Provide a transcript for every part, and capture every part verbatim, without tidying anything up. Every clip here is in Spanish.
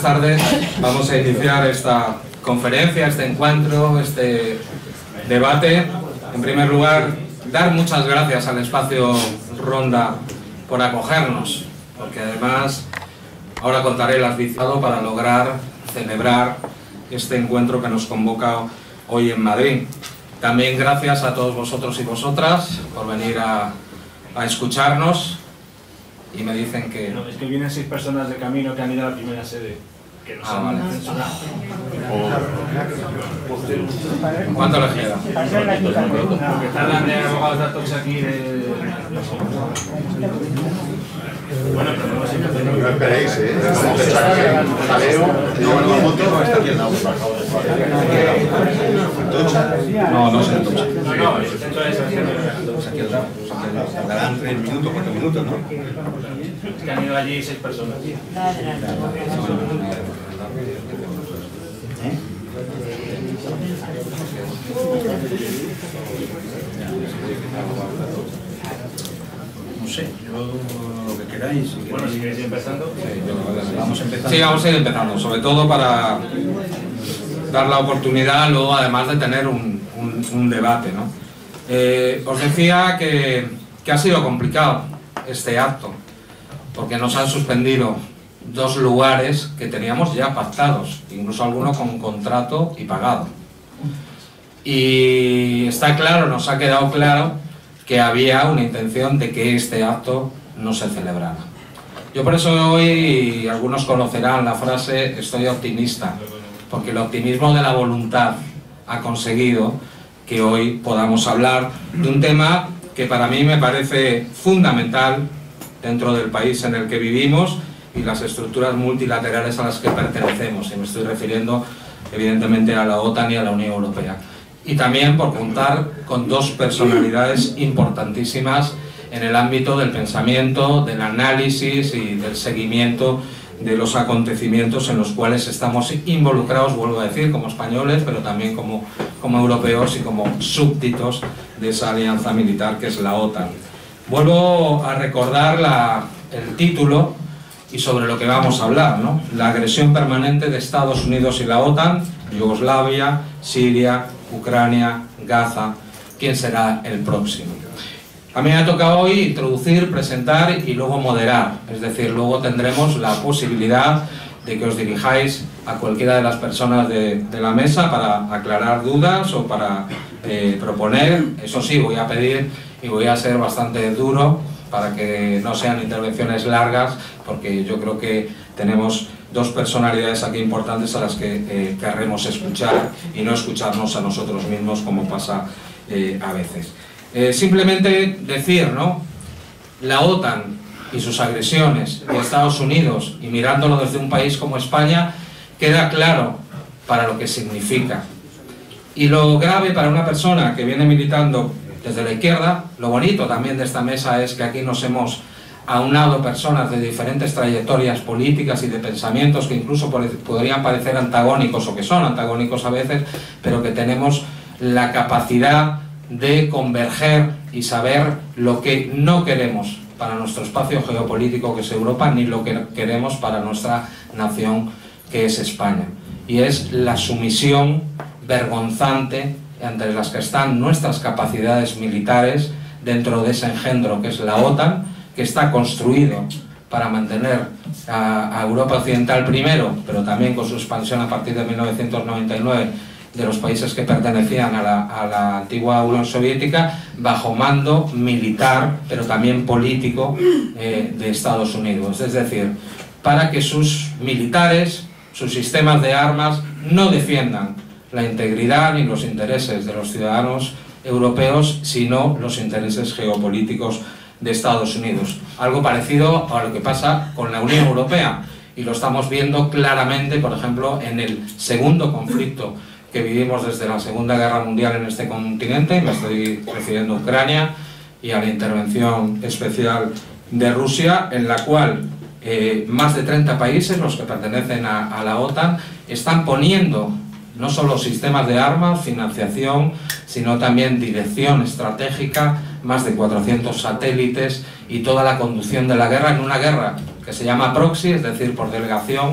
tardes. Vamos a iniciar esta conferencia, este encuentro, este debate. En primer lugar, dar muchas gracias al espacio Ronda por acogernos, porque además ahora contaré el adviciado para lograr celebrar este encuentro que nos convoca hoy en Madrid. También gracias a todos vosotros y vosotras por venir a, a escucharnos. Y me dicen que... No, es que vienen seis personas de camino que han ido a la primera sede. Que nos ah, han vale. mencionado. ¿Cuánto les queda? Porque tardan de abogados de datos aquí de... Bueno, pero no siempre tenemos... No esperéis, ¿eh? Jaleo, no, la moto está aquí en la No, no sé. No, no, el centro de Sebastián. Aquí al lado. Darán tres minutos, cuatro minutos, ¿no? Es que han ido allí seis personas. No sé, yo lo que queráis. Si bueno, si queréis ir empezando. Vamos empezando. Sí, vamos a ir empezando, sobre todo para dar la oportunidad luego además de tener un, un, un debate, ¿no? Eh, os decía que, que ha sido complicado este acto, porque nos han suspendido dos lugares que teníamos ya pactados, incluso algunos con contrato y pagado. Y está claro, nos ha quedado claro que había una intención de que este acto no se celebrara. Yo por eso hoy, algunos conocerán la frase, estoy optimista, porque el optimismo de la voluntad ha conseguido que hoy podamos hablar de un tema que para mí me parece fundamental dentro del país en el que vivimos y las estructuras multilaterales a las que pertenecemos, y me estoy refiriendo evidentemente a la OTAN y a la Unión Europea. Y también por contar con dos personalidades importantísimas en el ámbito del pensamiento, del análisis y del seguimiento de los acontecimientos en los cuales estamos involucrados, vuelvo a decir, como españoles, pero también como, como europeos y como súbditos de esa alianza militar que es la OTAN. Vuelvo a recordar la, el título y sobre lo que vamos a hablar, ¿no? La agresión permanente de Estados Unidos y la OTAN, Yugoslavia, Siria, Ucrania, Gaza, ¿quién será el próximo? A mí me ha tocado hoy introducir, presentar y luego moderar, es decir, luego tendremos la posibilidad de que os dirijáis a cualquiera de las personas de, de la mesa para aclarar dudas o para eh, proponer. Eso sí, voy a pedir y voy a ser bastante duro para que no sean intervenciones largas, porque yo creo que tenemos dos personalidades aquí importantes a las que eh, querremos escuchar y no escucharnos a nosotros mismos como pasa eh, a veces. Eh, simplemente decir, ¿no? La OTAN y sus agresiones y Estados Unidos, y mirándolo desde un país como España, queda claro para lo que significa. Y lo grave para una persona que viene militando desde la izquierda, lo bonito también de esta mesa es que aquí nos hemos aunado personas de diferentes trayectorias políticas y de pensamientos que incluso podrían parecer antagónicos o que son antagónicos a veces, pero que tenemos la capacidad de converger y saber lo que no queremos para nuestro espacio geopolítico que es Europa, ni lo que queremos para nuestra nación que es España. Y es la sumisión vergonzante entre las que están nuestras capacidades militares dentro de ese engendro que es la OTAN, que está construido para mantener a, a Europa Occidental primero, pero también con su expansión a partir de mil novecientos noventa y nueve de los países que pertenecían a la, a la antigua Unión Soviética, bajo mando militar, pero también político eh, de Estados Unidos. Es decir, para que sus militares, sus sistemas de armas, no defiendan la integridad ni los intereses de los ciudadanos europeos, sino los intereses geopolíticos de Estados Unidos. Algo parecido a lo que pasa con la Unión Europea, y lo estamos viendo claramente, por ejemplo, en el segundo conflicto que vivimos desde la Segunda Guerra Mundial en este continente. Me estoy refiriendo a Ucrania y a la intervención especial de Rusia, en la cual eh, más de treinta países, los que pertenecen a, a la OTAN, están poniendo no solo sistemas de armas, financiación, sino también dirección estratégica, más de cuatrocientos satélites y toda la conducción de la guerra, en una guerra que se llama proxy, es decir, por delegación,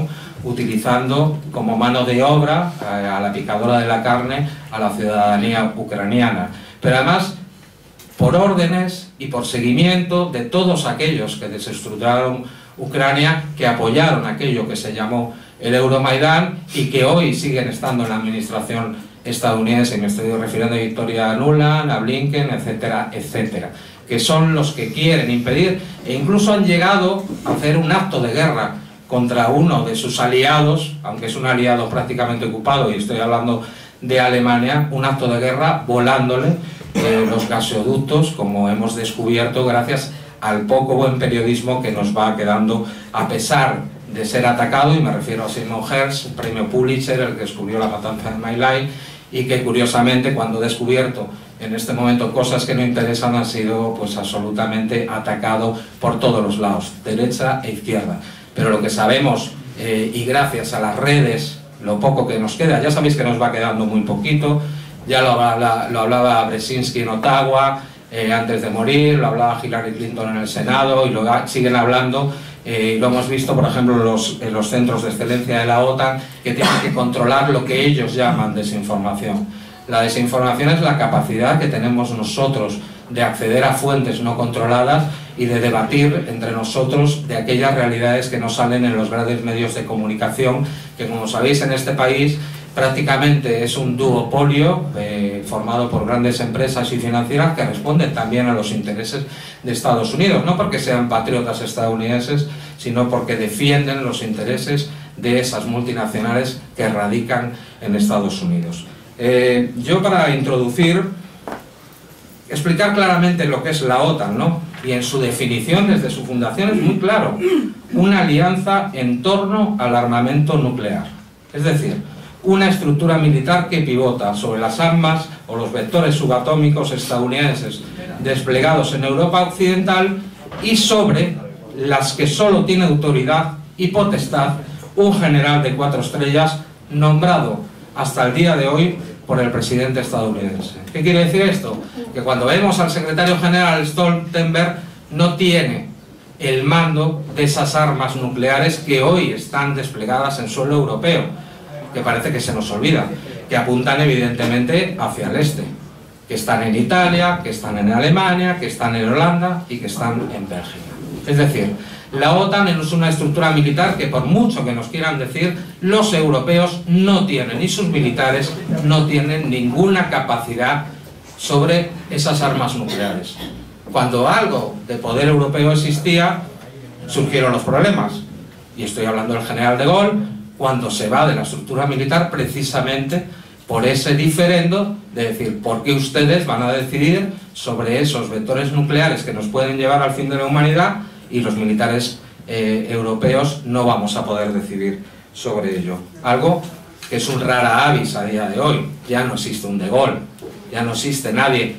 utilizando como mano de obra eh, a la picadora de la carne a la ciudadanía ucraniana. Pero además, por órdenes y por seguimiento de todos aquellos que desestructuraron Ucrania, que apoyaron aquello que se llamó el Euromaidán y que hoy siguen estando en la administración estadounidense. Me estoy refiriendo a Victoria Nuland, a Blinken, etcétera, etcétera, que son los que quieren impedir e incluso han llegado a hacer un acto de guerra contra uno de sus aliados, aunque es un aliado prácticamente ocupado, y estoy hablando de Alemania, un acto de guerra volándole eh, los gasoductos, como hemos descubierto gracias al poco buen periodismo que nos va quedando a pesar de ser atacado, y me refiero a Simon Hersh, premio Pulitzer, el que descubrió la matanza de My Lai, y que curiosamente cuando ha descubierto en este momento cosas que no interesan ha sido pues absolutamente atacado por todos los lados, derecha e izquierda. Pero lo que sabemos, eh, y gracias a las redes, lo poco que nos queda, ya sabéis que nos va quedando muy poquito, ya lo, habla, lo hablaba Brzezinski en Ottawa, eh, antes de morir, lo hablaba Hillary Clinton en el Senado, y lo siguen hablando, eh, y lo hemos visto, por ejemplo, en los, en los centros de excelencia de la OTAN, que tienen que controlar lo que ellos llaman desinformación. La desinformación es la capacidad que tenemos nosotros de acceder a fuentes no controladas y de debatir entre nosotros de aquellas realidades que no salen en los grandes medios de comunicación, que como sabéis en este país prácticamente es un duopolio eh, formado por grandes empresas y financieras que responden también a los intereses de Estados Unidos, no porque sean patriotas estadounidenses, sino porque defienden los intereses de esas multinacionales que radican en Estados Unidos. Eh, yo para introducir, explicar claramente lo que es la OTAN, ¿no? Y en su definición desde su fundación es muy claro, una alianza en torno al armamento nuclear, es decir, una estructura militar que pivota sobre las armas o los vectores subatómicos estadounidenses desplegados en Europa Occidental y sobre las que solo tiene autoridad y potestad un general de cuatro estrellas nombrado hasta el día de hoy por el presidente estadounidense. ¿Qué quiere decir esto? Que cuando vemos al secretario general Stoltenberg no tiene el mando de esas armas nucleares que hoy están desplegadas en suelo europeo, que parece que se nos olvida, que apuntan evidentemente hacia el este, que están en Italia, que están en Alemania, que están en Holanda y que están en Bélgica. Es decir, la OTAN es una estructura militar que por mucho que nos quieran decir, los europeos no tienen, y sus militares no tienen ninguna capacidad sobre esas armas nucleares. Cuando algo de poder europeo existía, surgieron los problemas. Y estoy hablando del general de Gaulle, cuando se va de la estructura militar precisamente por ese diferendo de decir, ¿por qué ustedes van a decidir sobre esos vectores nucleares que nos pueden llevar al fin de la humanidad y los militares eh, europeos no vamos a poder decidir sobre ello? Algo que es un rara avis a día de hoy. Ya no existe un de Gaulle, ya no existe nadie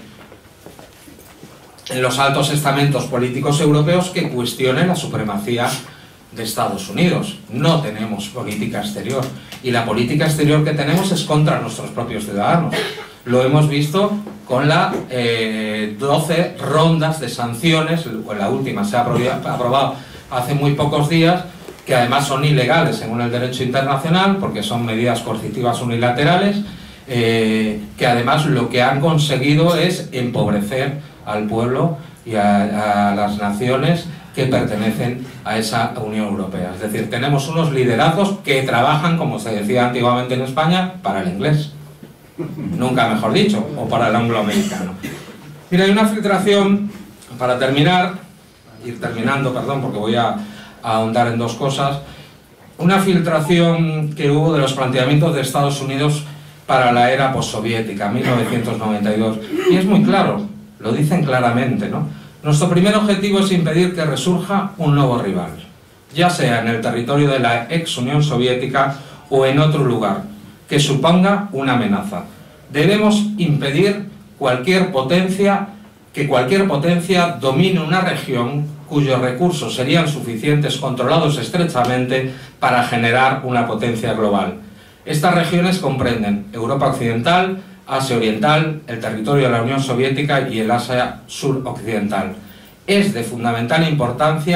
en los altos estamentos políticos europeos que cuestione la supremacía de Estados Unidos. No tenemos política exterior, y la política exterior que tenemos es contra nuestros propios ciudadanos. Lo hemos visto con las eh, doce rondas de sanciones, la última se ha aprobado hace muy pocos días, que además son ilegales según el derecho internacional, porque son medidas coercitivas unilaterales, eh, que además lo que han conseguido es empobrecer al pueblo y a, a las naciones que pertenecen a esa Unión Europea. Es decir, tenemos unos liderazgos que trabajan, como se decía antiguamente en España, para el inglés. Nunca mejor dicho, o para el angloamericano. Mira, hay una filtración, para terminar, ir terminando, perdón, porque voy a, a ahondar en dos cosas, una filtración que hubo de los planteamientos de Estados Unidos para la era postsoviética, mil novecientos noventa y dos, y es muy claro, lo dicen claramente, ¿no? Nuestro primer objetivo es impedir que resurja un nuevo rival, ya sea en el territorio de la ex Unión Soviética o en otro lugar, que suponga una amenaza. Debemos impedir cualquier potencia, que cualquier potencia domine una región cuyos recursos serían suficientes, controlados estrechamente, para generar una potencia global. Estas regiones comprenden Europa Occidental, Asia Oriental, el territorio de la Unión Soviética y el Asia Suroccidental. Es de fundamental importancia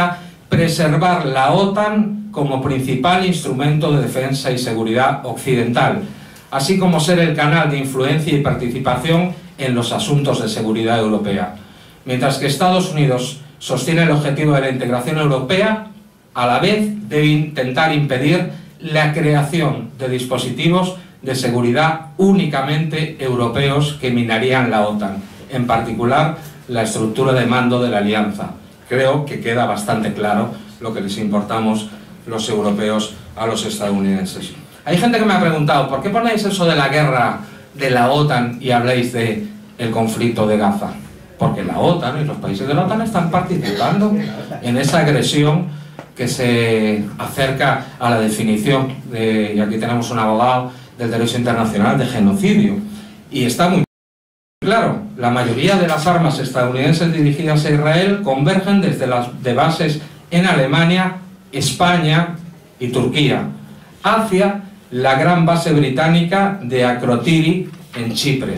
preservar la OTAN como principal instrumento de defensa y seguridad occidental, así como ser el canal de influencia y participación en los asuntos de seguridad europea. Mientras que Estados Unidos sostiene el objetivo de la integración europea, a la vez debe intentar impedir la creación de dispositivos de seguridad únicamente europeos que minarían la OTAN, en particular la estructura de mando de la alianza. Creo que queda bastante claro lo que les importamos los europeos a los estadounidenses. Hay gente que me ha preguntado, ¿por qué ponéis eso de la guerra de la OTAN y habláis de el conflicto de Gaza? Porque la OTAN y los países de la OTAN están participando en esa agresión que se acerca a la definición, de, y aquí tenemos un abogado del derecho internacional, de genocidio. Y está muy claro, la mayoría de las armas estadounidenses dirigidas a Israel convergen desde las de bases en Alemania, España y Turquía, hacia la gran base británica de Akrotiri en Chipre.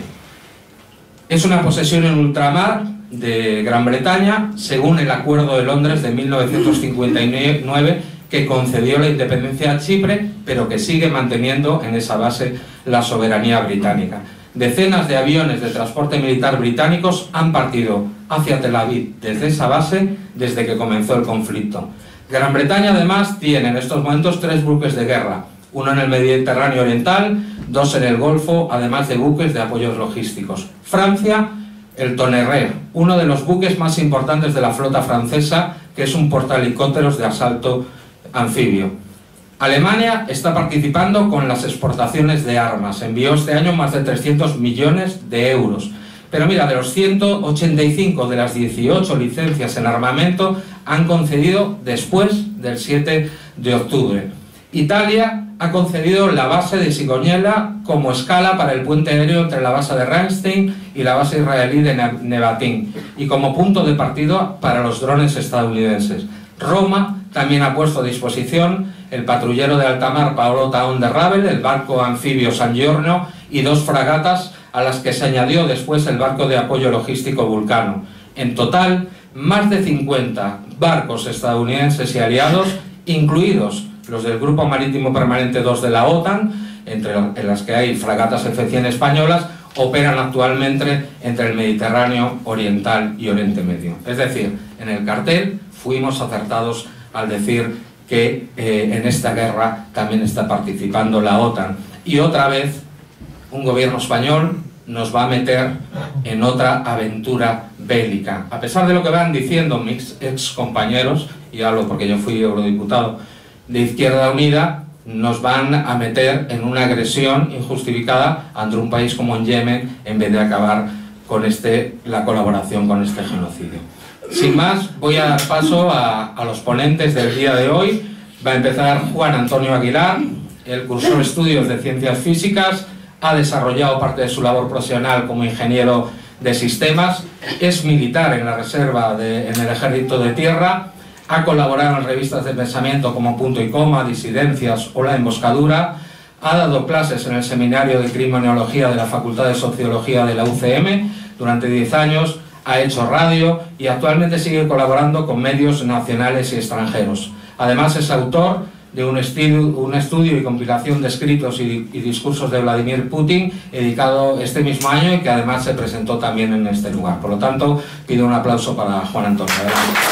Es una posesión en ultramar de Gran Bretaña, según el Acuerdo de Londres de mil novecientos cincuenta y nueve, que concedió la independencia a Chipre, pero que sigue manteniendo en esa base la soberanía británica. Decenas de aviones de transporte militar británicos han partido hacia Tel Aviv desde esa base desde que comenzó el conflicto. Gran Bretaña además tiene en estos momentos tres buques de guerra, uno en el Mediterráneo Oriental, dos en el Golfo, además de buques de apoyos logísticos. Francia, el Tonnerre, uno de los buques más importantes de la flota francesa, que es un portahelicópteros de asalto anfibio. Alemania está participando con las exportaciones de armas, envió este año más de trescientos millones de euros. Pero mira, de los ciento ochenta y cinco de las dieciocho licencias en armamento han concedido después del siete de octubre. Italia ha concedido la base de Sigonella como escala para el puente aéreo entre la base de Ramstein y la base israelí de Nevatim, y como punto de partida para los drones estadounidenses. Roma también ha puesto a disposición el patrullero de alta mar Paolo Taón de Ravel, el barco anfibio San Giorno y dos fragatas, a las que se añadió después el barco de apoyo logístico Vulcano. En total, más de cincuenta barcos estadounidenses y aliados, incluidos los del Grupo Marítimo Permanente dos de la OTAN, entre en las que hay fragatas F cien españolas, operan actualmente entre el Mediterráneo Oriental y Oriente Medio. Es decir, en el cartel fuimos acertados al decir que eh, en esta guerra también está participando la OTAN. Y otra vez, un gobierno español nos va a meter en otra aventura bélica. A pesar de lo que van diciendo mis ex compañeros, y hablo porque yo fui eurodiputado de Izquierda Unida, nos van a meter en una agresión injustificada ante un país como en Yemen, en vez de acabar con este, la colaboración con este genocidio. Sin más, voy a dar paso a, a los ponentes del día de hoy. Va a empezar Juan Antonio Aguilar. Él cursó estudios de Ciencias Físicas, ha desarrollado parte de su labor profesional como ingeniero de sistemas, es militar en la reserva de, en el Ejército de Tierra, ha colaborado en revistas de pensamiento como Punto y Coma, Disidencias o La Emboscadura, ha dado clases en el Seminario de Criminología de la Facultad de Sociología de la U C M durante diez años, ha hecho radio y actualmente sigue colaborando con medios nacionales y extranjeros. Además es autor de un estudio, un estudio y compilación de escritos y, y discursos de Vladimir Putin, dedicado este mismo año y que además se presentó también en este lugar. Por lo tanto, pido un aplauso para Juan Antonio. Adelante.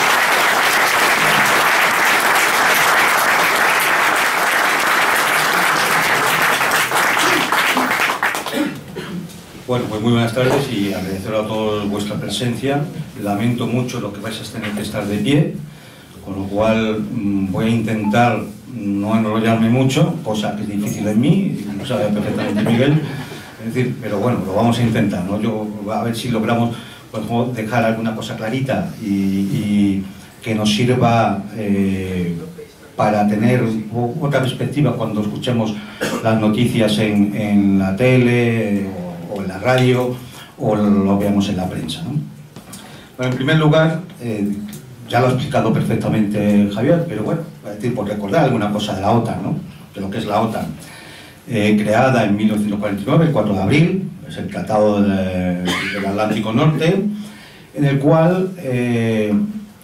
Bueno, pues muy buenas tardes y agradecer a todos vuestra presencia. Lamento mucho lo que vais a tener que estar de pie, con lo cual mmm, voy a intentar no enrollarme mucho, cosa que es difícil en mí, como sabe perfectamente Miguel, es decir, pero bueno, lo vamos a intentar, ¿no? Yo, a ver si logramos pues, dejar alguna cosa clarita y, y que nos sirva eh, para tener otra perspectiva cuando escuchemos las noticias en, en la tele o, o en la radio o lo veamos en la prensa, ¿no? Bueno, en primer lugar, eh, ya lo ha explicado perfectamente Javier, pero bueno, voy a decir por recordar alguna cosa de la OTAN, ¿no? De lo que es la OTAN. Eh, creada en mil novecientos cuarenta y nueve, el cuatro de abril, es el Tratado de, del Atlántico Norte, en el cual eh,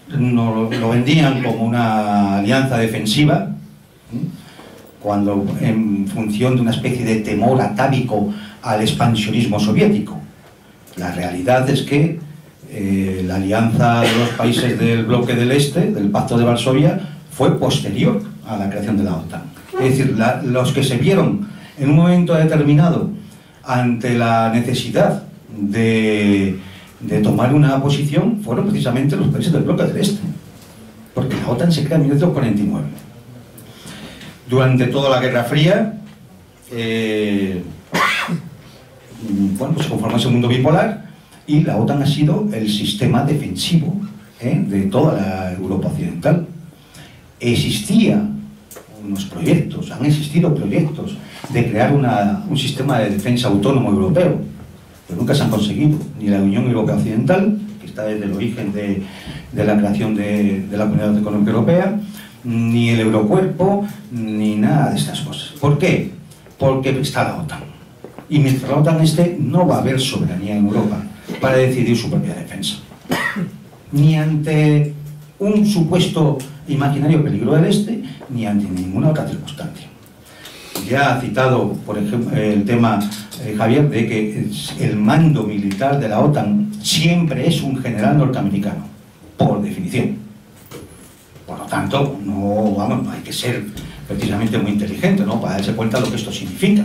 nos lo vendían como una alianza defensiva, cuando en función de una especie de temor atávico al expansionismo soviético. La realidad es que eh, la alianza de los países del bloque del Este, del Pacto de Varsovia, fue posterior a la creación de la OTAN. Es decir, la, los que se vieron en un momento determinado ante la necesidad de, de tomar una posición fueron precisamente los países del bloque del Este, porque la OTAN se crea en mil novecientos cuarenta y nueve. Durante toda la Guerra Fría, eh, bueno, pues se conformó ese mundo bipolar y la OTAN ha sido el sistema defensivo ¿eh? de toda la Europa occidental. Existían unos proyectos, han existido proyectos de crear una, un sistema de defensa autónomo europeo, pero nunca se han conseguido, ni la Unión Europea Occidental, que está desde el origen de, de la creación de, de la Comunidad Económica Europea, ni el Eurocuerpo, ni nada de estas cosas. ¿Por qué? Porque está la OTAN. Y mientras la OTAN esté, no va a haber soberanía en Europa para decidir su propia defensa. Ni ante un supuesto imaginario peligro del Este, ni ante ninguna otra circunstancia. Ya ha citado, por ejemplo, el tema, eh, Javier, de que el mando militar de la OTAN siempre es un general norteamericano, por definición. Por lo tanto, no, vamos, no hay que ser precisamente muy inteligente, ¿no?, para darse cuenta de lo que esto significa.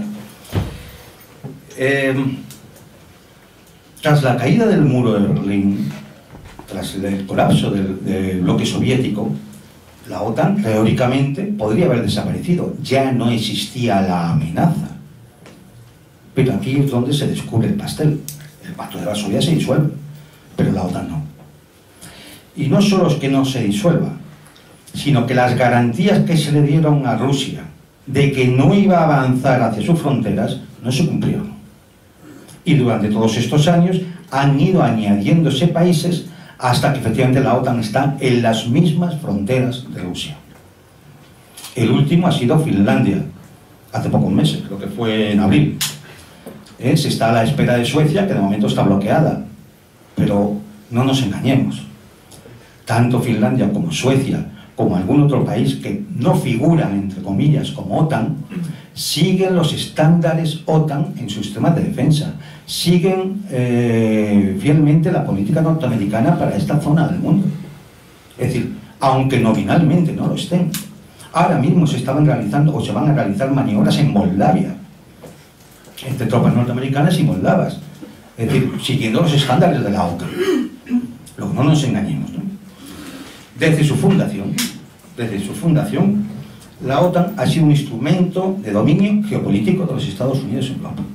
Eh, tras la caída del muro de Berlín, tras el colapso del, del bloque soviético, la OTAN teóricamente podría haber desaparecido, ya no existía la amenaza. Pero aquí es donde se descubre el pastel. El Pacto de Varsovia se disuelve, pero la OTAN no. Y no solo es que no se disuelva, sino que las garantías que se le dieron a Rusia de que no iba a avanzar hacia sus fronteras no se cumplieron. Y durante todos estos años han ido añadiéndose países hasta que efectivamente la OTAN está en las mismas fronteras de Rusia. El último ha sido Finlandia, hace pocos meses, creo que fue en abril. ¿Eh? Se está a la espera de Suecia, que de momento está bloqueada. Pero no nos engañemos. Tanto Finlandia como Suecia, como algún otro país que no figuran, entre comillas, como OTAN, siguen los estándares OTAN en sus sistemas de defensa, siguen eh, fielmente la política norteamericana para esta zona del mundo. Es decir, aunque nominalmente no lo estén, ahora mismo se estaban realizando o se van a realizar maniobras en Moldavia, entre tropas norteamericanas y moldavas, es decir, siguiendo los estándares de la OTAN. Luego, no nos engañemos, ¿no? Desde su fundación, desde su fundación, la OTAN ha sido un instrumento de dominio geopolítico de los Estados Unidos en Europa.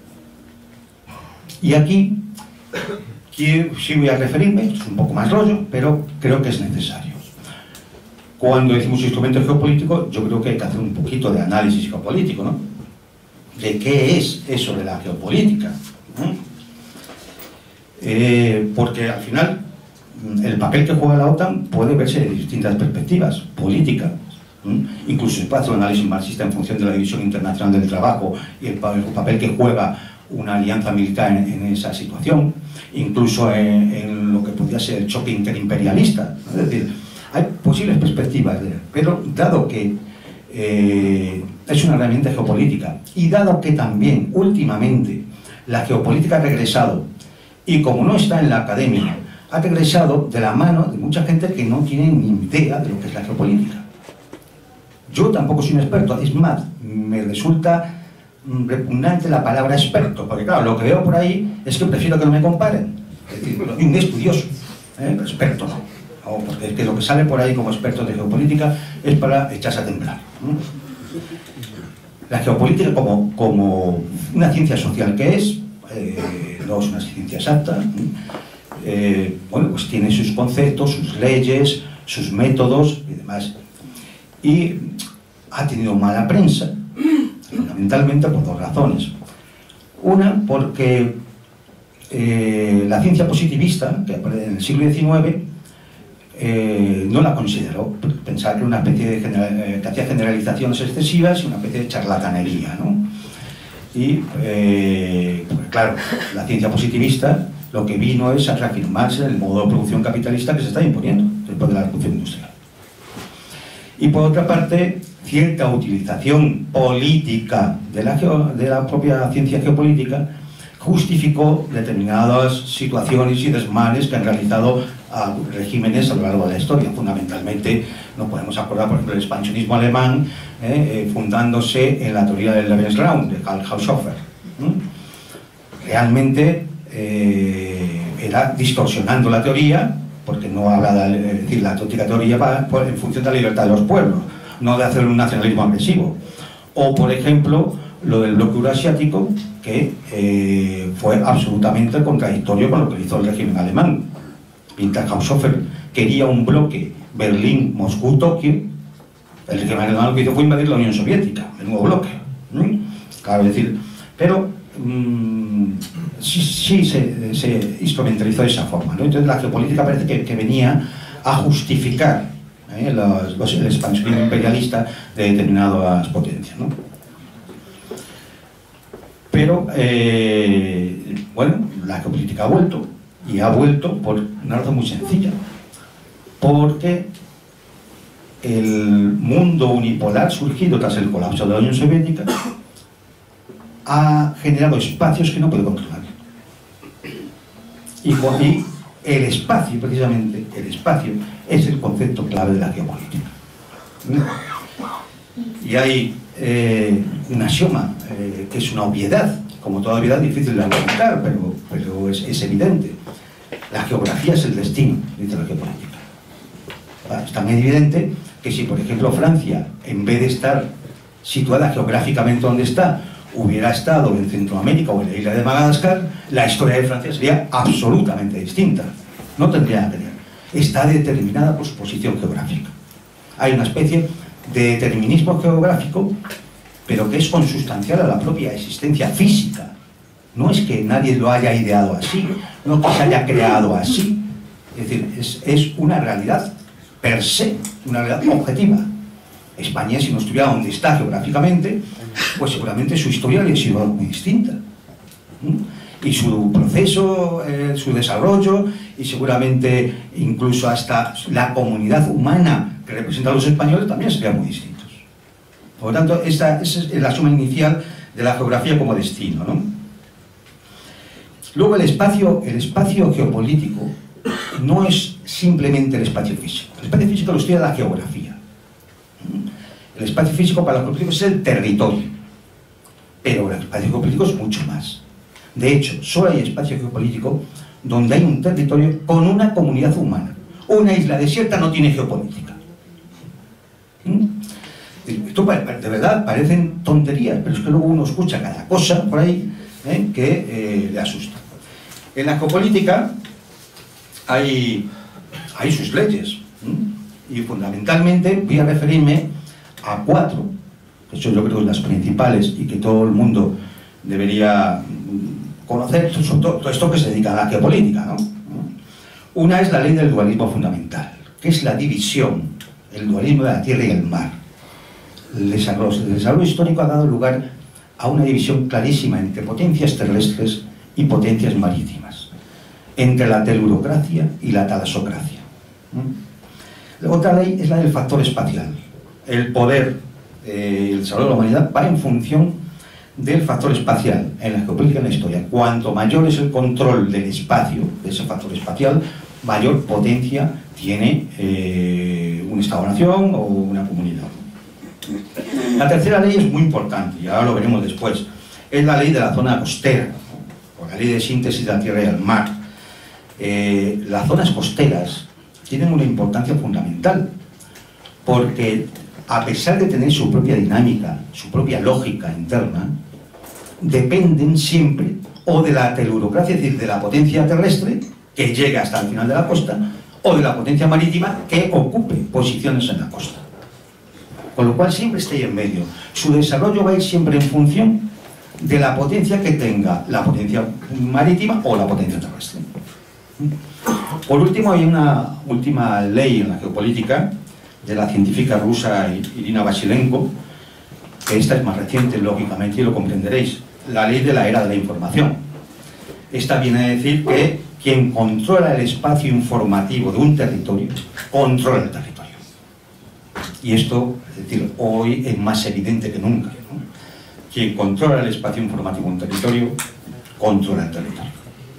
Y aquí sí voy a referirme, esto es un poco más rollo, pero creo que es necesario. Cuando decimos instrumento geopolítico, yo creo que hay que hacer un poquito de análisis geopolítico, ¿no? De qué es eso de la geopolítica, ¿no? Eh, porque al final el papel que juega la OTAN puede verse de distintas perspectivas políticas. ¿Mm? Incluso se puede hacer un análisis marxista en función de la división internacional del trabajo y el, el papel que juega una alianza militar en, en esa situación, incluso en, en lo que podría ser el choque interimperialista, ¿no? Es decir, hay posibles perspectivas, de, pero dado que eh, es una herramienta geopolítica y dado que también últimamente la geopolítica ha regresado, y como no está en la academia, ha regresado de la mano de mucha gente que no tiene ni idea de lo que es la geopolítica. Yo tampoco soy un experto, es más, me resulta repugnante la palabra experto, porque claro, lo que veo por ahí es que prefiero que no me comparen. Es decir, un estudioso, ¿eh? Pero experto no. No, porque es que lo que sale por ahí como experto de geopolítica es para echarse a temblar, ¿no? La geopolítica como, como una ciencia social que es, eh, no es una ciencia exacta, eh, bueno, pues tiene sus conceptos, sus leyes, sus métodos y demás. Y ha tenido mala prensa, fundamentalmente por dos razones. Una, porque eh, la ciencia positivista, que aparece en el siglo diecinueve, eh, no la consideró, pensaba que era una especie de general, eh, que hacía generalizaciones excesivas y una especie de charlatanería, ¿no? Y, eh, pues claro, la ciencia positivista lo que vino es a reafirmarse el modo de producción capitalista que se está imponiendo. después de la revolución industrial. Y por otra parte, cierta utilización política de la, geo, de la propia ciencia geopolítica justificó determinadas situaciones y desmanes que han realizado a regímenes a lo largo de la historia. Fundamentalmente nos podemos acordar, por ejemplo, del expansionismo alemán, eh, eh, fundándose en la teoría del Lebensraum de Karl Haushofer. ¿Mm? Realmente eh, era distorsionando la teoría, porque no habla de, es decir, la auténtica teoría va en función de la libertad de los pueblos, no de hacer un nacionalismo agresivo. O, por ejemplo, lo del bloque euroasiático, que eh, fue absolutamente contradictorio con lo que hizo el régimen alemán. Mientras Haushofer quería un bloque Berlín-Moscú-Tokio, el régimen alemán lo que hizo fue invadir la Unión Soviética, el nuevo bloque. ¿Mm? Claro, es decir, pero mmm, sí, sí se, se instrumentalizó de esa forma, ¿no? Entonces la geopolítica parece que, que venía a justificar ¿eh? los, los, el expansionismo imperialista de determinadas potencias, ¿no? Pero, eh, bueno, la geopolítica ha vuelto, y ha vuelto por una razón muy sencilla, porque el mundo unipolar surgido tras el colapso de la Unión Soviética ha generado espacios que no puede controlar. Y, y el espacio, precisamente, el espacio es el concepto clave de la geopolítica. Y hay eh, un axioma, eh, que es una obviedad, como toda obviedad difícil de argumentar, pero, pero es, es evidente. La geografía es el destino, dice la geopolítica. Es también evidente que si, por ejemplo, Francia, en vez de estar situada geográficamente donde está, hubiera estado en Centroamérica o en la isla de Madagascar, la historia de Francia sería absolutamente distinta. No tendría nada que ver. Está determinada por su posición geográfica. Hay una especie de determinismo geográfico, pero que es consustancial a la propia existencia física. No es que nadie lo haya ideado así, no que se haya creado así. Es decir, es, es una realidad per se, una realidad objetiva. España, si no estuviera donde está geográficamente, pues seguramente su historia habría sido muy distinta. ¿Mm? Y su proceso, eh, su desarrollo, y seguramente incluso hasta la comunidad humana que representa a los españoles también serían muy distintos. Por lo tanto, esa, esa es la suma inicial de la geografía como destino, ¿no? Luego el espacio, el espacio geopolítico no es simplemente el espacio físico. El espacio físico lo estudia la geografía. El espacio físico para los geopolíticos es el territorio, pero el espacio geopolítico es mucho más. De hecho, solo hay espacio geopolítico donde hay un territorio con una comunidad humana. Una isla desierta no tiene geopolítica. ¿Mm? Esto de verdad parecen tonterías, pero es que luego uno escucha cada cosa por ahí ¿eh? que eh, le asusta. En la geopolítica hay, hay sus leyes, ¿Mm? y fundamentalmente voy a referirme a cuatro, que son yo creo las principales y que todo el mundo debería conocer, sobre todo, todo esto que se dedica a la geopolítica, ¿no? Una es la ley del dualismo fundamental, que es la división, el dualismo de la tierra y el mar. El desarrollo, el desarrollo histórico ha dado lugar a una división clarísima entre potencias terrestres y potencias marítimas, entre la telurocracia y la talasocracia. La otra ley es la del factor espacial. El poder, eh, el desarrollo de la humanidad va en función del factor espacial en la geopolítica y en la historia. Cuanto mayor es el control del espacio, de ese factor espacial, mayor potencia tiene eh, un Estado-nación o una comunidad. La tercera ley es muy importante, y ahora lo veremos después. Es la ley de la zona costera, o la ley de síntesis de la tierra y el mar. Eh, las zonas costeras tienen una importancia fundamental, porque a pesar de tener su propia dinámica, su propia lógica interna, dependen siempre o de la telurocracia, es decir, de la potencia terrestre, que llega hasta el final de la costa, o de la potencia marítima, que ocupe posiciones en la costa. Con lo cual siempre está ahí en medio. Su desarrollo va a ir siempre en función de la potencia que tenga la potencia marítima o la potencia terrestre. Por último, hay una última ley en la geopolítica de la científica rusa Irina Vasilenko, que esta es más reciente, lógicamente, y lo comprenderéis, la ley de la era de la información. Esta viene a decir que quien controla el espacio informativo de un territorio, controla el territorio. Y esto, es decir, hoy es más evidente que nunca, ¿no? Quien controla el espacio informativo de un territorio, controla el territorio.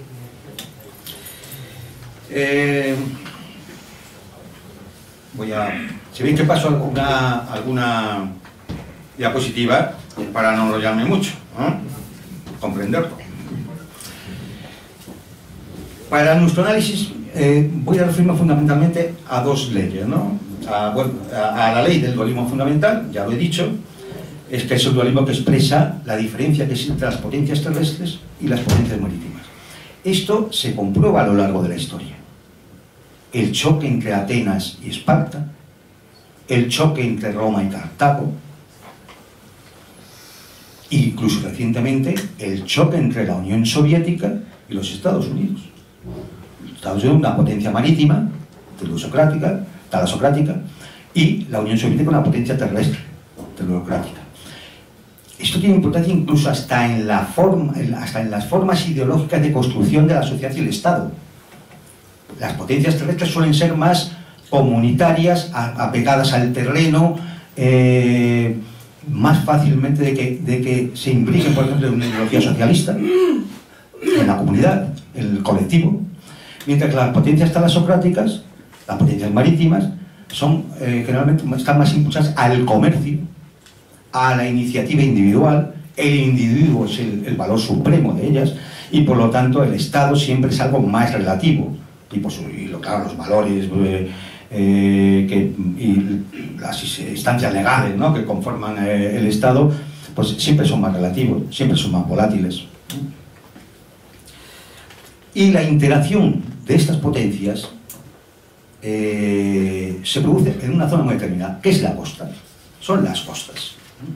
Eh, voy a... Si veis que paso alguna, alguna diapositiva, para no enrollarme mucho, ¿no? Comprenderlo. Para nuestro análisis eh, voy a referirme fundamentalmente a dos leyes, ¿no? A, bueno, a, a la ley del dualismo fundamental, ya lo he dicho, es que es el dualismo que expresa la diferencia que existe entre las potencias terrestres y las potencias marítimas. Esto se comprueba a lo largo de la historia. El choque entre Atenas y Esparta, el choque entre Roma y Cartago, e incluso recientemente el choque entre la Unión Soviética y los Estados Unidos. Estados Unidos, una potencia marítima, telosocrática, talasocrática, y la Unión Soviética, una potencia terrestre, telocrática. Esto tiene importancia incluso hasta en, la forma, hasta en las formas ideológicas de construcción de la sociedad y el Estado. Las potencias terrestres suelen ser más comunitarias, apegadas al terreno, eh, más fácilmente de que, de que se imbriquen, por ejemplo, en una ideología socialista, en la comunidad, en el colectivo, mientras que las potencias talasocráticas, las potencias marítimas, son, eh, generalmente están más impulsadas al comercio, a la iniciativa individual. El individuo es el, el valor supremo de ellas, y por lo tanto el Estado siempre es algo más relativo, y, por su, y lo, claro, los valores eh, eh, que, y las instancias legales, ¿no?, que conforman eh, el Estado, pues siempre son más relativos, siempre son más volátiles. Y la interacción de estas potencias eh, se produce en una zona muy determinada, que es la costa. Son las costas.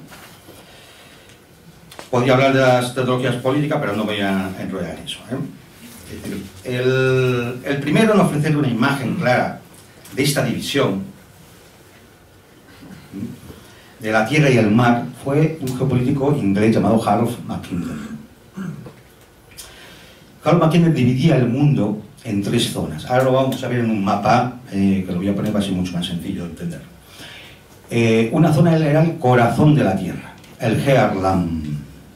Podría hablar de las tecnologías políticas, pero no voy a enrollar eso, ¿eh? Es decir, el, el primero en ofrecer una imagen clara de esta división de la tierra y el mar fue un geopolítico inglés llamado Harold Mackinder. Harold Mackinder dividía el mundo en tres zonas. Ahora lo vamos a ver en un mapa, eh, que lo voy a poner, va a ser mucho más sencillo de entender. Eh, una zona era el corazón de la tierra, el Heartland.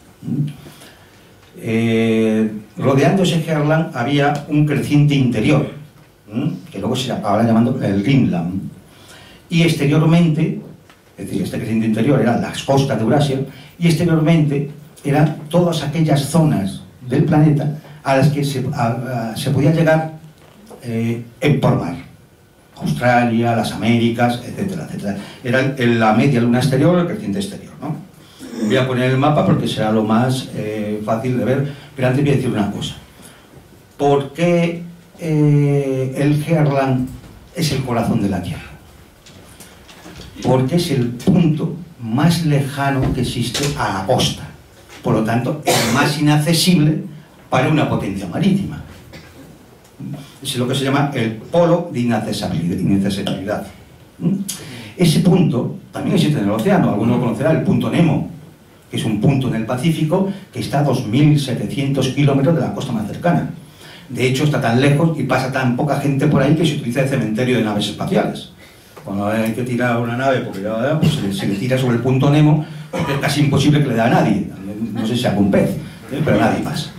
Eh, rodeando ese Heartland había un creciente interior, ¿m? que luego se acabará llamando el Greenland. Y exteriormente, es decir, este creciente interior eran las costas de Eurasia, y exteriormente eran todas aquellas zonas del planeta a las que se, a, a, se podía llegar eh, por mar. Australia, las Américas, etcétera, etcétera. Era el, la media luna exterior, el creciente exterior, ¿no? Voy a poner el mapa porque será lo más eh, fácil de ver, pero antes voy a decir una cosa. ¿Por qué eh, el Heartland es el corazón de la Tierra? Porque es el punto más lejano que existe a la costa. Por lo tanto, el más inaccesible para una potencia marítima. Es lo que se llama el polo de inaccesibilidad. Ese punto también existe en el océano. Alguno lo conocerá, el punto Nemo, que es un punto en el Pacífico que está a dos mil setecientos kilómetros de la costa más cercana. De hecho, está tan lejos y pasa tan poca gente por ahí que se utiliza el cementerio de naves espaciales. Cuando hay que tirar una nave, porque ya, pues, se, se le tira sobre el punto Nemo, porque es casi imposible que le dé a nadie. No sé si algún pez, ¿eh? Pero nadie pasa.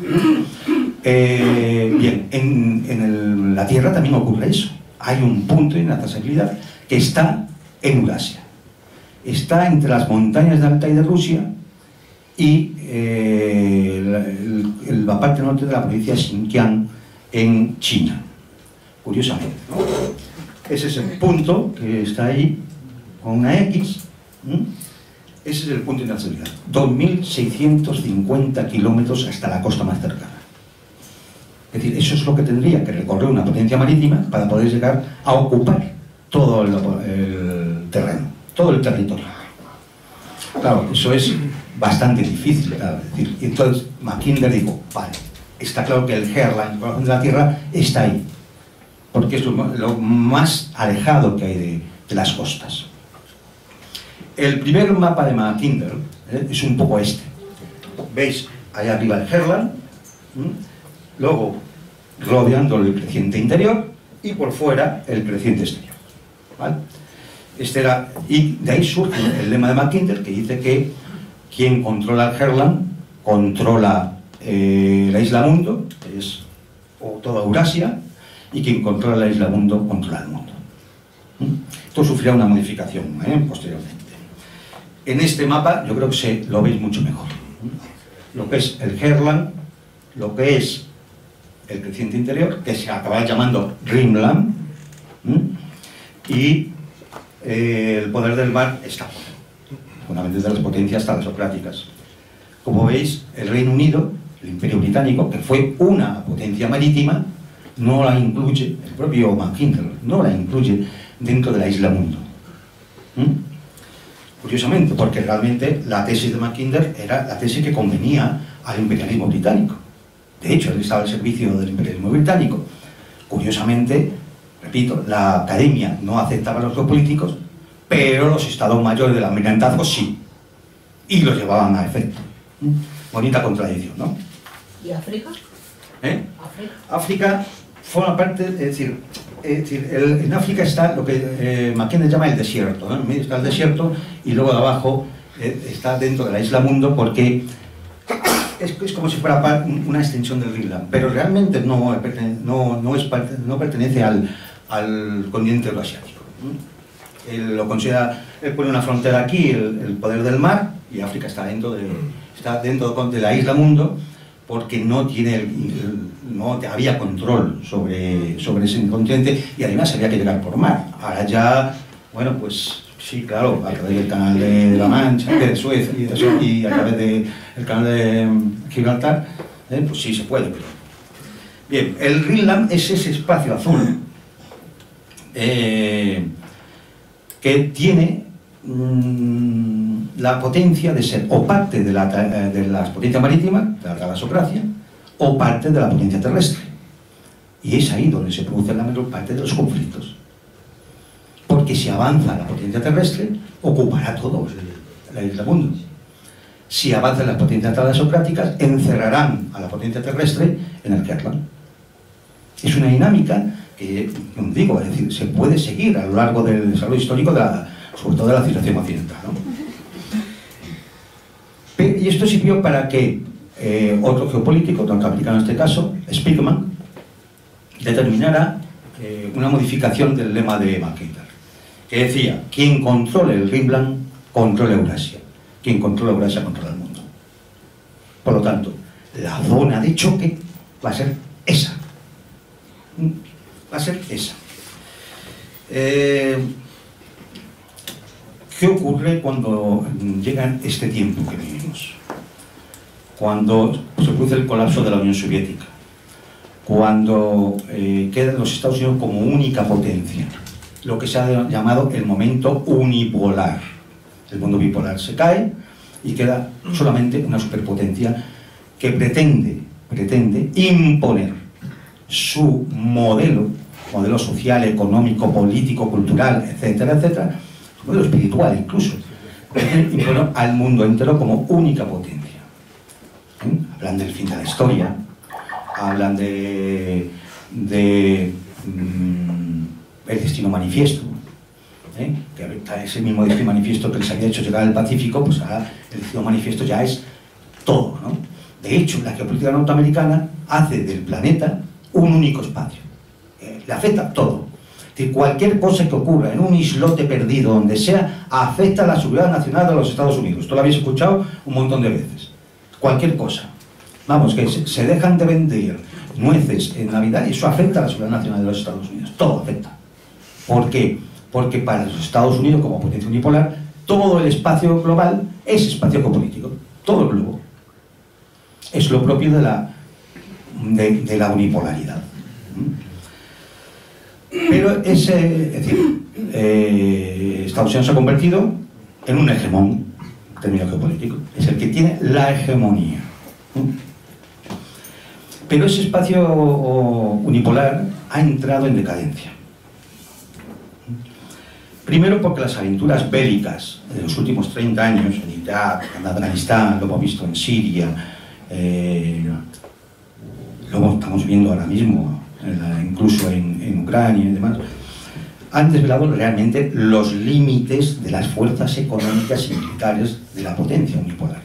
Eh, bien, en, en el, la Tierra también ocurre eso. Hay un punto de inaccesibilidad que está en Eurasia. Está entre las montañas de Altai de Rusia y eh, la, el, el, la parte norte de la provincia de Xinjiang en China. Curiosamente, ¿no? Ese es el punto que está ahí con una X. ¿Mm? Ese es el punto de inaccesibilidad. dos mil seiscientos cincuenta kilómetros hasta la costa más cercana. Es decir, eso es lo que tendría que recorrer una potencia marítima para poder llegar a ocupar todo el, el terreno, todo el territorio. Claro, eso es bastante difícil, claro. Es decir, entonces Mackinder dijo, vale, está claro que el Heartland, el corazón de la Tierra, está ahí, porque es lo, lo más alejado que hay de, de las costas. El primer mapa de Mackinder ¿eh? es un poco este. ¿Veis? Allá arriba el Heartland, ¿m? Luego rodeando el creciente interior y por fuera el creciente exterior, ¿vale? Este era, y de ahí surge el lema de Mackinder, que dice que quien controla el Heartland controla eh, la isla mundo, que es o toda Eurasia, y quien controla la isla mundo controla el mundo. ¿Mm? Esto sufrirá una modificación ¿eh? posteriormente. En este mapa yo creo que se lo veis mucho mejor. ¿Mm? Lo que es el Heartland, lo que es el creciente interior, que se acabará llamando Rimland, ¿Mm? y eh, el poder del mar está fundamentalmente de las potencias talasocráticas. Como veis, el Reino Unido, el Imperio Británico, que fue una potencia marítima, no la incluye, el propio Mackinder no la incluye dentro de la isla mundo. ¿Mm? Curiosamente, porque realmente la tesis de Mackinder era la tesis que convenía al imperialismo británico. De hecho, él estaba al servicio del imperialismo británico. Curiosamente, repito, la academia no aceptaba a los geopolíticos, pero los estados mayores del almirantazgo sí, y los llevaban a efecto. ¿Mm? Bonita contradicción, ¿no? ¿Y África? ¿Eh? África. África forma parte, es decir, es decir el, en África está lo que eh, Mackinder llama el desierto, ¿no? En medio está el desierto y luego de abajo eh, está dentro de la isla mundo, porque es, es como si fuera una extensión del Greenland, pero realmente no, no, no, es parte, no pertenece al, al continente euroasiático. Él lo considera, él pone una frontera aquí, el, el poder del mar, y África está dentro de, está dentro de la isla mundo, porque no tiene el, el, no había control sobre, sobre ese continente, y además había que llegar por mar. Ahora ya, bueno, pues sí, claro, a través del canal de la Mancha, de Suez y, de, y a través del canal de Gibraltar, eh, pues sí se puede. Pero... Bien, el Greenland es ese espacio azul eh, que tiene mmm, la potencia de ser o parte de, la, de las potencias marítimas, de la talasocracia, o parte de la potencia terrestre. Y es ahí donde se produce la mayor parte de los conflictos. Porque si avanza la potencia terrestre, ocupará todo la isla mundo. Si avanzan las potencias talasocráticas, encerrarán a la potencia terrestre en el Heartland. Es una dinámica que, como digo, es decir, se puede seguir a lo largo del desarrollo histórico, de la, sobre todo de la civilización occidental, ¿no? Y esto sirvió para que eh, otro geopolítico, norteamericano en este caso, Spigman, determinara eh, una modificación del lema de Mackinder, que decía: quien controle el Greenland controla Eurasia, quien controla Eurasia controla el mundo. Por lo tanto, la zona de choque va a ser esa. Va a ser esa. Eh, ¿Qué ocurre cuando llega este tiempo que vivimos? Cuando se produce el colapso de la Unión Soviética, cuando eh, quedan los Estados Unidos como única potencia, lo que se ha llamado el momento unipolar. El mundo bipolar se cae y queda solamente una superpotencia que pretende, pretende imponer su modelo, modelo social, económico, político, cultural, etcétera, etcétera, su modelo espiritual incluso, imponer al mundo entero como única potencia. ¿Eh? Hablan del fin de la historia, hablan de, de mm, el destino manifiesto, ¿eh? Que ese mismo destino manifiesto que les había hecho llegar al Pacífico, pues ahora el destino manifiesto ya es todo, ¿no? De hecho, la geopolítica norteamericana hace del planeta un único espacio, eh, le afecta todo. Que cualquier cosa que ocurra en un islote perdido, donde sea, afecta a la seguridad nacional de los Estados Unidos. Esto lo habéis escuchado un montón de veces. Cualquier cosa. Vamos, que se, se dejan de vender nueces en Navidad y eso afecta a la seguridad nacional de los Estados Unidos. Todo afecta. ¿Por qué? Porque para los Estados Unidos, como potencia unipolar, todo el espacio global es espacio geopolítico. Todo el globo. Es lo propio de la, de, de la unipolaridad. Pero ese, es decir, eh, Estados Unidos se ha convertido en un hegemón, en términos geopolíticos. Es el que tiene la hegemonía. Pero ese espacio unipolar ha entrado en decadencia. Primero porque las aventuras bélicas de los últimos treinta años, en Irak, en Afganistán, lo hemos visto en Siria, eh, lo hemos estamos viendo ahora mismo, en la, incluso en, en Ucrania y demás, han desvelado realmente los límites de las fuerzas económicas y militares de la potencia unipolar.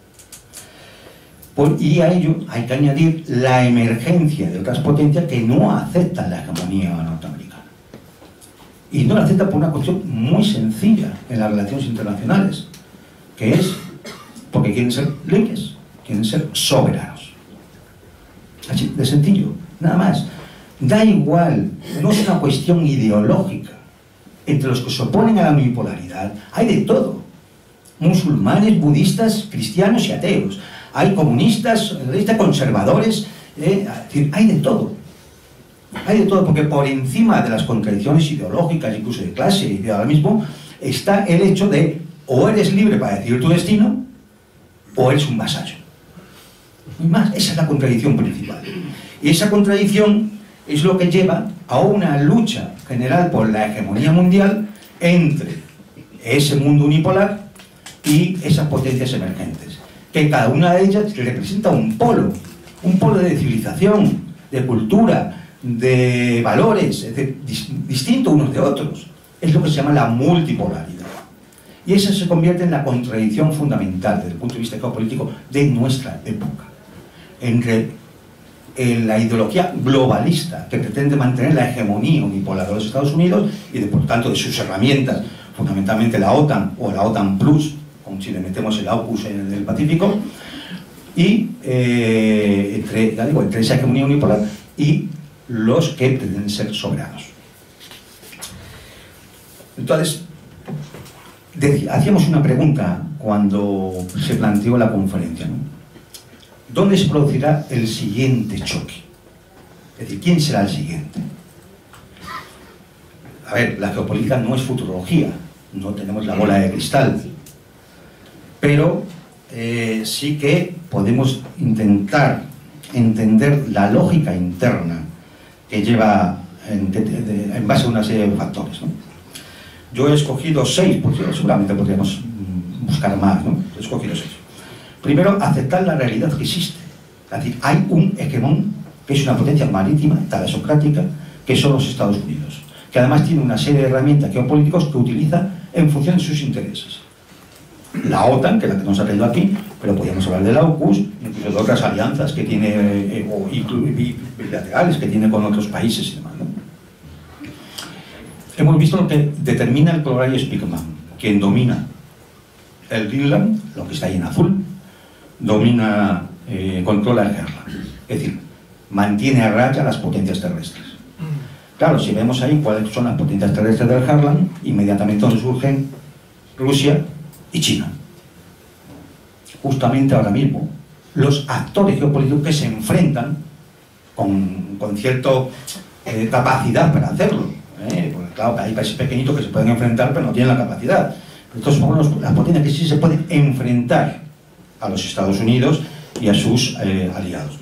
Por, y a ello hay que añadir la emergencia de otras potencias que no aceptan la hegemonía norteamericana. Y no la aceptan por una cuestión muy sencilla en las relaciones internacionales, que es porque quieren ser libres, quieren ser soberanos. Así de sencillo, nada más. Da igual, no es una cuestión ideológica. Entre los que se oponen a la unipolaridad hay de todo. Musulmanes, budistas, cristianos y ateos. Hay comunistas, conservadores, eh, es decir, hay de todo. Hay de todo, porque por encima de las contradicciones ideológicas, incluso de clase y de ahora mismo, está el hecho de o eres libre para decidir tu destino, o eres un vasallo. No hay más, esa es la contradicción principal. Y esa contradicción es lo que lleva a una lucha general por la hegemonía mundial entre ese mundo unipolar y esas potencias emergentes, que cada una de ellas representa un polo, un polo de civilización, de cultura, de valores, es decir, dis distintos unos de otros. Es lo que se llama la multipolaridad. Y esa se convierte en la contradicción fundamental desde el punto de vista geopolítico de nuestra época, entre eh, la ideología globalista que pretende mantener la hegemonía unipolar de los Estados Unidos y de, por tanto de sus herramientas, fundamentalmente la OTAN o la OTAN Plus, como si le metemos el AUKUS en el Pacífico, y eh, entre, ya digo, entre esa hegemonía unipolar y los que pretenden ser soberanos. Entonces, de, hacíamos una pregunta cuando se planteó la conferencia, ¿no? ¿Dónde se producirá el siguiente choque? Es decir, ¿quién será el siguiente? A ver, la geopolítica no es futurología, no tenemos la bola de cristal, pero eh, sí que podemos intentar entender la lógica interna que lleva en, de, de, en base a una serie de factores, ¿no? Yo he escogido seis, porque seguramente podríamos buscar más, ¿no? He escogido seis. Primero, aceptar la realidad que existe. Es decir, hay un hegemón que es una potencia marítima, talasocrática, que son los Estados Unidos, que además tiene una serie de herramientas geopolíticas que utiliza en función de sus intereses. La OTAN, que es la que nos ha traído aquí, pero podríamos hablar del AUKUS, incluso de otras alianzas que tiene, eh, o bilaterales que tiene con otros países y demás, ¿no? Hemos visto lo que determina el Colorado Speakman, quien domina el Greenland, lo que está ahí en azul, domina, eh, controla el Greenland. Es decir, mantiene a raya las potencias terrestres. Claro, si vemos ahí cuáles son las potencias terrestres del Greenland, inmediatamente donde surgen Rusia y China. Justamente ahora mismo, los actores geopolíticos que se enfrentan con, con cierta eh, capacidad para hacerlo. ¿eh? Porque claro, que hay países pequeñitos que se pueden enfrentar, pero no tienen la capacidad. Entonces, son los, las potencias que sí se pueden enfrentar a los Estados Unidos y a sus eh, aliados.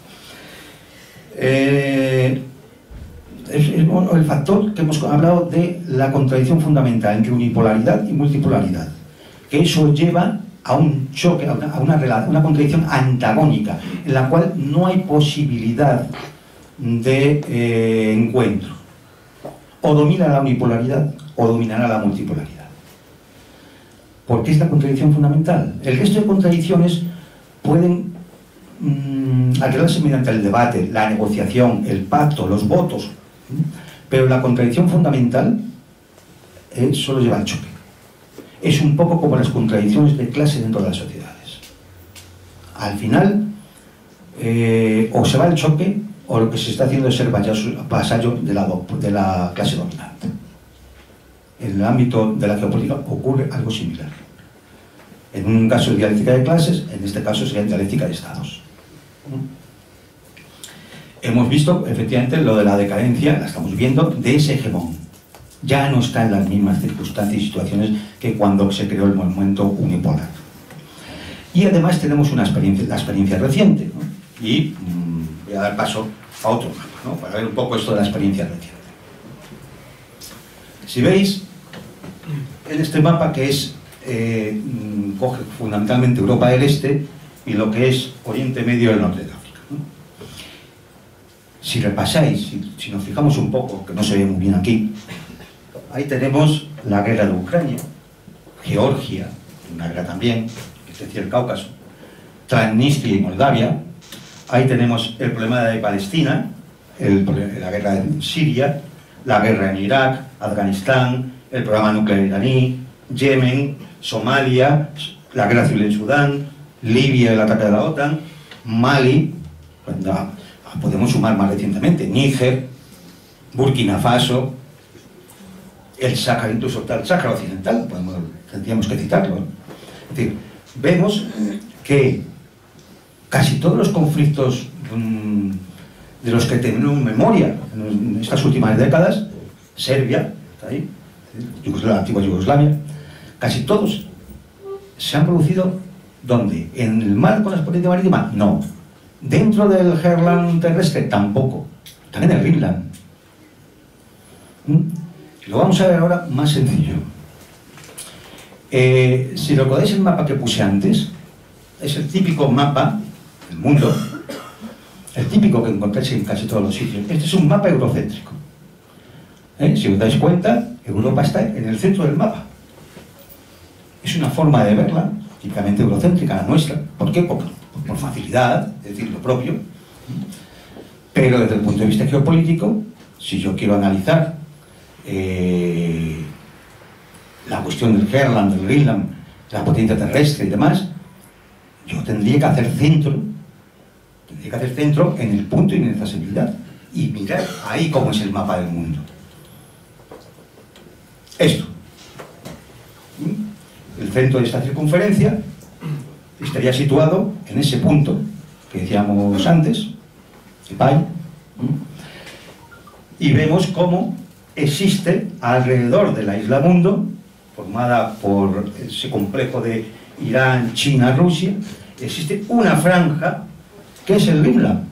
Eh, es, es el factor que hemos hablado de la contradicción fundamental entre unipolaridad y multipolaridad, que eso lleva a un choque, a una, a una, a una contradicción antagónica, en la cual no hay posibilidad de eh, encuentro. O domina la unipolaridad o dominará la multipolaridad. ¿Por qué es la contradicción fundamental? El resto de contradicciones pueden mmm, arreglarse mediante el debate, la negociación, el pacto, los votos, pero la contradicción fundamental eh, solo lleva al choque. Es un poco como las contradicciones de clase dentro de las sociedades. Al final, eh, o se va al choque, o lo que se está haciendo es ser vasallo de la, de la clase dominante. En el ámbito de la geopolítica ocurre algo similar. En un caso es dialéctica de clases, en este caso sería dialéctica de estados. Hemos visto, efectivamente, lo de la decadencia, la estamos viendo, de ese hegemón. Ya no está en las mismas circunstancias y situaciones que cuando se creó el movimiento unipolar. Y además tenemos una experiencia, la experiencia reciente, ¿no? Y mmm, voy a dar paso a otro mapa, ¿no? Para ver un poco esto de la experiencia reciente. Si veis, en este mapa que es, eh, coge fundamentalmente Europa del Este y lo que es Oriente Medio y el norte de África, ¿no? si repasáis, si, si nos fijamos un poco, que no se ve muy bien aquí, ahí tenemos la guerra de Ucrania, Georgia, una guerra también, es decir, el Cáucaso, Transnistria y Moldavia. Ahí tenemos el problema de Palestina, el, la guerra en Siria, la guerra en Irak, Afganistán, el programa nuclear iraní, Yemen, Somalia, la guerra civil en Sudán, Libia, el ataque de la OTAN, Mali, cuando, podemos sumar más recientemente, Níger, Burkina Faso, el Sáhara, incluso el Sáhara Occidental, podemos, tendríamos que citarlo, ¿no? Es decir, vemos que casi todos los conflictos mmm, de los que tenemos memoria en estas últimas décadas, Serbia, está ahí, Yugoslavia, antigua Yugoslavia, casi todos se han producido, ¿dónde? ¿En el mar con la potencia marítima? No. ¿Dentro del Herland terrestre? Tampoco. También en el Greenland. ¿Mm? Lo vamos a ver ahora más sencillo. Eh, si recordáis el mapa que puse antes, es el típico mapa del mundo, el típico que encontráis en casi todos los sitios. Este es un mapa eurocéntrico. ¿Eh? Si os dais cuenta, Europa está en el centro del mapa. Es una forma de verla, típicamente eurocéntrica, la nuestra. ¿Por qué? Por, por facilidad, es decir, lo propio. Pero desde el punto de vista geopolítico, si yo quiero analizar eh, la cuestión del Herland, del Greenland, la potencia terrestre y demás, yo tendría que hacer centro, tendría que hacer centro en el punto de inaccesibilidad y mirar ahí cómo es el mapa del mundo. Esto. El centro de esta circunferencia estaría situado en ese punto que decíamos antes, de Pi, y vemos cómo existe alrededor de la isla mundo, formada por ese complejo de Irán, China, Rusia, existe una franja que es el Greenland.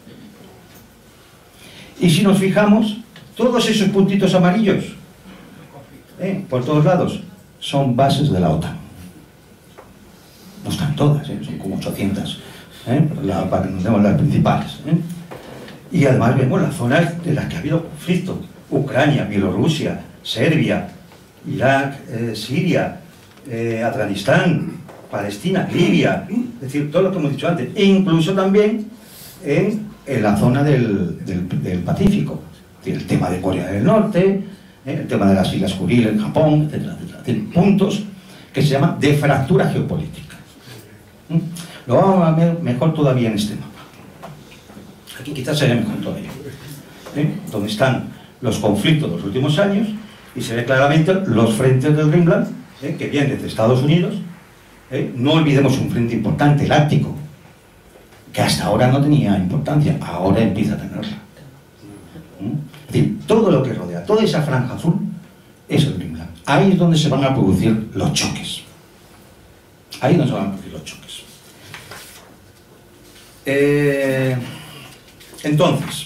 Y si nos fijamos, todos esos puntitos amarillos, ¿eh? por todos lados, son bases de la OTAN. No están todas, ¿eh? Son como ochocientas, ¿eh? la, para que nos demos las principales. ¿eh? Y además vemos las zonas de las que ha habido conflicto: Ucrania, Bielorrusia, Serbia, Irak, eh, Siria, eh, Afganistán, Palestina, Libia, es decir, todo lo que hemos dicho antes, e incluso también en, en la zona del, del, del Pacífico, el tema de Corea del Norte, ¿eh? el tema de las Islas Kuril en Japón, etcétera, etcétera. Es decir, puntos que se llaman de fractura geopolítica. ¿Mm? Lo vamos a ver mejor todavía en este mapa. Aquí quizás se vea mejor todavía. ¿Eh? Donde están los conflictos de los últimos años y se ve claramente los frentes del Greenland, ¿eh? que vienen desde Estados Unidos. ¿eh? No olvidemos un frente importante, el Ártico, que hasta ahora no tenía importancia, ahora empieza a tenerla. ¿Mm? Es decir, todo lo que rodea, toda esa franja azul es el Greenland. Ahí es donde se van a producir los choques. Ahí es donde se van a producir los choques. Eh, entonces,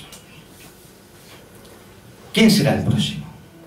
¿quién será el próximo?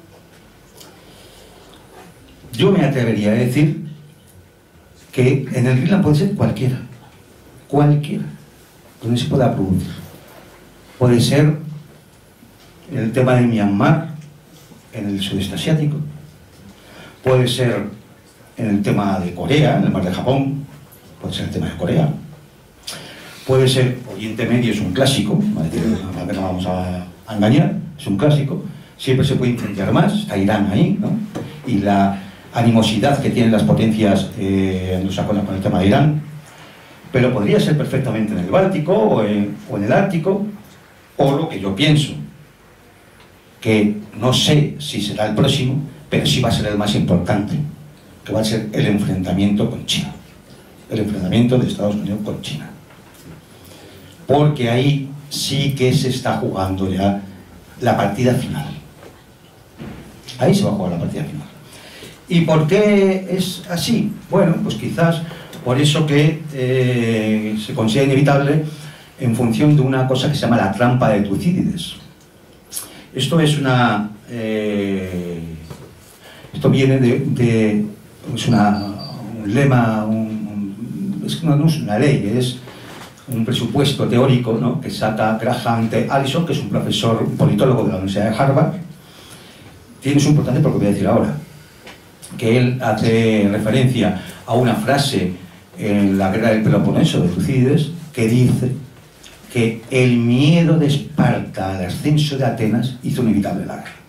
Yo me atrevería a decir que en el Greenland puede ser cualquiera, cualquiera, donde se pueda producir. Puede ser en el tema de Myanmar, en el sudeste asiático, puede ser en el tema de Corea, en el mar de Japón, puede ser el tema de Corea, puede ser Oriente Medio, es un clásico, no nos vamos a, a engañar, es un clásico, siempre se puede incendiar más, está Irán ahí, ¿no? Y la animosidad que tienen las potencias eh, anglosajonas con el tema de Irán, pero podría ser perfectamente en el Báltico o en, o en el Ártico, o lo que yo pienso, que no sé si será el próximo, pero sí va a ser el más importante, que va a ser el enfrentamiento con China, el enfrentamiento de Estados Unidos con China, porque ahí sí que se está jugando ya la partida final. Ahí se va a jugar la partida final. ¿Y por qué es así? Bueno, pues quizás por eso que eh, se considera inevitable en función de una cosa que se llama la trampa de Tucídides. Esto es una... Eh, esto viene de... de es una, un lema, un, un, es, no, no es una ley, es un presupuesto teórico, ¿no?, que saca Graham T. Allison, que es un profesor, un politólogo de la Universidad de Harvard. Tiene su importancia por lo que voy a decir ahora, que él hace referencia a una frase en la guerra del Peloponeso de Tucídides, que dice que el miedo de Esparta al ascenso de Atenas hizo inevitable la guerra.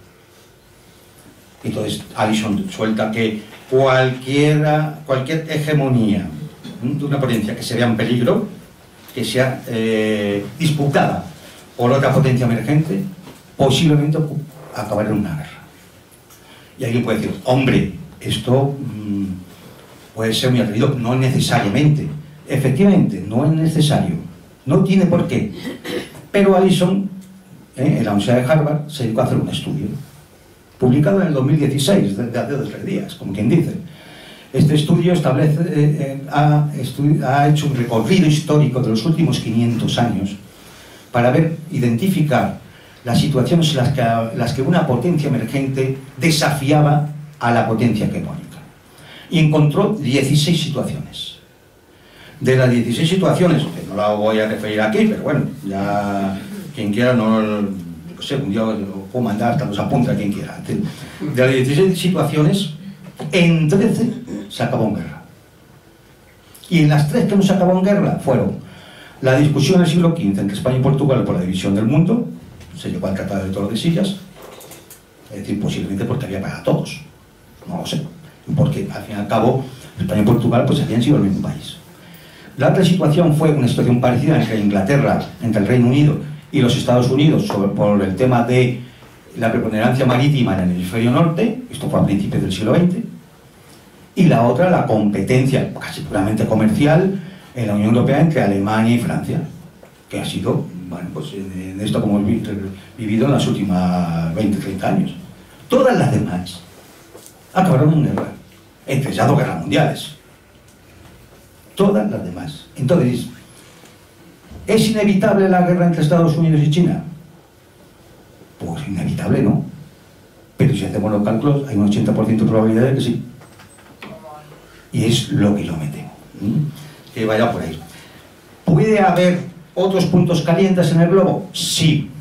Entonces Allison suelta que cualquiera, cualquier hegemonía de una potencia que se vea en peligro, que sea eh, disputada por otra potencia emergente, posiblemente acabará en una guerra. Y alguien puede decir, hombre, esto mmm, puede ser muy atrevido. No necesariamente. Efectivamente, no es necesario. No tiene por qué. Pero Allison, eh, en la Universidad de Harvard, se dedicó a hacer un estudio, publicado en el dos mil dieciséis, de, de hace dos o tres días, como quien dice. Este estudio establece, eh, eh, ha, estu ha hecho un recorrido histórico de los últimos quinientos años para ver, identificar las situaciones en las que, las que una potencia emergente desafiaba a la potencia hegemónica. Y encontró dieciséis situaciones. De las dieciséis situaciones, que no la voy a referir aquí, pero bueno, ya quien quiera, no, no sé, un día lo puedo mandar hasta los apunta quien quiera. De las dieciséis situaciones, en trece se acabó en guerra. Y en las tres que no se acabó en guerra fueron la discusión en el siglo quince entre España y Portugal por la división del mundo, se llegó al Tratado de Tordesillas, es decir, posiblemente porque había para todos, no lo sé, porque al fin y al cabo España y Portugal pues habían sido el mismo país. La otra situación fue una situación parecida entre Inglaterra, entre el Reino Unido y los Estados Unidos sobre, por el tema de la preponderancia marítima en el hemisferio norte, esto fue a principios del siglo veinte, y la otra, la competencia casi puramente comercial en la Unión Europea entre Alemania y Francia, que ha sido, bueno, pues en esto como hemos vivido en las últimas veinte a treinta años. Todas las demás acabaron en guerra, entre ya dos guerras mundiales. Todas las demás. Entonces, ¿es inevitable la guerra entre Estados Unidos y China? Pues inevitable no. Pero si hacemos los cálculos, hay un ochenta por ciento de probabilidad de que sí. Y es lo que yo me temo. ¿Mm? Que vaya por ahí. ¿Puede haber otros puntos calientes en el globo? Sí.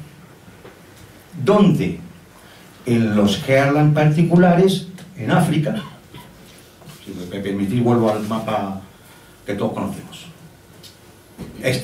¿Dónde? En los Heartland particulares, en África. Si me permitís, vuelvo al mapa que todos conocemos. Este.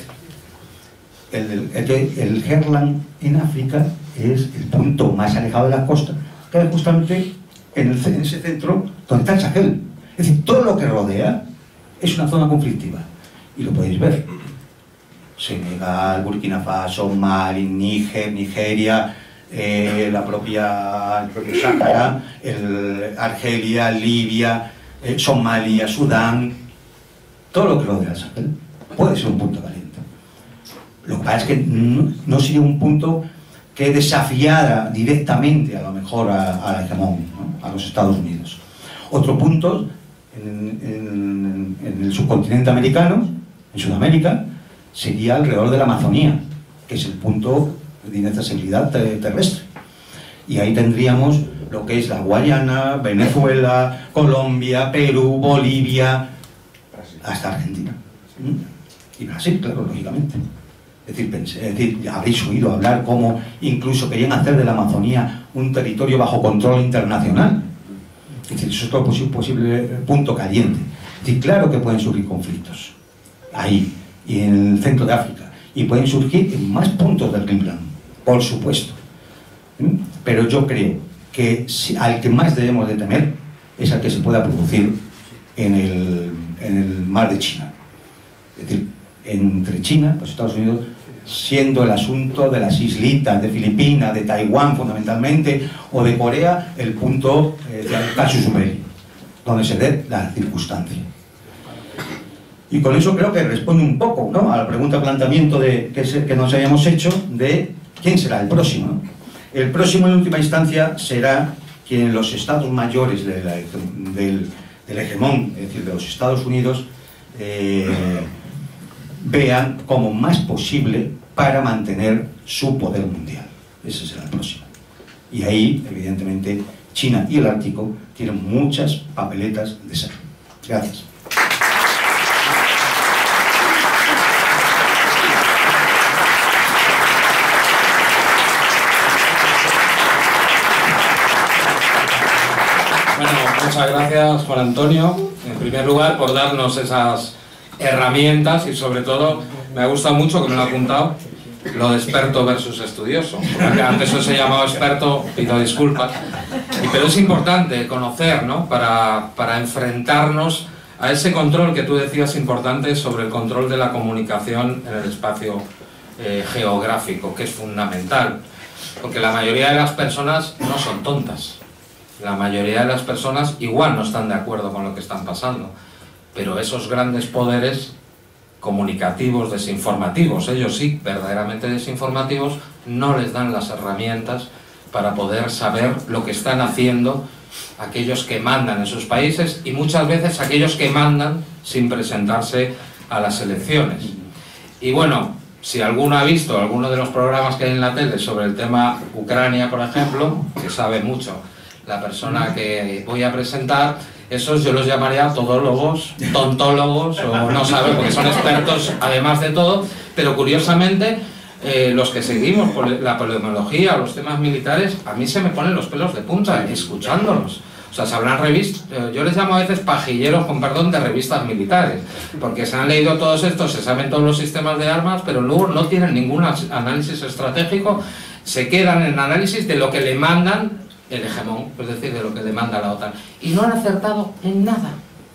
El, el, el Heartland en África es el punto más alejado de la costa, que es justamente en, el, en ese centro donde está el Sahel. Es decir, todo lo que rodea es una zona conflictiva. Y lo podéis ver. Senegal, Burkina Faso, Mali, Níger, Nigeria, eh, la propia, el propio Sáhara, el, Argelia, Libia, eh, Somalia, Sudán. Todo lo que rodea el Sahel puede ser un punto caliente. Lo que pasa es que no, no sería un punto que desafiara directamente a lo mejor a, a la hegemón, ¿no?, a los Estados Unidos. Otro punto en, en, en el subcontinente americano, en Sudamérica, sería alrededor de la Amazonía, que es el punto de inaccesibilidad terrestre. Y ahí tendríamos lo que es la Guayana, Venezuela, Colombia, Perú, Bolivia, hasta Argentina. ¿Mm? Y Brasil, claro, lógicamente. Es decir, pensé, es decir, ya habréis oído hablar cómo incluso querían hacer de la Amazonía un territorio bajo control internacional. Es decir, eso es todo posible, posible punto caliente. Es decir, claro que pueden surgir conflictos ahí y en el centro de África, y pueden surgir en más puntos del Rimland, por supuesto. ¿Mm? Pero yo creo que si, al que más debemos de temer es al que se pueda producir en el, en el mar de China. Es decir, entre China, los Estados Unidos, siendo el asunto de las islitas, de Filipinas, de Taiwán fundamentalmente, o de Corea, el punto eh, del casus belli, donde se dé la circunstancia. Y con eso creo que responde un poco, ¿no?, a la pregunta planteamiento de, que, se, que nos habíamos hecho de quién será el próximo, ¿no? El próximo en última instancia será quien los estados mayores de la, del, del hegemón, es decir, de los Estados Unidos, eh, vean como más posible para mantener su poder mundial. Ese será el próximo. Y ahí, evidentemente, China y el Ártico tienen muchas papeletas de ser. Gracias. muchas gracias, Juan Antonio, en primer lugar por darnos esas herramientas y sobre todo me ha gustado mucho que me lo ha apuntado lo de experto versus estudioso, porque antes eso se llamaba experto, pido disculpas, y, pero es importante conocer, ¿no? para, para enfrentarnos a ese control que tú decías importante sobre el control de la comunicación en el espacio eh, geográfico, que es fundamental, porque la mayoría de las personas no son tontas, la mayoría de las personas igual no están de acuerdo con lo que están pasando, pero esos grandes poderes comunicativos, desinformativos, ellos sí, verdaderamente desinformativos, no les dan las herramientas para poder saber lo que están haciendo aquellos que mandan en sus países y muchas veces aquellos que mandan sin presentarse a las elecciones. Y bueno, si alguno ha visto alguno de los programas que hay en la tele sobre el tema Ucrania, por ejemplo, que sabe mucho la persona que voy a presentar, esos yo los llamaría todólogos, tontólogos, o no saben, porque son expertos además de todo, pero curiosamente eh, los que seguimos por la politología, los temas militares, a mí se me ponen los pelos de punta escuchándolos. O sea, se habrán revistas, eh, yo les llamo a veces pajilleros, con perdón, de revistas militares, porque se han leído todos estos, se saben todos los sistemas de armas, pero luego no tienen ningún análisis estratégico, se quedan en análisis de lo que le mandan el hegemón, es decir, de lo que demanda la OTAN, y no han acertado en nada.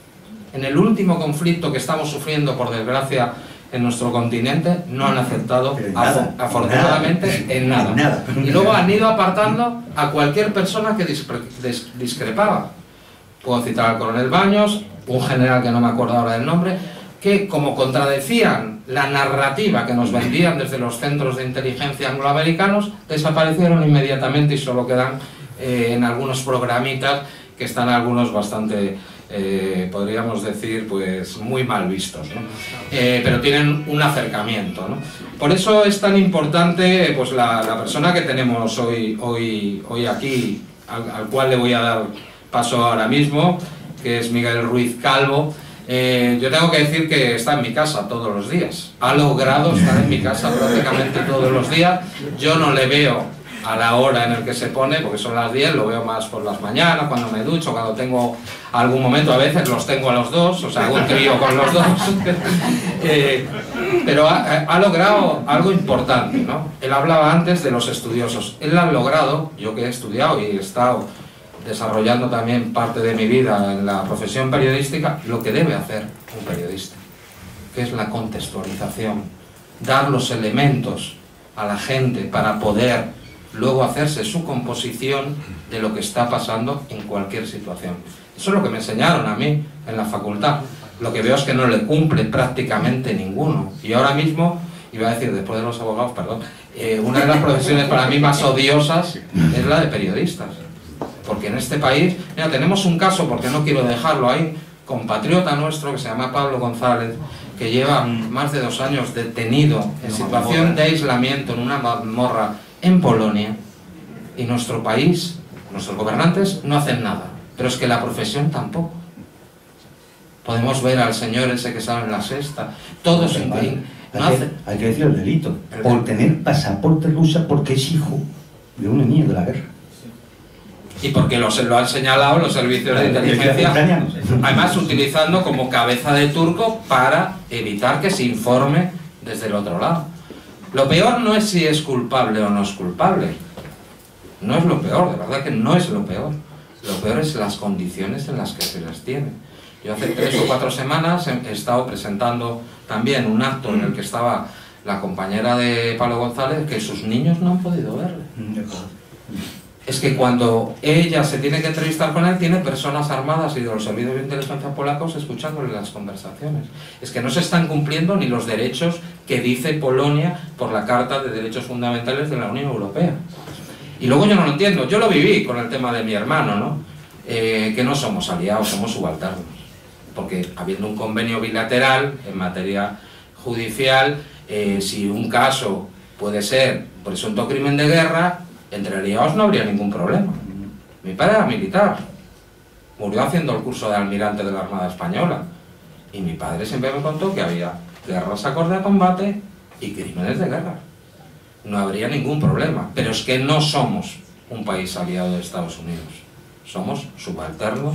En el último conflicto que estamos sufriendo, por desgracia, en nuestro continente, no han acertado nada, afortunadamente nada, en nada. nada. Y luego han ido apartando a cualquier persona que discrepaba. Puedo citar al coronel Baños, un general que no me acuerdo ahora del nombre, que como contradecían la narrativa que nos vendían desde los centros de inteligencia angloamericanos, desaparecieron inmediatamente y solo quedan Eh, en algunos programitas que están algunos bastante, eh, podríamos decir, pues muy mal vistos, ¿no? Eh, pero tienen un acercamiento, ¿no? Por eso es tan importante pues la, la persona que tenemos hoy, hoy, hoy aquí, al, al cual le voy a dar paso ahora mismo, que es Miguel Ruiz Calvo. Eh, yo tengo que decir que está en mi casa todos los días, ha logrado estar en mi casa prácticamente todos los días. Yo no le veo a la hora en el que se pone, porque son las diez, lo veo más por las mañanas, cuando me ducho, cuando tengo algún momento, a veces los tengo a los dos, o sea, hago un trío con los dos. eh, pero ha, ha logrado algo importante, ¿no? Él hablaba antes de los estudiosos. Él ha logrado, yo que he estudiado y he estado desarrollando también parte de mi vida en la profesión periodística, lo que debe hacer un periodista, que es la contextualización, dar los elementos a la gente para poder luego hacerse su composición de lo que está pasando en cualquier situación. Eso es lo que me enseñaron a mí en la facultad. Lo que veo es que no le cumple prácticamente ninguno. Y ahora mismo, iba a decir después de los abogados, perdón, eh, una de las profesiones para mí más odiosas es la de periodistas. Porque en este país, mira, tenemos un caso, porque no quiero dejarlo ahí, compatriota nuestro que se llama Pablo González, que lleva más de dos años detenido en situación de aislamiento en una mazmorra en Polonia, y nuestro país, nuestros gobernantes no hacen nada, pero es que la profesión tampoco. Podemos ver al señor ese que sale en la sexta, todos en fin, no hay, hace... que, hay que decir el delito, por tener pasaporte ruso porque es hijo de un niño de la guerra. Y porque lo, lo han señalado los servicios de inteligencia, además utilizando como cabeza de turco para evitar que se informe desde el otro lado. Lo peor no es si es culpable o no es culpable, no es lo peor, de verdad que no es lo peor. Lo peor es las condiciones en las que se les tiene. Yo hace tres o cuatro semanas he estado presentando también un acto en el que estaba la compañera de Pablo González, que sus niños no han podido verle. Es que cuando ella se tiene que entrevistar con él, tiene personas armadas y de los servicios de inteligencia polacos escuchándole las conversaciones. Es que no se están cumpliendo ni los derechos que dice Polonia por la Carta de Derechos Fundamentales de la Unión Europea. Y luego yo no lo entiendo, yo lo viví con el tema de mi hermano, ¿no? Eh, que no somos aliados, somos subalternos. Porque habiendo un convenio bilateral en materia judicial, eh, si un caso puede ser presunto crimen de guerra, entre aliados no habría ningún problema. Mi padre era militar, murió haciendo el curso de almirante de la Armada Española, y mi padre siempre me contó que había guerras acorde a combate y crímenes de guerra. No habría ningún problema, pero es que no somos un país aliado de Estados Unidos, somos subalternos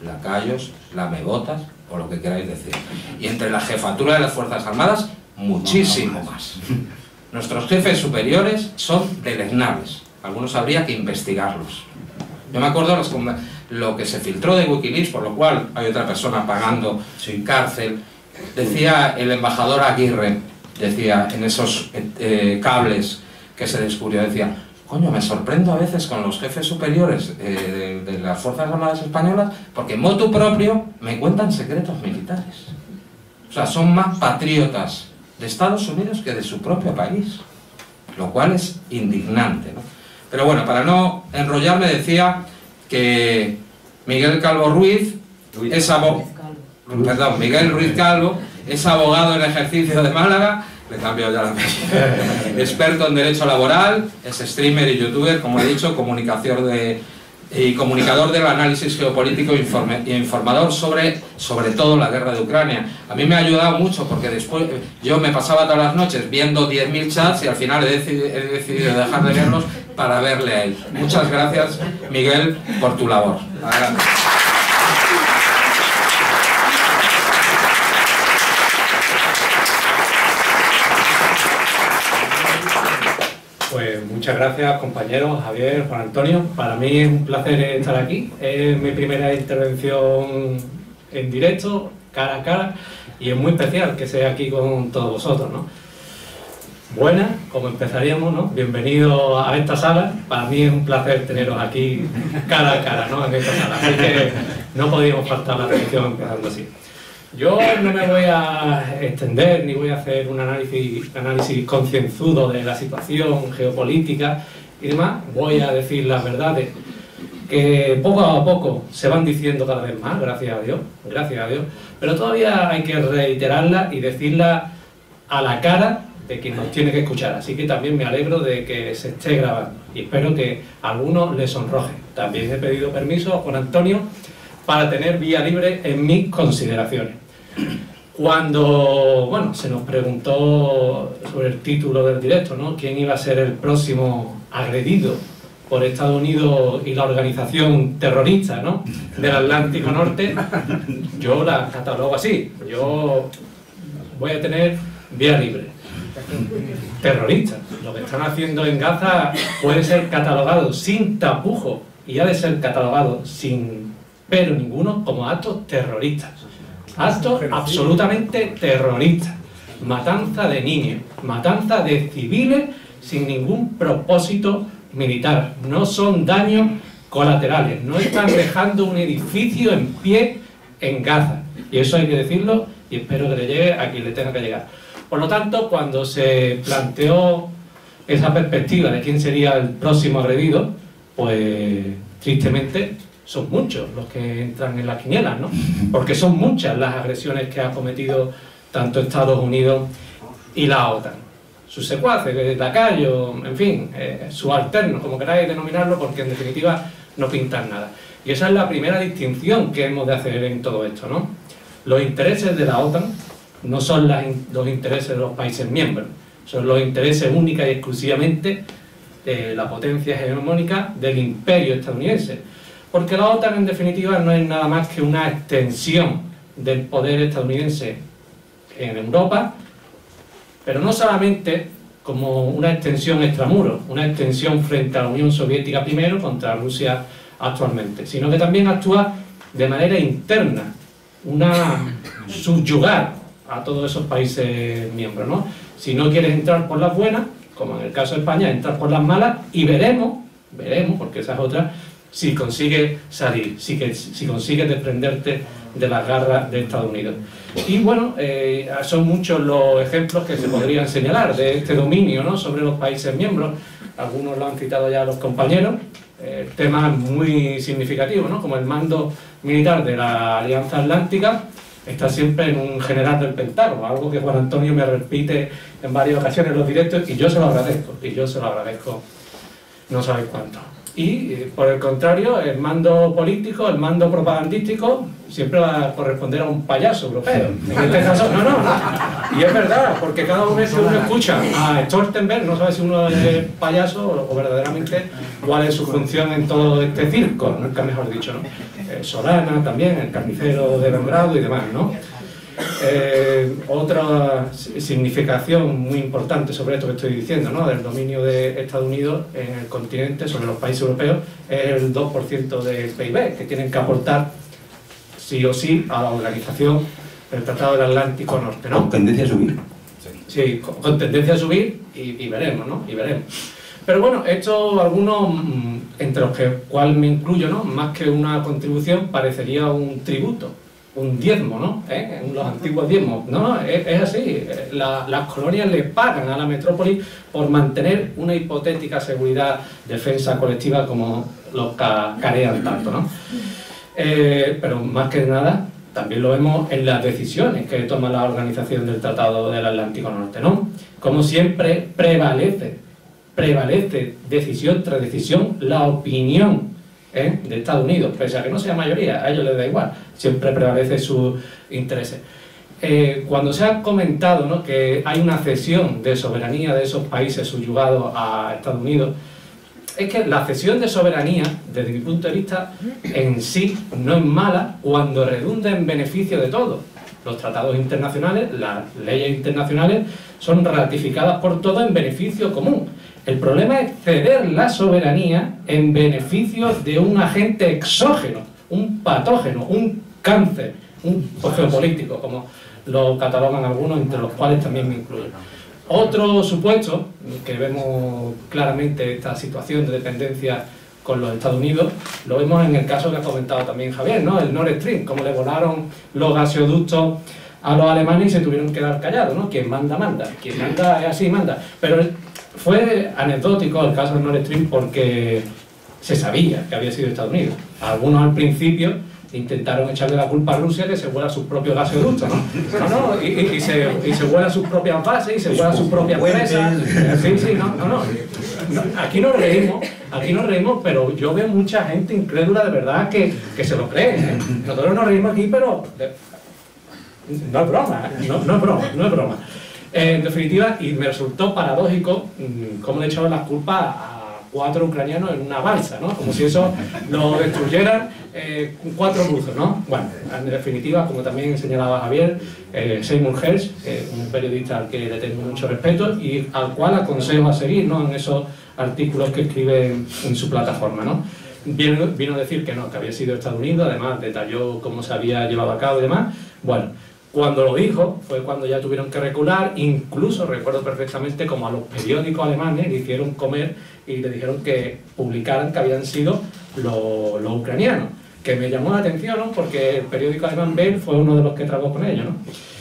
lacayos, lamebotas o lo que queráis decir. Y entre la jefatura de las Fuerzas Armadas, muchísimo más. Nuestros jefes superiores son deleznables. Algunos habría que investigarlos. Yo me acuerdo los, lo que se filtró de Wikileaks, por lo cual hay otra persona pagando sin cárcel. Decía el embajador Aguirre, decía en esos eh, cables que se descubrió, decía: coño, me sorprendo a veces con los jefes superiores eh, de, de las Fuerzas Armadas Españolas, porque motu propio me cuentan secretos militares. O sea, son más patriotas de Estados Unidos que de su propio país, lo cual es indignante, ¿no? Pero bueno, para no enrollarme, decía que Miguel Calvo Ruiz es abogado, perdón, Miguel Ruiz Calvo es abogado en ejercicio de Málaga, le cambio ya la experto en derecho laboral, es streamer y youtuber, como he dicho, comunicador de y comunicador del análisis geopolítico e informador sobre, sobre todo la guerra de Ucrania. A mí me ha ayudado mucho porque después yo me pasaba todas las noches viendo diez mil chats y al final he decidido, he decidido dejar de verlos para verle a él. Muchas gracias, Miguel, por tu labor. Adelante. Pues muchas gracias, compañeros, Javier, Juan Antonio. Para mí es un placer estar aquí. Es mi primera intervención en directo, cara a cara, y es muy especial que sea aquí con todos vosotros, ¿no? Buenas, como empezaríamos, ¿no? Bienvenidos a esta sala. Para mí es un placer teneros aquí cara a cara, ¿no? En esta sala. Así que no podíamos faltar la atención empezando así. Yo no me voy a extender ni voy a hacer un análisis, análisis concienzudo de la situación geopolítica y demás. Voy a decir las verdades que poco a poco se van diciendo cada vez más, gracias a Dios, gracias a Dios, pero todavía hay que reiterarlas y decirlas a la cara de quien nos tiene que escuchar. Así que también me alegro de que se esté grabando y espero que a algunos les sonroje. También he pedido permiso a Juan Antonio para tener vía libre en mis consideraciones. Cuando, bueno, se nos preguntó sobre el título del directo, ¿no? ¿Quién iba a ser el próximo agredido por Estados Unidos y la organización terrorista, ¿no?, del Atlántico Norte? Yo la catalogo así. Yo voy a tener vía libre. Terroristas. Lo que están haciendo en Gaza puede ser catalogado sin tapujos y ha de ser catalogado sin pero ninguno como actos terroristas. Actos absolutamente terroristas. Matanza de niños, matanza de civiles sin ningún propósito militar. No son daños colaterales. No están dejando un edificio en pie en Gaza. Y eso hay que decirlo y espero que le llegue a quien le tenga que llegar. Por lo tanto, cuando se planteó esa perspectiva de quién sería el próximo agredido, pues tristemente son muchos los que entran en las quinielas, ¿no? Porque son muchas las agresiones que ha cometido tanto Estados Unidos y la OTAN. Sus secuaces, lacayos, en fin, eh, subalternos, como queráis denominarlo, porque en definitiva no pintan nada. Y esa es la primera distinción que hemos de hacer en todo esto, ¿no? Los intereses de la OTAN no son las, los intereses de los países miembros, son los intereses única y exclusivamente de la potencia hegemónica del imperio estadounidense. Porque la OTAN, en definitiva, no es nada más que una extensión del poder estadounidense en Europa, pero no solamente como una extensión extramuros, una extensión frente a la Unión Soviética primero contra Rusia actualmente, sino que también actúa de manera interna, una subyugar a todos esos países miembros, ¿no? Si no quieres entrar por las buenas, como en el caso de España, entrar por las malas y veremos, veremos, porque esa es otra, si consigues salir, si, que, si consigues desprenderte de las garras de Estados Unidos. Y bueno, eh, son muchos los ejemplos que se podrían señalar de este dominio, ¿no?, sobre los países miembros. Algunos lo han citado ya los compañeros, eh, temas muy significativos, ¿no?, como el mando militar de la Alianza Atlántica está siempre en un general del Pentágono, algo que Juan Antonio me repite en varias ocasiones en los directos y yo se lo agradezco, y yo se lo agradezco no sabéis cuánto. Y, por el contrario, el mando político, el mando propagandístico, siempre va a corresponder a un payaso europeo. En este caso, no, no, no. Y es verdad, porque cada vez que uno escucha a Stoltenberg, no sabe si uno es payaso o verdaderamente cuál es su función en todo este circo, nunca mejor dicho, ¿no? Eh, Solana también, el carnicero de Belgrado y demás, ¿no? Eh, otra significación muy importante sobre esto que estoy diciendo, ¿no?, del dominio de Estados Unidos en el continente sobre los países europeos, es el dos por ciento del P I B que tienen que aportar sí o sí a la organización del Tratado del Atlántico Norte, ¿no? Con tendencia a subir. Sí, con, con tendencia a subir y, y veremos, ¿no? Y veremos. Pero bueno, esto algunos, entre los que cual me incluyo, ¿no?, más que una contribución, parecería un tributo, un diezmo, ¿no? ¿Eh? Los antiguos diezmos. No, no, es, es así. La, las colonias le pagan a la metrópoli por mantener una hipotética seguridad, defensa colectiva como los ca carean tanto, ¿no? Eh, pero más que nada, también lo vemos en las decisiones que toma la organización del Tratado del Atlántico Norte, ¿no? Como siempre prevalece, prevalece decisión tras decisión la opinión, ¿eh?, de Estados Unidos, pese a que no sea mayoría, a ellos les da igual, siempre prevalece sus intereses. Eh, cuando se ha comentado, ¿no?, que hay una cesión de soberanía de esos países subyugados a Estados Unidos, es que la cesión de soberanía, desde mi punto de vista, en sí no es mala cuando redunda en beneficio de todos. Los tratados internacionales, las leyes internacionales, son ratificadas por todos en beneficio común. El problema es ceder la soberanía en beneficio de un agente exógeno, un patógeno, un cáncer, un geopolítico, como lo catalogan algunos, entre los cuales también me incluyo. Otro supuesto, que vemos claramente esta situación de dependencia con los Estados Unidos, lo vemos en el caso que ha comentado también Javier, ¿no?, el Nord Stream, como le volaron los gasoductos a los alemanes y se tuvieron que quedar callados, ¿no? Quien manda, manda. Quien manda es así, manda. Pero fue anecdótico el caso del Nord Stream porque se sabía que había sido Estados Unidos. Algunos al principio intentaron echarle la culpa a Rusia, que se vuela sus propios gasoductos, ¿no? No, no, y, y, y, se, y se vuela sus propias bases, y se vuela sus propias presas. Sí, sí, no, no, no. Aquí nos reímos, aquí nos reímos, pero yo veo mucha gente incrédula de verdad que, que se lo cree, ¿eh? Nosotros nos reímos aquí, pero no es broma, ¿eh? no, no es broma, no es broma. Eh, en definitiva, y me resultó paradójico cómo le echaban las culpas a cuatro ucranianos en una balsa, ¿no? Como si eso lo destruyeran eh, cuatro rusos, ¿no? Bueno, en definitiva, como también señalaba Javier, eh, Seymour Hersh, eh, un periodista al que le tengo mucho respeto y al cual aconsejo a seguir, ¿no?, en esos artículos que escribe en, en su plataforma, ¿no? Vino, vino a decir que no, que había sido Estados Unidos, además detalló cómo se había llevado a cabo y demás. Bueno, cuando lo dijo fue cuando ya tuvieron que recular, incluso recuerdo perfectamente como a los periódicos alemanes le hicieron comer y le dijeron que publicaran que habían sido los, los ucranianos, que me llamó la atención, ¿no?, porque el periódico alemán Bild fue uno de los que trabajó con ellos, ¿no?,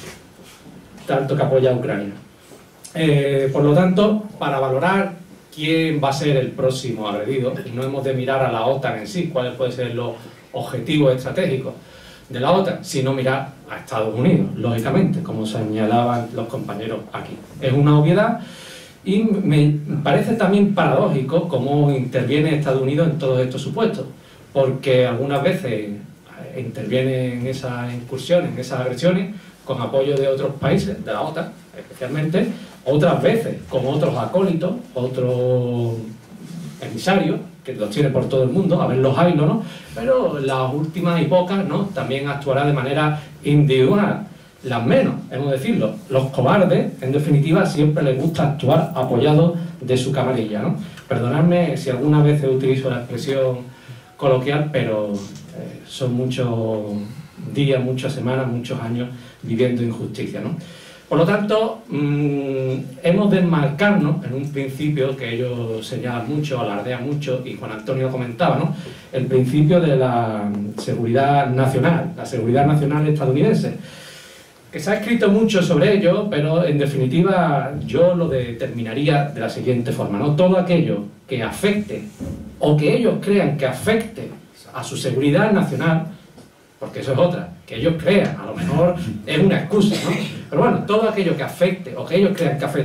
tanto que apoya a Ucrania. Eh, por lo tanto, para valorar quién va a ser el próximo agredido, no hemos de mirar a la OTAN en sí, cuáles pueden ser los objetivos estratégicos de la OTAN, sino mirar a Estados Unidos, lógicamente, como señalaban los compañeros aquí. Es una obviedad y me parece también paradójico cómo interviene Estados Unidos en todos estos supuestos, porque algunas veces interviene en esas incursiones, en esas agresiones, con apoyo de otros países, de la OTAN especialmente, otras veces con otros acólitos, otros emisarios, que los tiene por todo el mundo, a ver los haylos, ¿no? Pero las últimas y pocas, ¿no?, también actuará de manera individual, las menos, hemos de decirlo. Los cobardes, en definitiva, siempre les gusta actuar apoyados de su camarilla, ¿no? Perdonadme si algunas veces utilizo la expresión coloquial, pero eh, son muchos días, muchas semanas, muchos años viviendo injusticia, ¿no? Por lo tanto, mmm, hemos de enmarcarnos en un principio que ellos señalan mucho, alardean mucho, y Juan Antonio comentaba, ¿no?, el principio de la seguridad nacional, la seguridad nacional estadounidense, que se ha escrito mucho sobre ello, pero en definitiva yo lo determinaría de la siguiente forma, ¿no? Todo aquello que afecte, o que ellos crean que afecte a su seguridad nacional, porque eso es otra, que ellos crean, a lo mejor es una excusa, ¿no? Pero bueno, todo aquello que afecte, o que ellos crean que afecte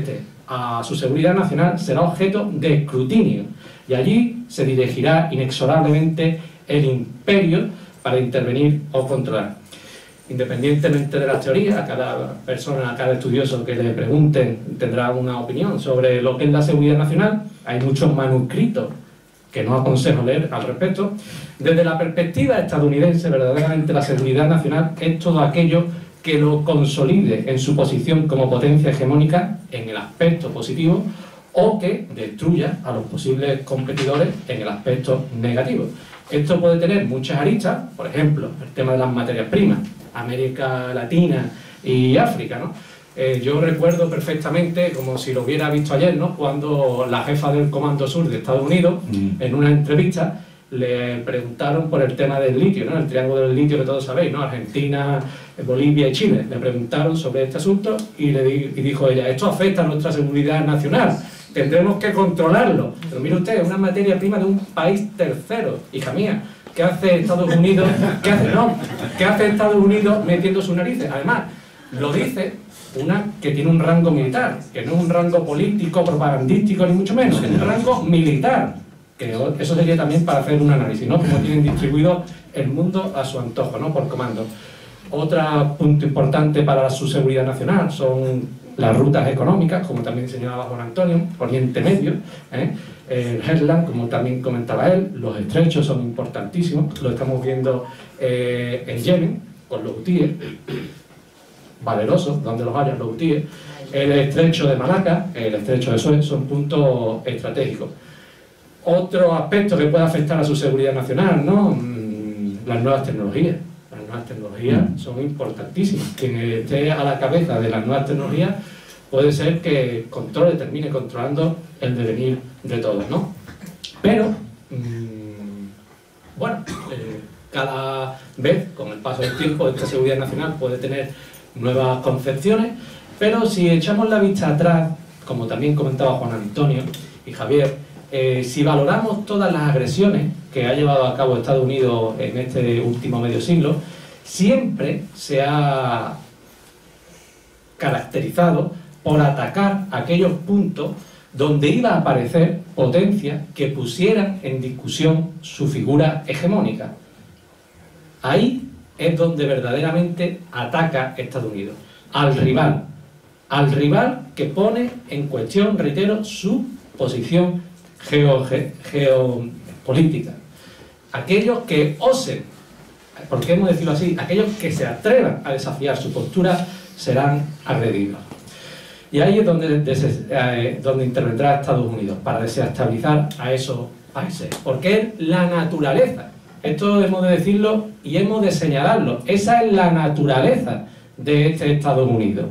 a su seguridad nacional será objeto de escrutinio y allí se dirigirá inexorablemente el imperio para intervenir o controlar. Independientemente de las teorías, a cada persona, a cada estudioso que le pregunten tendrá una opinión sobre lo que es la seguridad nacional. Hay muchos manuscritos que no aconsejo leer al respecto. Desde la perspectiva estadounidense, verdaderamente la seguridad nacional es todo aquello que lo consolide en su posición como potencia hegemónica en el aspecto positivo o que destruya a los posibles competidores en el aspecto negativo. Esto puede tener muchas aristas, por ejemplo, el tema de las materias primas, América Latina y África, ¿no? Eh, yo recuerdo perfectamente, como si lo hubiera visto ayer, ¿no?, cuando la jefa del Comando Sur de Estados Unidos, mm. en una entrevista, le preguntaron por el tema del litio, ¿no?, el triángulo del litio que todos sabéis, ¿no?, Argentina, Bolivia y Chile. Le preguntaron sobre este asunto y, le di y dijo ella, esto afecta a nuestra seguridad nacional, tendremos que controlarlo. Pero mire usted, es una materia prima de un país tercero, hija mía. ¿Qué hace Estados Unidos? ¿Qué hace, no, ¿qué hace Estados Unidos metiendo sus narices? Además, lo dice una que tiene un rango militar, que no es un rango político, propagandístico, ni mucho menos, es un rango militar, que eso sería también para hacer un análisis, ¿no?, como tienen distribuido el mundo a su antojo, ¿no?, por comando. Otro punto importante para su seguridad nacional son las rutas económicas, como también señalaba Juan Antonio, Oriente Medio, ¿eh? el Heartland, como también comentaba él, los estrechos son importantísimos, lo estamos viendo eh, en Yemen, con los hutíes, valerosos, donde los haya, los hutíes, el estrecho de Malaca, el estrecho de Suez, son puntos estratégicos. Otro aspecto que puede afectar a su seguridad nacional, ¿no?, mm, las nuevas tecnologías. Las nuevas tecnologías son importantísimas. Quien esté a la cabeza de las nuevas tecnologías puede ser que controle, termine controlando el devenir de todos, ¿no? Pero, mmm, bueno, eh, cada vez, con el paso del tiempo, esta seguridad nacional puede tener nuevas concepciones, pero si echamos la vista atrás, como también comentaba Juan Antonio y Javier, eh, si valoramos todas las agresiones que ha llevado a cabo Estados Unidos en este último medio siglo, siempre se ha caracterizado por atacar aquellos puntos donde iba a aparecer potencias que pusieran en discusión su figura hegemónica. Ahí es donde verdaderamente ataca Estados Unidos, al rival, al rival que pone en cuestión, reitero, su posición geo, ge, geopolítica. Aquellos que osen, ¿por qué hemos decirlo así?, aquellos que se atrevan a desafiar su postura serán agredidos. Y ahí es donde, eh, donde intervendrá Estados Unidos, para desestabilizar a esos países. Porque es la naturaleza, esto hemos de decirlo y hemos de señalarlo, esa es la naturaleza de este Estados Unidos.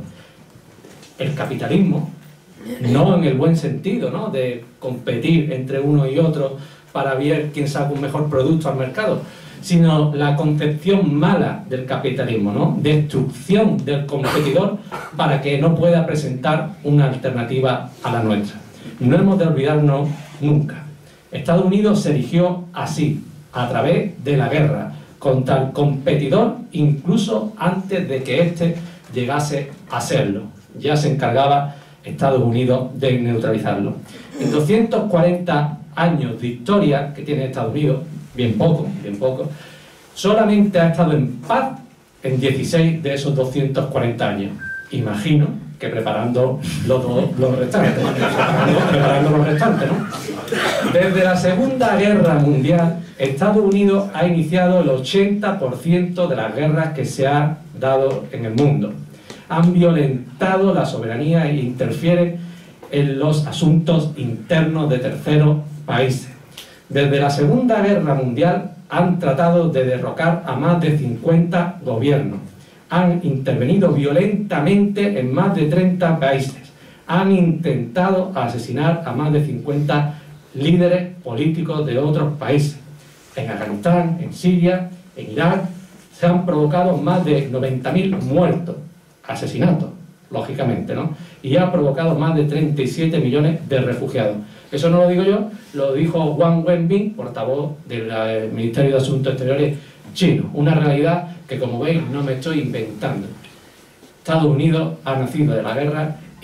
El capitalismo, no en el buen sentido, ¿no?, de competir entre uno y otro para ver quién saca un mejor producto al mercado, sino la concepción mala del capitalismo, ¿no?, destrucción del competidor para que no pueda presentar una alternativa a la nuestra. No hemos de olvidarnos nunca. Estados Unidos se erigió así, a través de la guerra, contra el competidor, incluso antes de que éste llegase a serlo. Ya se encargaba Estados Unidos de neutralizarlo. En doscientos cuarenta años de historia que tiene Estados Unidos, bien poco, bien poco, solamente ha estado en paz en dieciséis de esos doscientos cuarenta años. Imagino que preparando los, los restantes, preparando, preparando los restantes, ¿no? Desde la Segunda Guerra Mundial, Estados Unidos ha iniciado el ochenta por ciento de las guerras que se han dado en el mundo. Han violentado la soberanía e interfieren en los asuntos internos de terceros países. Desde la Segunda Guerra Mundial han tratado de derrocar a más de cincuenta gobiernos. Han intervenido violentamente en más de treinta países. Han intentado asesinar a más de cincuenta líderes políticos de otros países. En Afganistán, en Siria, en Irak, se han provocado más de noventa mil muertos, asesinatos, lógicamente, ¿no? Y ha provocado más de treinta y siete millones de refugiados. Eso no lo digo yo, lo dijo Wang Wenbin, portavoz del Ministerio de Asuntos Exteriores chino. Una realidad que, como veis, no me estoy inventando. Estados Unidos ha nacido de la guerra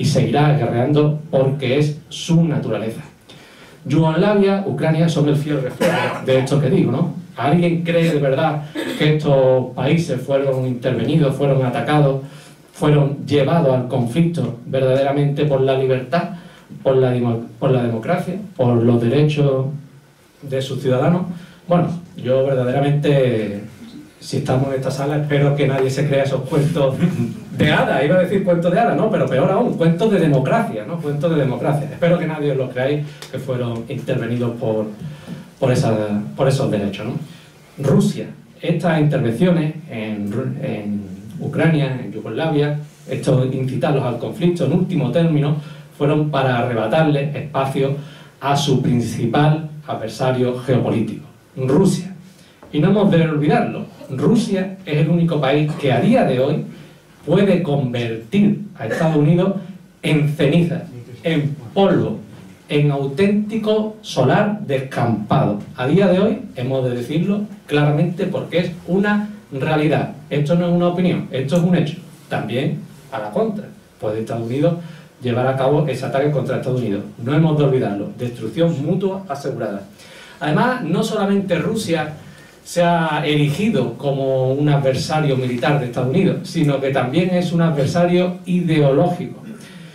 y seguirá guerreando porque es su naturaleza. Yugoslavia, Ucrania son el fiel reflejo de esto que digo, ¿no? ¿Alguien cree de verdad que estos países fueron intervenidos, fueron atacados, fueron llevados al conflicto verdaderamente por la libertad, por la, por la democracia, por los derechos de sus ciudadanos? Bueno, yo verdaderamente, si estamos en esta sala, espero que nadie se crea esos cuentos de hadas, iba a decir cuentos de hadas, no, pero peor aún, cuentos de democracia, ¿no? Cuentos de democracia. Espero que nadie os lo creáis, que fueron intervenidos por, por, esa, por esos derechos, ¿no? Rusia, estas intervenciones en, en Ucrania, en Yugoslavia, estos incitarlos al conflicto, en último término, fueron para arrebatarle espacio a su principal adversario geopolítico, Rusia. Y no hemos de olvidarlo, Rusia es el único país que a día de hoy puede convertir a Estados Unidos en cenizas, en polvo, en auténtico solar descampado. A día de hoy hemos de decirlo claramente porque es una realidad. Esto no es una opinión, esto es un hecho. También a la contra, puede Estados Unidos llevar a cabo ese ataque contra Estados Unidos. No hemos de olvidarlo, destrucción mutua asegurada. Además, no solamente Rusia se ha erigido como un adversario militar de Estados Unidos, sino que también es un adversario ideológico.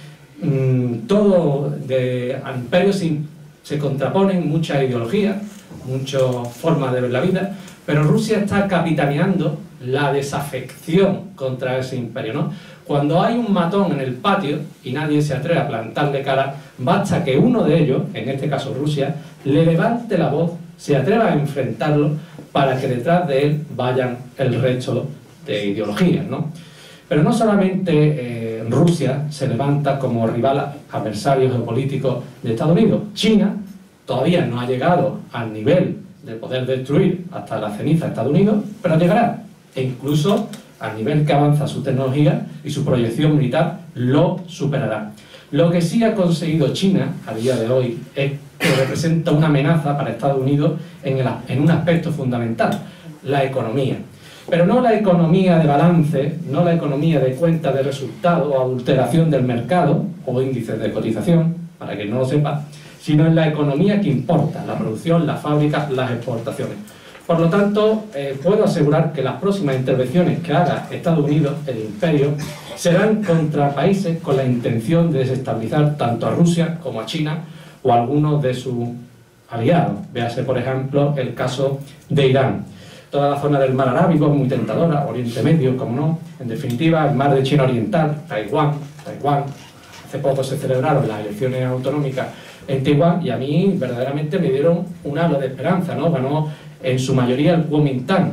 Mm, todo de, al imperio se, se contraponen muchas ideologías, muchas formas de ver la vida, pero Rusia está capitaneando la desafección contra ese imperio, ¿no? Cuando hay un matón en el patio y nadie se atreve a plantarle cara, basta que uno de ellos, en este caso Rusia, le levante la voz, se atreva a enfrentarlo para que detrás de él vayan el resto de ideologías, ¿no? Pero no solamente eh, Rusia se levanta como rival adversario geopolítico de Estados Unidos. China todavía no ha llegado al nivel de poder destruir hasta la ceniza a Estados Unidos, pero llegará. E incluso al nivel que avanza su tecnología y su proyección militar lo superará. Lo que sí ha conseguido China a día de hoy es que representa una amenaza para Estados Unidos en, el, en un aspecto fundamental, la economía. Pero no la economía de balance, no la economía de cuenta de resultados o adulteración del mercado o índices de cotización, para quien no lo sepa, sino en la economía que importa, la producción, las fábricas, las exportaciones. Por lo tanto, eh, puedo asegurar que las próximas intervenciones que haga Estados Unidos, el imperio, serán contra países con la intención de desestabilizar tanto a Rusia como a China o a algunos de sus aliados. Véase, por ejemplo, el caso de Irán. Toda la zona del mar Arábigo es muy tentadora, Oriente Medio, como no. En definitiva, el mar de China Oriental, Taiwán, Taiwán. Hace poco se celebraron las elecciones autonómicas en Taiwán y a mí verdaderamente me dieron un halo de esperanza, ¿no? Ganó en su mayoría el Kuomintang,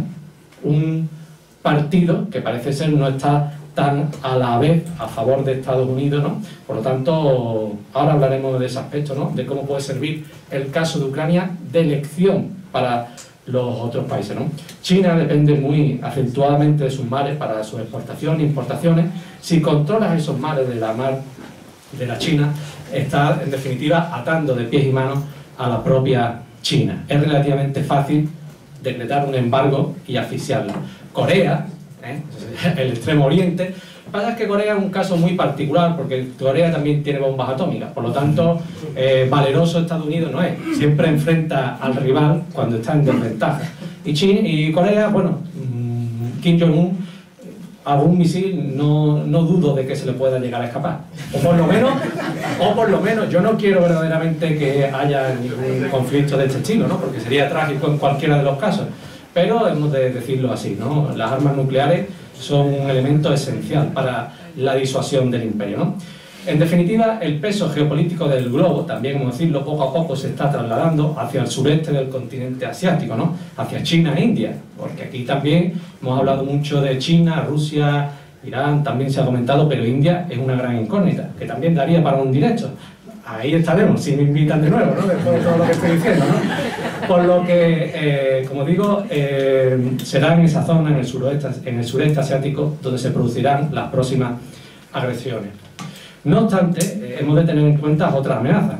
un partido que parece ser no está tan a la vez a favor de Estados Unidos, ¿no? Por lo tanto, ahora hablaremos de ese aspecto, ¿no? De cómo puede servir el caso de Ucrania de lección para los otros países, ¿no? China depende muy acentuadamente de sus mares para sus exportaciones e importaciones. Si controlas esos mares de la mar de la China, está en definitiva atando de pies y manos a la propia China. Es relativamente fácil decretar un embargo y asfixiarla. Corea, ¿eh? El Extremo Oriente. Lo que pasa es que Corea es un caso muy particular porque Corea también tiene bombas atómicas, por lo tanto, eh, valeroso Estados Unidos no es. Siempre enfrenta al rival cuando está en desventaja. Y, China, y Corea, bueno, Kim Jong-un, algún misil no, no dudo de que se le pueda llegar a escapar. O por lo menos, o por lo menos, yo no quiero verdaderamente que haya ningún conflicto de este estilo, ¿no? Porque sería trágico en cualquiera de los casos. Pero hemos de decirlo así, ¿no? Las armas nucleares son un elemento esencial para la disuasión del imperio, ¿no? En definitiva, el peso geopolítico del globo, también, como decirlo, poco a poco se está trasladando hacia el sureste del continente asiático, ¿no? Hacia China e India, porque aquí también hemos hablado mucho de China, Rusia, Irán, también se ha comentado, pero India es una gran incógnita, que también daría para un directo. Ahí estaremos, si me invitan de nuevo, ¿no? Después de todo lo que estoy diciendo, ¿no? Por lo que, eh, como digo, eh, será en esa zona, en el, suroeste, en el sureste asiático, donde se producirán las próximas agresiones. No obstante, eh, hemos de tener en cuenta otras amenazas.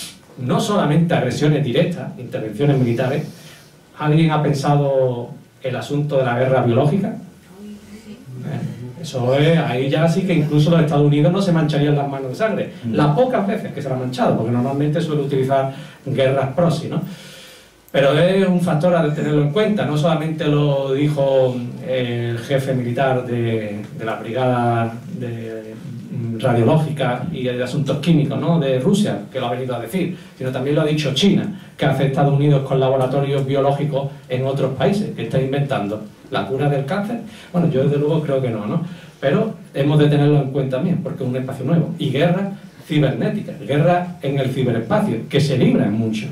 No solamente agresiones directas, intervenciones militares. ¿Alguien ha pensado el asunto de la guerra biológica? Eh, Eso es, ahí ya sí que incluso los Estados Unidos no se mancharían las manos de sangre. Las pocas veces que se la han manchado, porque normalmente suele utilizar guerras proxy, ¿no? Pero es un factor a tenerlo en cuenta. No solamente lo dijo el jefe militar de, de la brigada de radiológica y de asuntos químicos, ¿no?, de Rusia, que lo ha venido a decir, sino también lo ha dicho China, que hace Estados Unidos con laboratorios biológicos en otros países, que está inventando la cura del cáncer. Bueno, yo desde luego creo que no, ¿no? Pero hemos de tenerlo en cuenta también, porque es un espacio nuevo. Y guerra cibernética, guerra en el ciberespacio, que se libran mucho.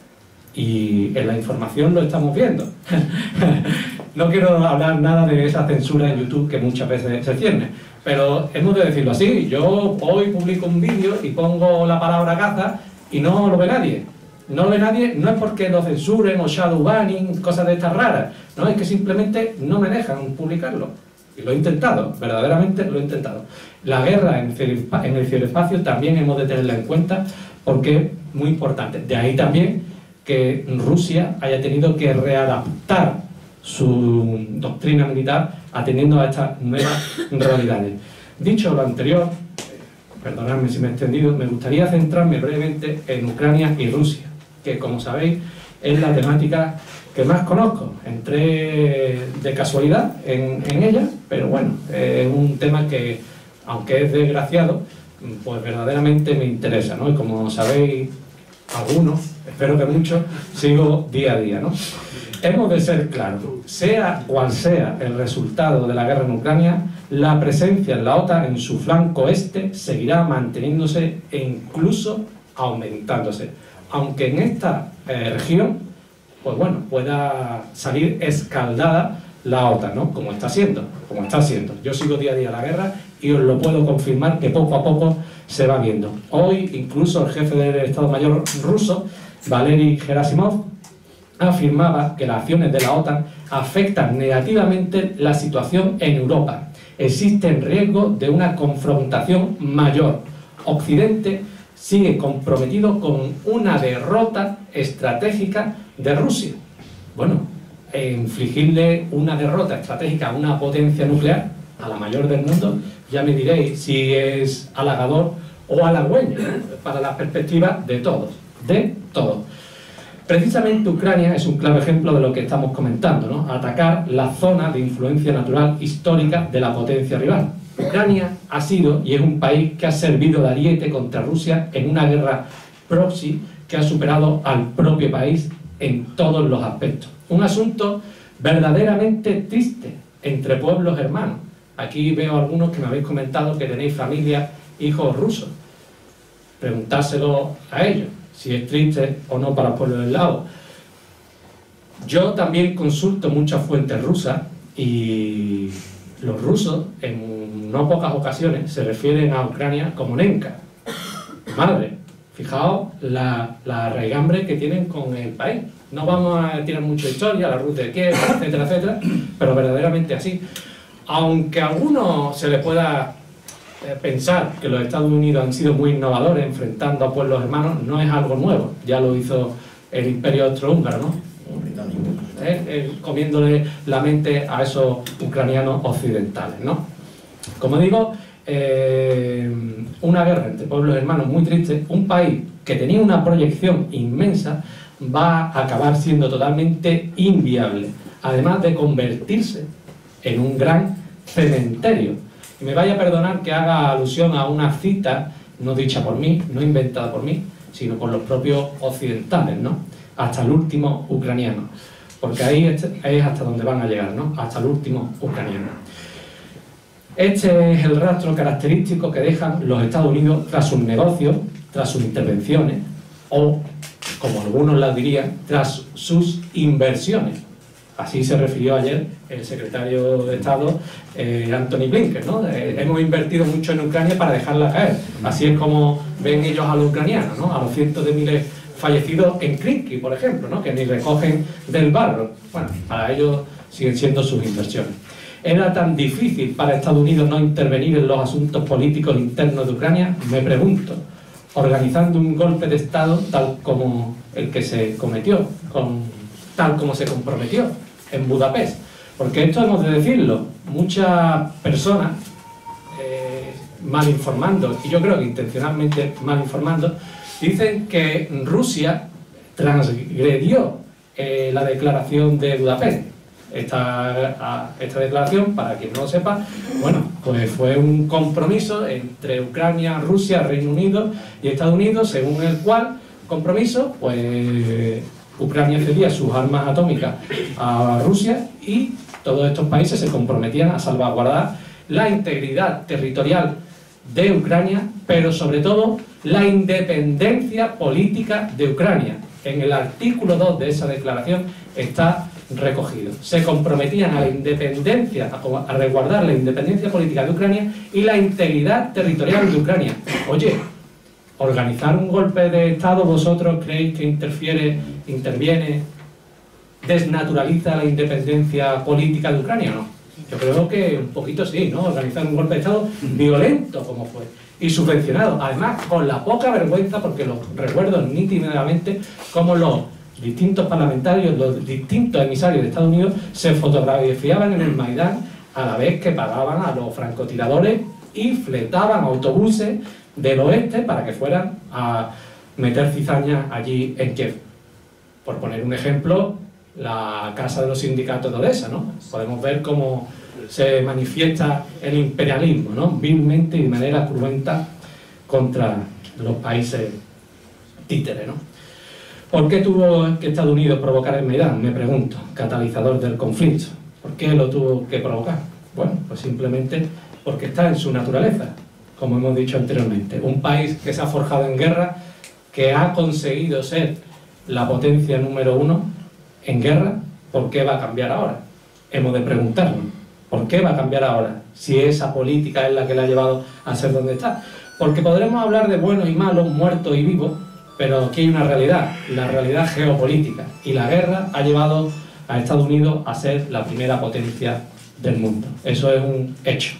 Y en la información lo estamos viendo. No quiero hablar nada de esa censura en YouTube que muchas veces se cierne, pero hemos de decirlo así. Yo hoy publico un vídeo y pongo la palabra Gaza y no lo ve nadie. No lo ve nadie, no es porque lo censuren o shadow banning, cosas de estas raras. No, es que simplemente no me dejan publicarlo. Y lo he intentado, verdaderamente lo he intentado. La guerra en el ciberespacio también hemos de tenerla en cuenta porque es muy importante. De ahí también que Rusia haya tenido que readaptar su doctrina militar atendiendo a estas nuevas realidades. Dicho lo anterior, perdonadme si me he extendido, me gustaría centrarme brevemente en Ucrania y Rusia, que como sabéis es la temática que más conozco. Entré de casualidad en, en ella, pero bueno, es un tema que, aunque es desgraciado, pues verdaderamente me interesa, ¿no? Y como sabéis algunos, espero que muchos, sigo día a día, ¿no? Hemos de ser claros, sea cual sea el resultado de la guerra en Ucrania, la presencia en la OTAN en su flanco este seguirá manteniéndose e incluso aumentándose. Aunque en esta eh, región, pues bueno, pueda salir escaldada la OTAN, ¿no? Como está siendo, como está siendo. Yo sigo día a día la guerra y os lo puedo confirmar que poco a poco se va viendo. Hoy incluso el jefe del Estado Mayor ruso, Valery Gerasimov, afirmaba que las acciones de la OTAN afectan negativamente la situación en Europa. Existe el riesgo de una confrontación mayor. Occidente sigue comprometido con una derrota estratégica de Rusia. Bueno, infligirle una derrota estratégica a una potencia nuclear, a la mayor del mundo, ya me diréis si es halagador o halagüeño, ¿no? Para la perspectiva de todos, de todos. Precisamente Ucrania es un claro ejemplo de lo que estamos comentando, ¿no? Atacar la zona de influencia natural histórica de la potencia rival. Ucrania ha sido y es un país que ha servido de ariete contra Rusia en una guerra proxy que ha superado al propio país en todos los aspectos. Un asunto verdaderamente triste entre pueblos hermanos. Aquí veo algunos que me habéis comentado que tenéis familia, hijos rusos. Preguntárselo a ellos, si es triste o no para el pueblo del lado. Yo también consulto muchas fuentes rusas y los rusos en no pocas ocasiones se refieren a Ucrania como Nenka, madre. Fijaos la, la raigambre que tienen con el país. No vamos a tirar mucha historia, la ruta de Kiev, etcétera, etcétera, pero verdaderamente así. Aunque a algunos se les pueda eh, pensar que los Estados Unidos han sido muy innovadores enfrentando a pueblos hermanos, no es algo nuevo. Ya lo hizo el Imperio Austrohúngaro, ¿no? Eh, eh, comiéndole la mente a esos ucranianos occidentales, ¿no? Como digo, eh, una guerra entre pueblos hermanos muy triste, un país que tenía una proyección inmensa, va a acabar siendo totalmente inviable, además de convertirse en un gran cementerio. Y me vaya a perdonar que haga alusión a una cita no dicha por mí, no inventada por mí, sino por los propios occidentales, ¿no? Hasta el último ucraniano, porque ahí es hasta donde van a llegar, ¿no? Hasta el último ucraniano. Este es el rastro característico que dejan los Estados Unidos tras sus negocios, tras sus intervenciones, o, como algunos las dirían, tras sus inversiones. Así se refirió ayer el secretario de Estado, eh, Antony Blinken, ¿no? Eh, hemos invertido mucho en Ucrania para dejarla caer. Así es como ven ellos a los ucranianos, ¿no? A los cientos de miles fallecidos en Krynki, por ejemplo, ¿no? Que ni recogen del barro. Bueno, para ellos siguen siendo sus inversiones. ¿Era tan difícil para Estados Unidos no intervenir en los asuntos políticos internos de Ucrania? Me pregunto. Organizando un golpe de Estado tal como el que se cometió, con, tal como se comprometió en Budapest. Porque esto hemos de decirlo, muchas personas eh, mal informando, y yo creo que intencionalmente mal informando, dicen que Rusia transgredió eh, la declaración de Budapest. Esta, a, esta declaración, para quien no lo sepa, bueno, pues fue un compromiso entre Ucrania, Rusia, Reino Unido y Estados Unidos, según el cual compromiso, pues Ucrania cedía sus armas atómicas a Rusia y todos estos países se comprometían a salvaguardar la integridad territorial de Ucrania, pero sobre todo la independencia política de Ucrania. En el artículo dos de esa declaración está recogido. Se comprometían a la independencia, a resguardar la independencia política de Ucrania y la integridad territorial de Ucrania. Oye, ¿organizar un golpe de Estado vosotros creéis que interfiere, interviene, desnaturaliza la independencia política de Ucrania o no? Yo creo que un poquito sí, ¿no? Organizar un golpe de Estado violento como fue y subvencionado, además con la poca vergüenza, porque lo recuerdo nítidamente, como los distintos parlamentarios, los distintos emisarios de Estados Unidos se fotografiaban en el Maidán a la vez que pagaban a los francotiradores y fletaban autobuses del oeste para que fueran a meter cizaña allí en Kiev. Por poner un ejemplo, la Casa de los Sindicatos de Odessa, ¿no? Podemos ver cómo se manifiesta el imperialismo, ¿no? Vilmente y de manera cruenta contra los países títeres, ¿no? ¿Por qué tuvo que Estados Unidos provocar el Maidán? Me pregunto, catalizador del conflicto. ¿Por qué lo tuvo que provocar? Bueno, pues simplemente porque está en su naturaleza, como hemos dicho anteriormente. Un país que se ha forjado en guerra, que ha conseguido ser la potencia número uno en guerra, ¿por qué va a cambiar ahora? Hemos de preguntarnos, ¿por qué va a cambiar ahora? Si esa política es la que le ha llevado a ser donde está. Porque podremos hablar de buenos y malos, muertos y vivos, pero aquí hay una realidad, la realidad geopolítica. Y la guerra ha llevado a Estados Unidos a ser la primera potencia del mundo. Eso es un hecho,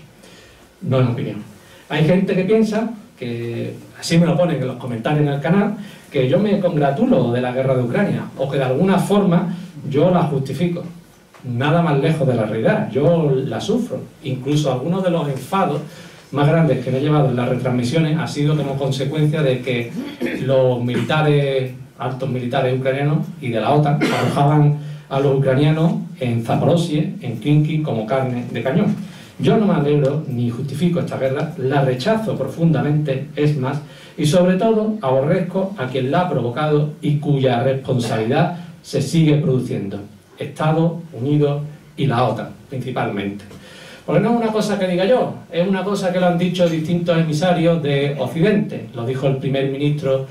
no es opinión. Hay gente que piensa, que así me lo ponen en los comentarios en el canal, que yo me congratulo de la guerra de Ucrania, o que de alguna forma yo la justifico. Nada más lejos de la realidad, yo la sufro. Incluso algunos de los enfados más grandes que me he llevado en las retransmisiones ha sido como consecuencia de que los militares, altos militares ucranianos y de la OTAN arrojaban a los ucranianos en Zaporozhye, en Khinkin, como carne de cañón. Yo no me alegro ni justifico esta guerra, la rechazo profundamente, es más, y sobre todo aborrezco a quien la ha provocado y cuya responsabilidad se sigue produciendo. Estados Unidos y la OTAN, principalmente. Porque no es una cosa que diga yo, es una cosa que lo han dicho distintos emisarios de Occidente. Lo dijo el primer ministro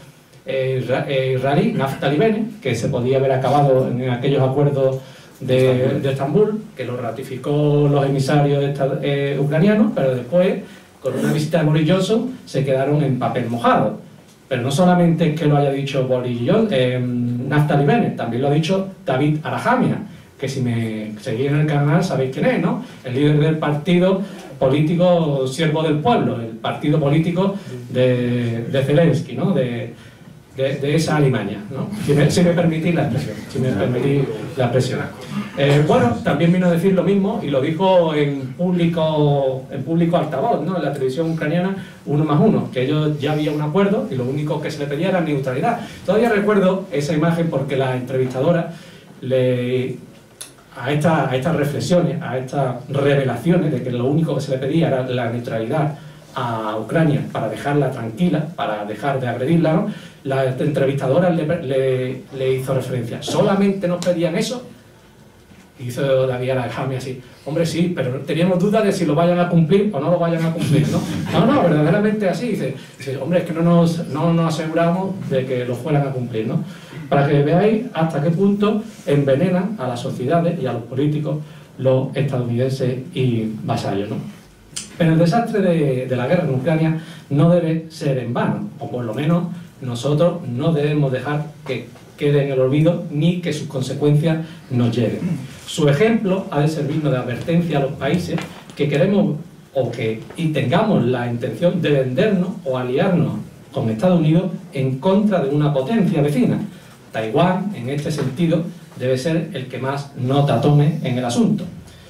eh, israelí, Naftali Bennett, que se podía haber acabado en aquellos acuerdos de, de Estambul, que lo ratificó los emisarios eh, ucranianos, pero después, con una visita de Boris Johnson, se quedaron en papel mojado. Pero no solamente es que lo haya dicho Boris Johnson, eh, Naftali Bennett, también lo ha dicho David Arajamia, que si me seguís en el canal sabéis quién es, ¿no? El líder del partido político Siervo del Pueblo, el partido político de, de Zelensky, ¿no? De, de, de esa alimaña, ¿no? Si me, si me permitís la expresión, si me permitís la expresión. Eh, bueno, también vino a decir lo mismo y lo dijo en público, en público altavoz, ¿no? En la televisión ucraniana, uno más uno, que ellos ya había un acuerdo y lo único que se le pedía era neutralidad. Todavía recuerdo esa imagen porque la entrevistadora le... A, esta, a estas reflexiones, a estas revelaciones de que lo único que se le pedía era la neutralidad a Ucrania para dejarla tranquila, para dejar de agredirla, ¿no? La entrevistadora le, le, le hizo referencia, ¿solamente nos pedían eso? Hizo David Arajamia así, hombre sí, pero teníamos dudas de si lo vayan a cumplir o no lo vayan a cumplir, ¿no? No, no, verdaderamente así, dice, dice hombre, es que no nos, no nos aseguramos de que lo fueran a cumplir, ¿no? Para que veáis hasta qué punto envenenan a las sociedades y a los políticos los estadounidenses y vasallos, ¿no? Pero el desastre de, de la guerra en Ucrania no debe ser en vano, o por lo menos nosotros no debemos dejar que quede en el olvido ni que sus consecuencias nos lleguen. Su ejemplo ha de servirnos de advertencia a los países que queremos o que y tengamos la intención de vendernos o aliarnos con Estados Unidos en contra de una potencia vecina. Taiwán, en este sentido, debe ser el que más nota tome en el asunto.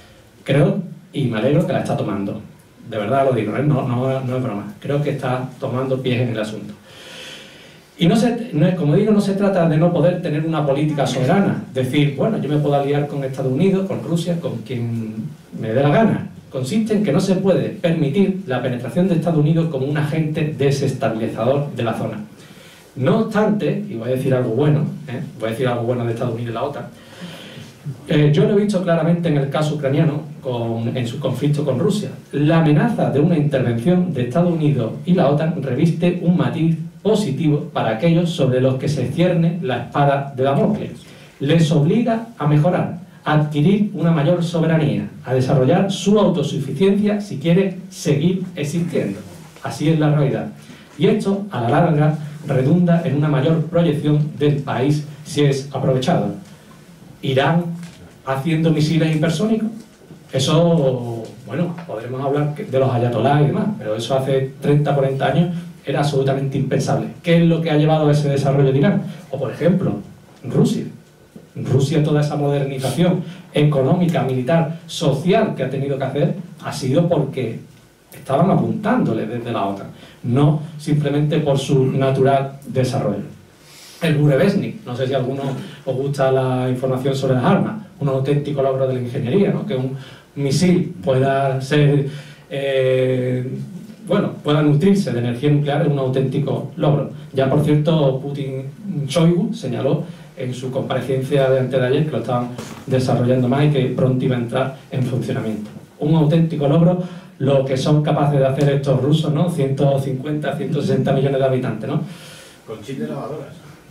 Creo, y me alegro, que la está tomando. De verdad lo digo, ¿eh? no, no, no es broma. Creo que está tomando pies en el asunto. Y no se, no es, como digo, no se trata de no poder tener una política soberana. Decir, bueno, yo me puedo aliar con Estados Unidos, con Rusia, con quien me dé la gana. Consiste en que no se puede permitir la penetración de Estados Unidos como un agente desestabilizador de la zona. No obstante, y voy a decir algo bueno, ¿eh? voy a decir algo bueno de Estados Unidos y la OTAN, eh, yo lo he visto claramente en el caso ucraniano, con, en su conflicto con Rusia. La amenaza de una intervención de Estados Unidos y la OTAN reviste un matiz positivo para aquellos sobre los que se cierne la espada de Damocles. Les obliga a mejorar, a adquirir una mayor soberanía, a desarrollar su autosuficiencia si quiere seguir existiendo. Así es la realidad. Y esto, a la larga, redunda en una mayor proyección del país si es aprovechado. ¿Irán haciendo misiles hipersónicos? Eso, bueno, podremos hablar de los ayatolás y demás, pero eso hace treinta, cuarenta años era absolutamente impensable. ¿Qué es lo que ha llevado a ese desarrollo de Irán? O, por ejemplo, Rusia. Rusia, toda esa modernización económica, militar, social que ha tenido que hacer, ha sido porque estaban apuntándole desde la OTAN, no simplemente por su natural desarrollo. El Burevestnik, no sé si a alguno os gusta la información sobre las armas, un auténtico logro de la ingeniería, ¿no? Que un misil pueda ser... Eh, bueno, pueda nutrirse de energía nuclear es un auténtico logro. Ya, por cierto, Putin Shoigu señaló en su comparecencia de antes de ayer que lo estaban desarrollando más y que pronto iba a entrar en funcionamiento. Un auténtico logro lo que son capaces de hacer estos rusos, ¿no? ciento cincuenta, ciento sesenta millones de habitantes, ¿no? Con chip de lavadoras.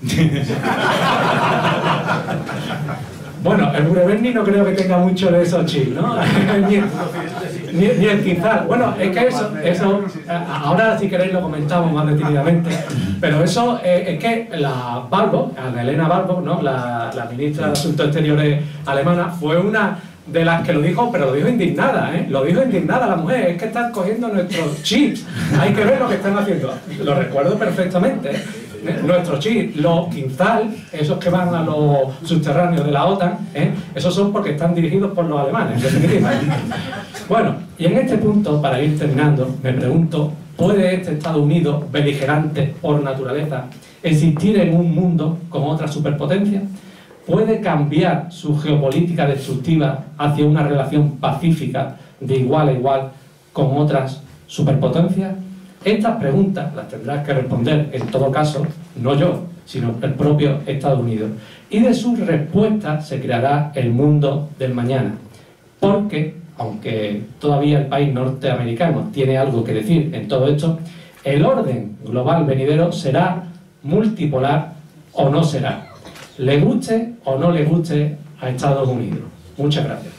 Bueno, el Burevestnik no creo que tenga mucho de esos chips, ¿no? ni, ni, ni el Kizar. Bueno, es que eso, eso, ahora si queréis lo comentamos más detenidamente, pero eso eh, es que la Baerbock, Annalena Baerbock, ¿no? la, la ministra de Asuntos Exteriores alemana, fue una de las que lo dijo, pero lo dijo indignada, ¿eh? Lo dijo indignada la mujer, es que están cogiendo nuestros chips, hay que ver lo que están haciendo. Lo recuerdo perfectamente, ¿eh? Nuestros chips, los Kinzhal, esos que van a los subterráneos de la OTAN, ¿eh? Esos son porque están dirigidos por los alemanes, en definitiva, ¿eh? Bueno, y en este punto, para ir terminando, me pregunto, ¿puede este Estados Unidos, beligerante por naturaleza, existir en un mundo con otra superpotencia? ¿Puede cambiar su geopolítica destructiva hacia una relación pacífica de igual a igual con otras superpotencias? Estas preguntas las tendrás que responder, en todo caso, no yo, sino el propio Estados Unidos. Y de sus respuestas se creará el mundo del mañana. Porque, aunque todavía el país norteamericano tiene algo que decir en todo esto, el orden global venidero será multipolar o no será. Le guste o no le guste a Estados Unidos. Muchas gracias.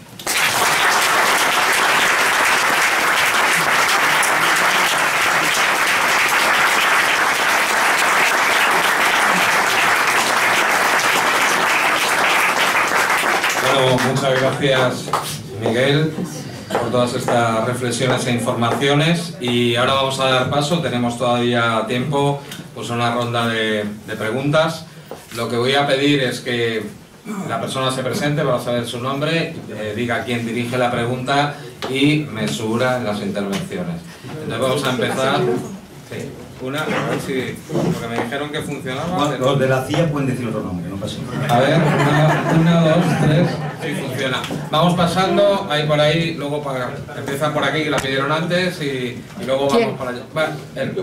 Bueno, muchas gracias, Miguel, por todas estas reflexiones e informaciones. Y ahora vamos a dar paso, tenemos todavía tiempo, pues a una ronda de, de preguntas. Lo que voy a pedir es que la persona se presente para saber su nombre, eh, diga quién dirige la pregunta y mesura en las intervenciones. Entonces vamos a empezar. Sí, una, a ver si, porque me dijeron que funcionaba. Bueno, pero... los de la C I A pueden decir otro nombre, no pasa nada. A ver, una, una, dos, tres, sí funciona. Vamos pasando, ahí por ahí, luego para, empieza por aquí que la pidieron antes y, y luego vamos ¿Quién? para allá. Va, él.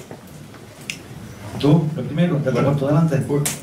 ¿Tú? ¿Lo primero? ¿Te Bueno. corto delante?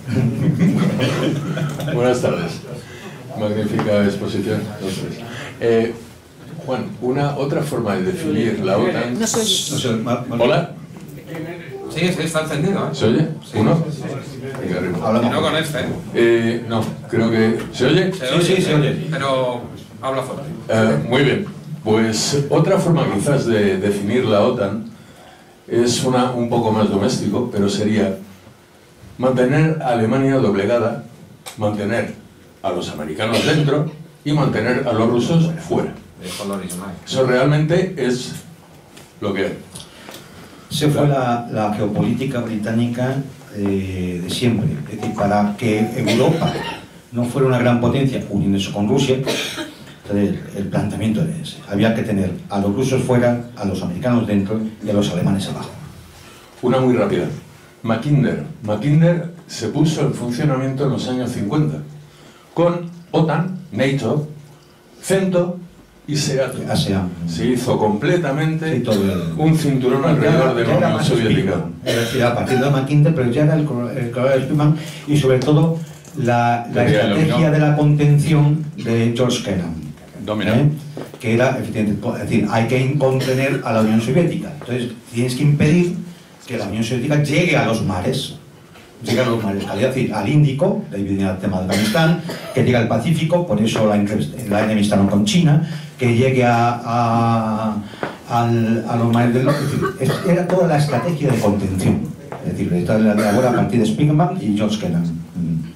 Buenas tardes. Magnífica exposición. Entonces, eh, Juan, una otra forma de definir la OTAN. No No sé, ma- ma- Hola, Sí, sí, está encendido, ¿eh? ¿se oye? Sí. ¿Uno? Venga, arriba. Y Hablamos. no con este, ¿eh? Eh, no, creo que... ¿Se oye? Se Sí, oye, sí, se oye. Pero habla fuerte. Eh, muy bien. Pues otra forma quizás de definir la OTAN es una un poco más doméstico, pero sería mantener a Alemania doblegada, mantener a los americanos dentro y mantener a los rusos fuera. De colores, ¿no? Eso realmente es lo que hay. Se fue la, la geopolítica británica eh, de siempre. Es decir, para que Europa no fuera una gran potencia, uniéndose con Rusia, Entonces, el planteamiento era ese. Había que tener a los rusos fuera, a los americanos dentro y a los alemanes abajo. Una muy rápida. Mackinder. Mackinder se puso en funcionamiento en los años cincuenta con OTAN, NATO, CENTO y SEATO. ASEAN. Se hizo completamente Sí, todo el- un cinturón Ya alrededor de ya la era Unión más Soviética. Spiegelman. Es decir, a partir de Mackinder, pero ya era el colo- el color de Spiegelman y sobre todo la, la Teoría de la estrategia Unión. de la contención de George Kennan. Dominante. ¿eh? Que era, efectivamente, es decir, hay que contener a la Unión Soviética. Entonces, tienes que impedir que la Unión Soviética llegue a los mares. Llegue a los mares, es decir, al Índico, de ahí viene el tema de Afganistán, que llegue al Pacífico, por eso la, la enemistaron con China, que llegue a, a, al- a los mares del norte. Es decir, es- era toda la estrategia de contención. Es decir, esta la elabora a partir de Spiegelman y George Kennan. Mm.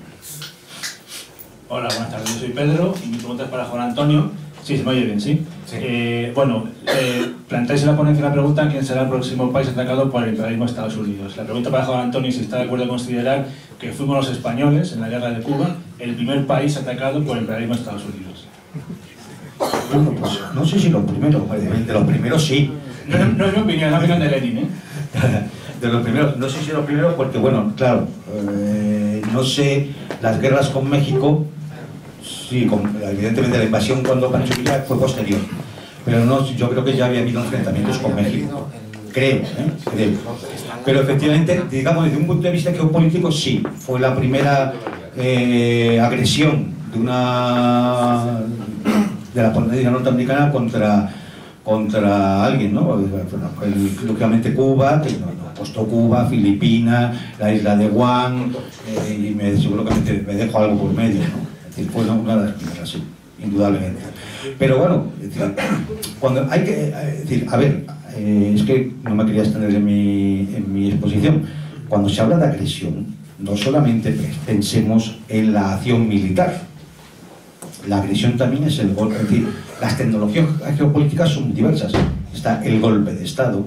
Hola, buenas tardes. Yo soy Pedro y mi pregunta es para Juan Antonio. Sí, se me oye bien, ¿sí? Sí. Eh, bueno, eh, planteáis en la ponencia la pregunta: ¿quién será el próximo país atacado por el imperialismo de Estados Unidos? La pregunta para Juan Antonio es si está de acuerdo en considerar que fuimos los españoles, en la guerra de Cuba, el primer país atacado por el imperialismo de Estados Unidos. Bueno, pues, no sé si los primeros, de los primeros sí. No, no, no es mi opinión, es la opinión de Lenin, ¿eh? De los primeros, no sé si los primeros, porque bueno, claro, eh, no sé, las guerras con México, sí, con- evidentemente la invasión cuando Pancho Villa fue posterior, pero no, yo creo que ya había habido enfrentamientos con México, creo, ¿eh? creo. Pero efectivamente, digamos, desde un punto de vista geopolítico, sí, fue la primera eh, agresión de una de la política norteamericana contra contra alguien, ¿no? Bueno, el- lógicamente Cuba, que no, no, costó Cuba, Filipinas, la isla de Guam, eh, y me, seguro que me, me dejo algo por medio, ¿no? Es decir, fue una de las primeras, sí, indudablemente. Pero bueno, es decir, cuando hay que, es decir, a ver, eh, es que no me quería extender en mi, en mi exposición. Cuando se habla de agresión, no solamente pensemos en la acción militar. La agresión también es el golpe, es decir, las tecnologías geopolíticas son diversas. Está el golpe de Estado,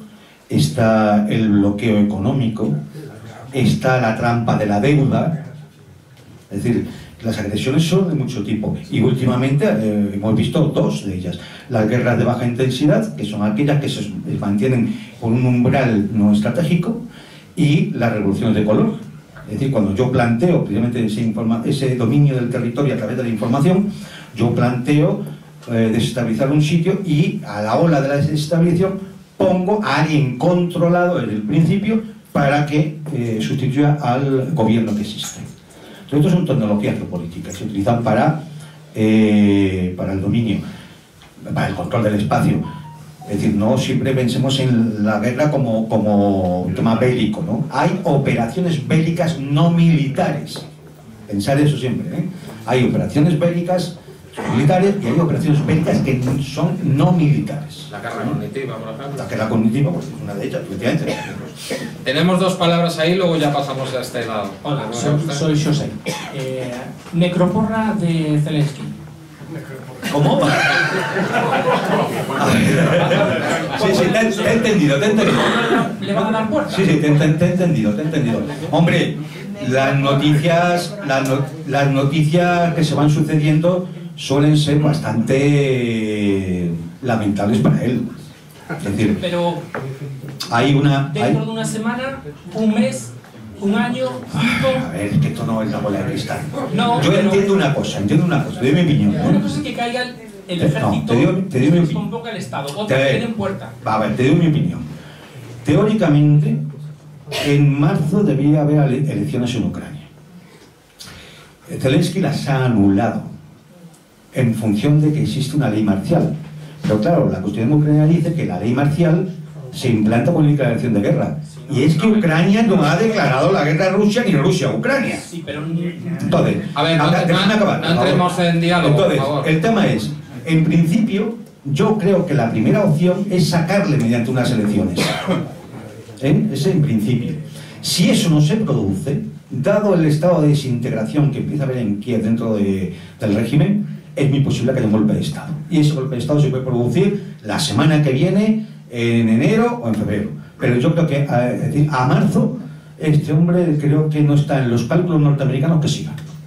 está el bloqueo económico, está la trampa de la deuda. Es decir, las agresiones son de mucho tipo. Y últimamente eh, hemos visto dos de ellas. Las guerras de baja intensidad, que son aquellas que se mantienen por un umbral no estratégico, y las revoluciones de color. Es decir, cuando yo planteo precisamente ese, informa ese dominio del territorio a través de la información, yo planteo eh, desestabilizar un sitio y a la ola de la desestabilización pongo a alguien controlado desde el principio para que eh, sustituya al gobierno que existe. Entonces, esto son tecnologías geopolíticas, se utilizan para, eh, para el dominio, para el control del espacio. Es decir, no siempre pensemos en la guerra como, como un tema bélico, ¿no? Hay operaciones bélicas no militares. Pensar eso siempre, ¿eh? Hay operaciones bélicas militares y hay operaciones bélicas que son no militares. La guerra cognitiva, por ejemplo. La guerra cognitiva, pues, es una de ellas, efectivamente. Tenemos dos palabras ahí, luego ya pasamos a este lado. Hola, ¿No soy, usted? soy José. Eh, necroporra de Zelensky. ¿Cómo? Sí, sí, te, te he entendido, te he entendido. ¿Le van a dar puerta? Sí, sí, te, te- te he entendido, te he entendido. Hombre, las noticias, las, no- las noticias que se van sucediendo suelen ser bastante lamentables para él. Es decir, Pero hay una... hay- dentro de una semana, un mes, un año, cinco... A ver, es que esto no es la bola de cristal. No, Yo pero- entiendo una cosa, entiendo una cosa, te doy mi opinión. Una cosa es que caiga el, el No, ejército te digo- te digo mi y opinión. convoca el Estado. Otra Te- que tienen puerta. Va, a ver, te doy mi opinión. Teóricamente, en marzo debía haber ele- elecciones en Ucrania. Zelensky las ha anulado en función de que existe una ley marcial. Pero claro, la Constitución de Ucrania dice que la ley marcial se implanta con la declaración de guerra. Y es que Ucrania no ha declarado la guerra a Rusia ni Rusia a Ucrania. Sí, pero... Entonces, A ver, no, acá- no- déjame acabar, no por favor. entremos en diálogo, Entonces, por favor. el tema es, en principio, yo creo que la primera opción es sacarle mediante unas elecciones. ¿Eh? Ese en principio. Si eso no se produce, dado el estado de desintegración que empieza a haber en Kiev dentro de- del régimen, es muy posible que haya un golpe de Estado. Y ese golpe de Estado se puede producir la semana que viene, en enero o en febrero. Pero yo creo que a, es decir, a marzo este hombre creo que no está en los cálculos norteamericanos que siga.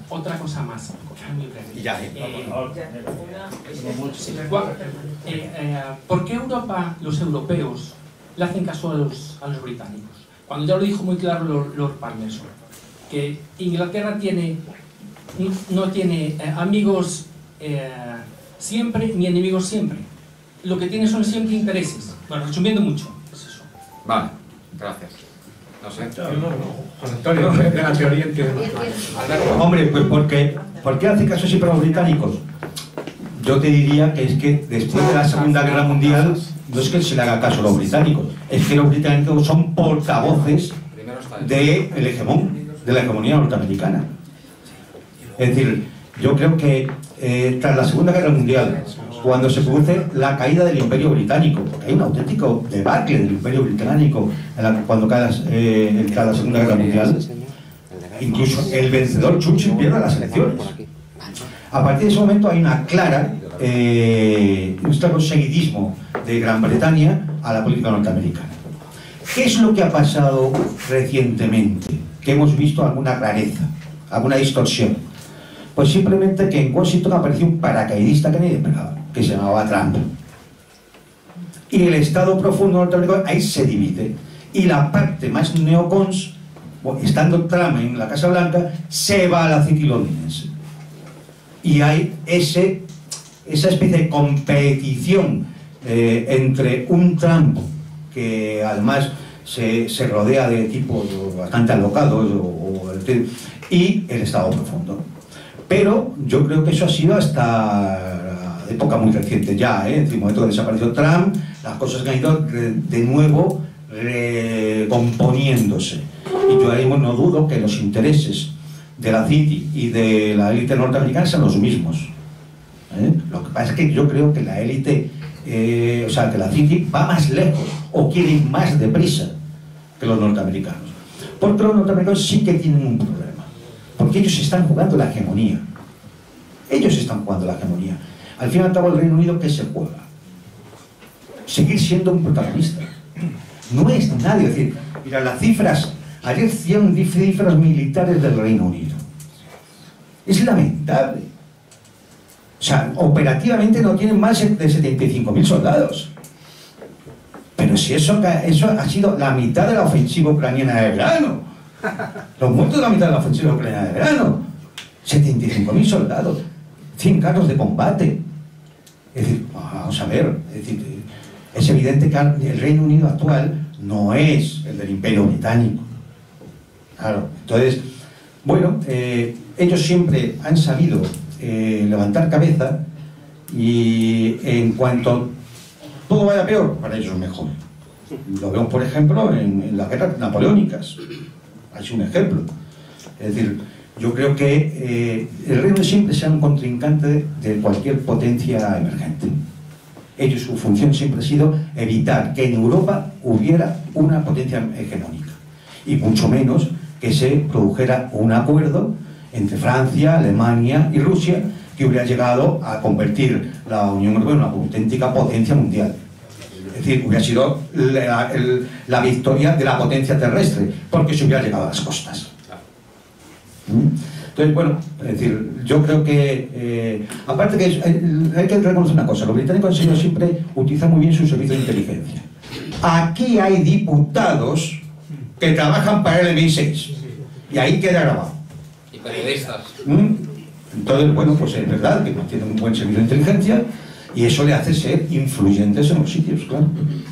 otra cosa más, muy breve. Y ya, eh. Eh, una- sí, gua- eh, eh, ¿Por qué Europa, los europeos, le hacen caso a los, a los británicos? Cuando ya lo dijo muy claro Lord, Lord Palmerston, que Inglaterra tiene, no tiene eh, amigos eh, siempre ni enemigos siempre. Lo que tiene son siempre intereses. Bueno, resumiendo mucho, es eso. Vale, gracias. No sé. Juan Antonio, de la teoría entiende más. Hombre, pues porque, ¿por qué hace caso siempre a los británicos? Yo te diría que es que después de la Segunda Guerra Mundial no es que se le haga caso a los británicos, es que los británicos son portavoces del hegemón, de la hegemonía norteamericana. Es decir, yo creo que eh, tras la Segunda Guerra Mundial, cuando se produce la caída del Imperio Británico, porque hay un auténtico debacle del Imperio Británico en la, cuando cae la, eh, cae la Segunda Guerra Mundial, incluso el vencedor Churchill pierde las elecciones. A partir de ese momento hay una clara eh, un claro seguidismo de Gran Bretaña a la política norteamericana. ¿Qué es lo que ha pasado recientemente? Que hemos visto alguna rareza, alguna distorsión. Pues simplemente que en Washington apareció un paracaidista que nadie esperaba, que se llamaba Trump. Y el Estado profundo norteamericano ahí se divide. Y la parte más neocons, estando Trump en la Casa Blanca, se va a la City londinense. Y hay ese, esa especie de competición eh, entre un Trump que además se, se rodea de tipos bastante alocados o, o, y el Estado profundo. Pero yo creo que eso ha sido hasta época muy reciente ya, ¿eh? En el momento que desapareció Trump, las cosas han ido de, de nuevo recomponiéndose. Y yo ahí no dudo que los intereses de la City y de la élite norteamericana sean los mismos. ¿Eh? Lo que pasa es que yo creo que la élite, eh, o sea, que la City va más lejos o quiere ir más deprisa que los norteamericanos. Porque los norteamericanos sí que tienen un problema. Porque ellos están jugando la hegemonía. Ellos están jugando la hegemonía. Al fin y al cabo, el Reino Unido, ¿qué se juega? Seguir siendo un protagonista. No es nadie. Es decir, mira, las cifras, ayer hicieron cifras militares del Reino Unido. Es lamentable. O sea, operativamente no tienen más de setenta y cinco mil soldados. Pero si eso, eso ha sido la mitad de la ofensiva ucraniana de verano. Los muertos de la mitad de la ofensiva ucraniana de verano. setenta y cinco mil soldados. cien carros de combate. Es decir, vamos a ver. Es decir, es evidente que el Reino Unido actual no es el del Imperio Británico. Claro. Entonces, bueno, eh, ellos siempre han sabido eh, levantar cabeza y en cuanto todo vaya peor, para ellos mejor. Lo vemos, por ejemplo, en, en las guerras napoleónicas. Es un ejemplo. Es decir, yo creo que eh, el Reino siempre será un contrincante de, de cualquier potencia emergente. Ellos, su función siempre ha sido evitar que en Europa hubiera una potencia hegemónica. Y mucho menos que se produjera un acuerdo entre Francia, Alemania y Rusia que hubiera llegado a convertir la Unión Europea en una auténtica potencia mundial. Es decir, hubiera sido la, el, la victoria de la potencia terrestre, porque se hubiera llegado a las costas. Entonces, bueno, es decir, yo creo que, eh, aparte que es, hay, hay que reconocer una cosa, los británicos han sido siempre utilizan muy bien su servicio de inteligencia. Aquí hay diputados que trabajan para el M I seis, y ahí queda grabado. Y periodistas. Entonces, bueno, pues es verdad que tienen un buen servicio de inteligencia, y eso le hace ser influyentes en los sitios, claro.